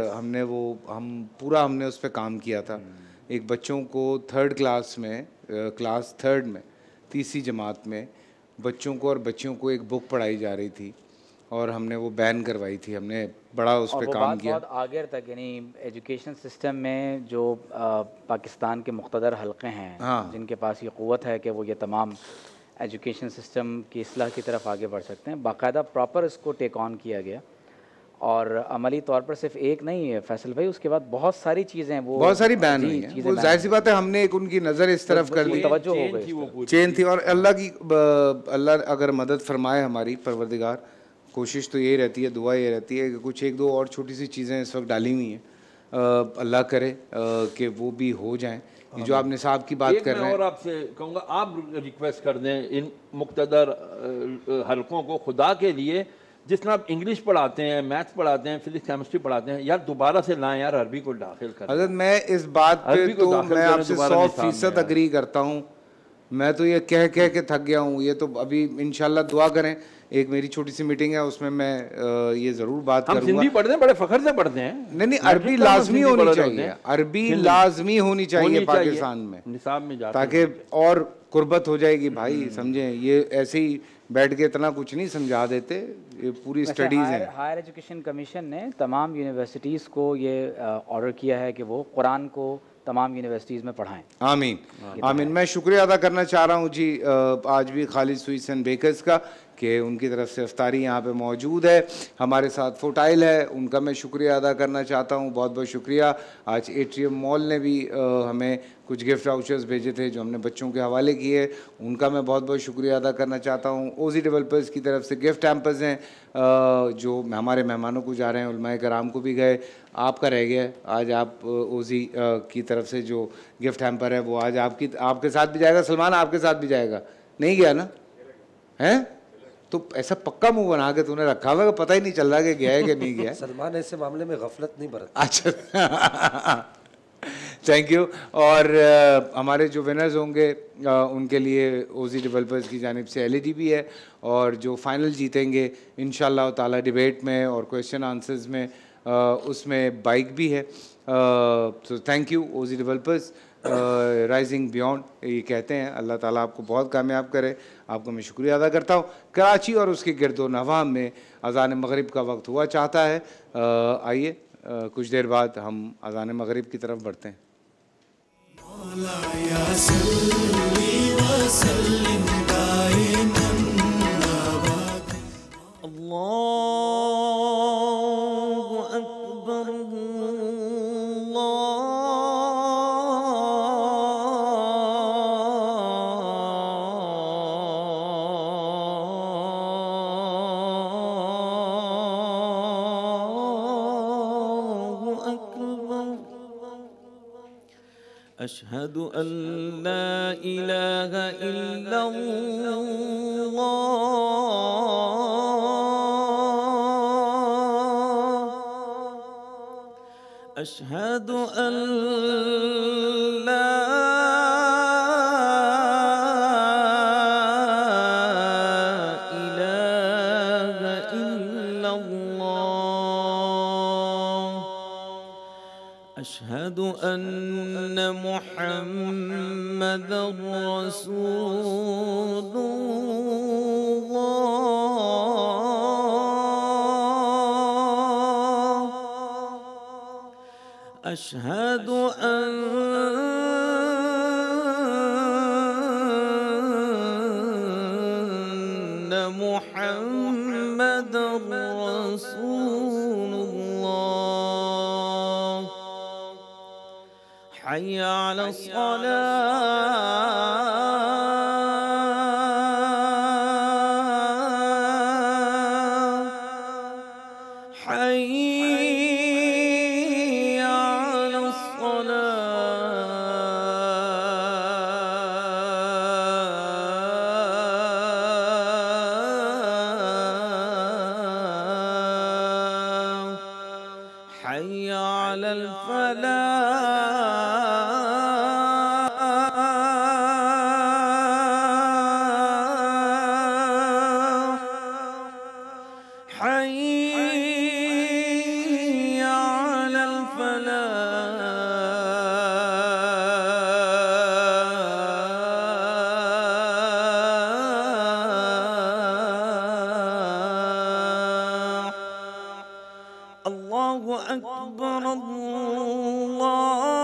हमने उस पर काम किया था। एक बच्चों को क्लास थर्ड में तीसरी जमात में बच्चों को और बच्चियों को एक बुक पढ़ाई जा रही थी और हमने वो बैन करवाई थी। हमने बड़ा उस पर काम किया बहुत आगे तक, यानी एजुकेशन सिस्टम में जो पाकिस्तान के मुख्तदर हल्के हैं, हाँ, जिनके पास ये क़ुव्वत है कि वो ये तमाम एजुकेशन सिस्टम की इस्लाह की तरफ आगे बढ़ सकते हैं, बाकायदा प्रॉपर इसको टेक ऑन किया गया। और अमली तौर पर सिर्फ एक नहीं है फैसल भाई, उसके बाद बहुत सारी चीज़ें वो बहुत सारी बैन हुई हैं। वो जाहिर सी बात है, हमने एक उनकी नज़र इस तरफ कर दी, तवज्जो हो गई, चेन थी। और अल्लाह अगर मदद फरमाए हमारी परवरदिगार, कोशिश तो यही रहती है, दुआ ये रहती है कि कुछ एक दो और छोटी सी चीज़ें इस वक्त डाली हुई हैं, अल्लाह करे कि वो भी हो जाएं। ये जो आप निसाब की बात कर रहे हैं, और आपसे कहूँगा आप रिक्वेस्ट कर दें इन मुक़्तदर हलकों को, खुदा के लिए जिस तरह आप इंग्लिश पढ़ाते हैं, मैथ्स पढ़ाते हैं, फिजिक्स केमिस्ट्री पढ़ाते हैं, यार दोबारा से लाएं यार, अरबी को दाखिल करें। अगर मैं इस बात पे तो मैं आपसे 100% अग्री करता हूँ। मैं तो ये कह के थक गया हूँ। ये तो अभी इंशाल्लाह दुआ करें, एक मेरी छोटी सी मीटिंग है, उसमें मैं ये ज़रूर बात करूँगा। हम हिंदी पढ़ते हैं, बड़े फ़ख्र से पढ़ते हैं। नहीं अरबी लाजमी होनी चाहिए, अरबी लाजमी होनी चाहिए पाकिस्तान में, निसाब में, ताकि और कुर्बत हो जाएगी भाई। समझें, ये ऐसे ही बैठ के इतना कुछ नहीं समझा देते, ये पूरी स्टडीज़ हैं। हायर एजुकेशन कमीशन ने तमाम यूनिवर्सिटीज़ को ये ऑर्डर किया है कि वो कुरान को तमाम यूनिवर्सिटीज़ में पढ़ाएं। आमीन आमीन। मैं शुक्रिया अदा करना चाह रहा हूँ जी आज भी खालिद स्वीट्स एंड बेकर्स का, कि उनकी तरफ से इफ्तारी यहाँ पे मौजूद है। हमारे साथ फोटाइल है, उनका मैं शुक्रिया अदा करना चाहता हूँ, बहुत बहुत शुक्रिया। आज एट्रियम मॉल ने भी हमें कुछ गिफ्ट वाउचर्स भेजे थे जो हमने बच्चों के हवाले किए, उनका मैं बहुत बहुत शुक्रिया अदा करना चाहता हूँ। ओजी डेवलपर्स की तरफ से गिफ्ट हैम्पर्स हैं जो हमारे मेहमानों को जा रहे हैं, उलमाए कराम को भी गए, आपका रह गया। आज आप ओजी की तरफ से जो गिफ्ट हैम्पर है वो आज आपके साथ भी जाएगा। सलमान आपके साथ भी जाएगा, नहीं गया ना? हैं तो ऐसा पक्का मुंह बना के तूने रखा हुआ, पता ही नहीं चल रहा कि गया है कि नहीं गया। सलमान ऐसे मामले में गफलत नहीं बरतता। अच्छा थैंक यू। और हमारे जो विनर्स होंगे उनके लिए ओजी डेवलपर्स की जानिब से LED भी है, और जो फाइनल जीतेंगे इंशाल्लाह ताला डिबेट में और क्वेश्चन आंसर्स में उसमें बाइक भी है। तो thank you OG developers, rising beyond ये कहते हैं। अल्लाह ताला आपको बहुत कामयाब करे, आपको मैं शुक्रिया अदा करता हूँ। कराची और उसके गिरदो नवाह में अज़ान मगरिब का वक्त हुआ चाहता है। आइए कुछ देर बाद हम अज़ान मगरिब की तरफ बढ़ते हैं। अशहदु अल्ला इलाहा इल्लल्लाह, अशहदु अल्ला इलाहा इल्लल्लाह, अशहदु अन्न मुहम्मदर रसूलुल्लाह, अशहदु अन्न मुहम्मदर حي على الصلاة حي على الصلاة حي على الفلاح حي على الفلاح الله أكبر الله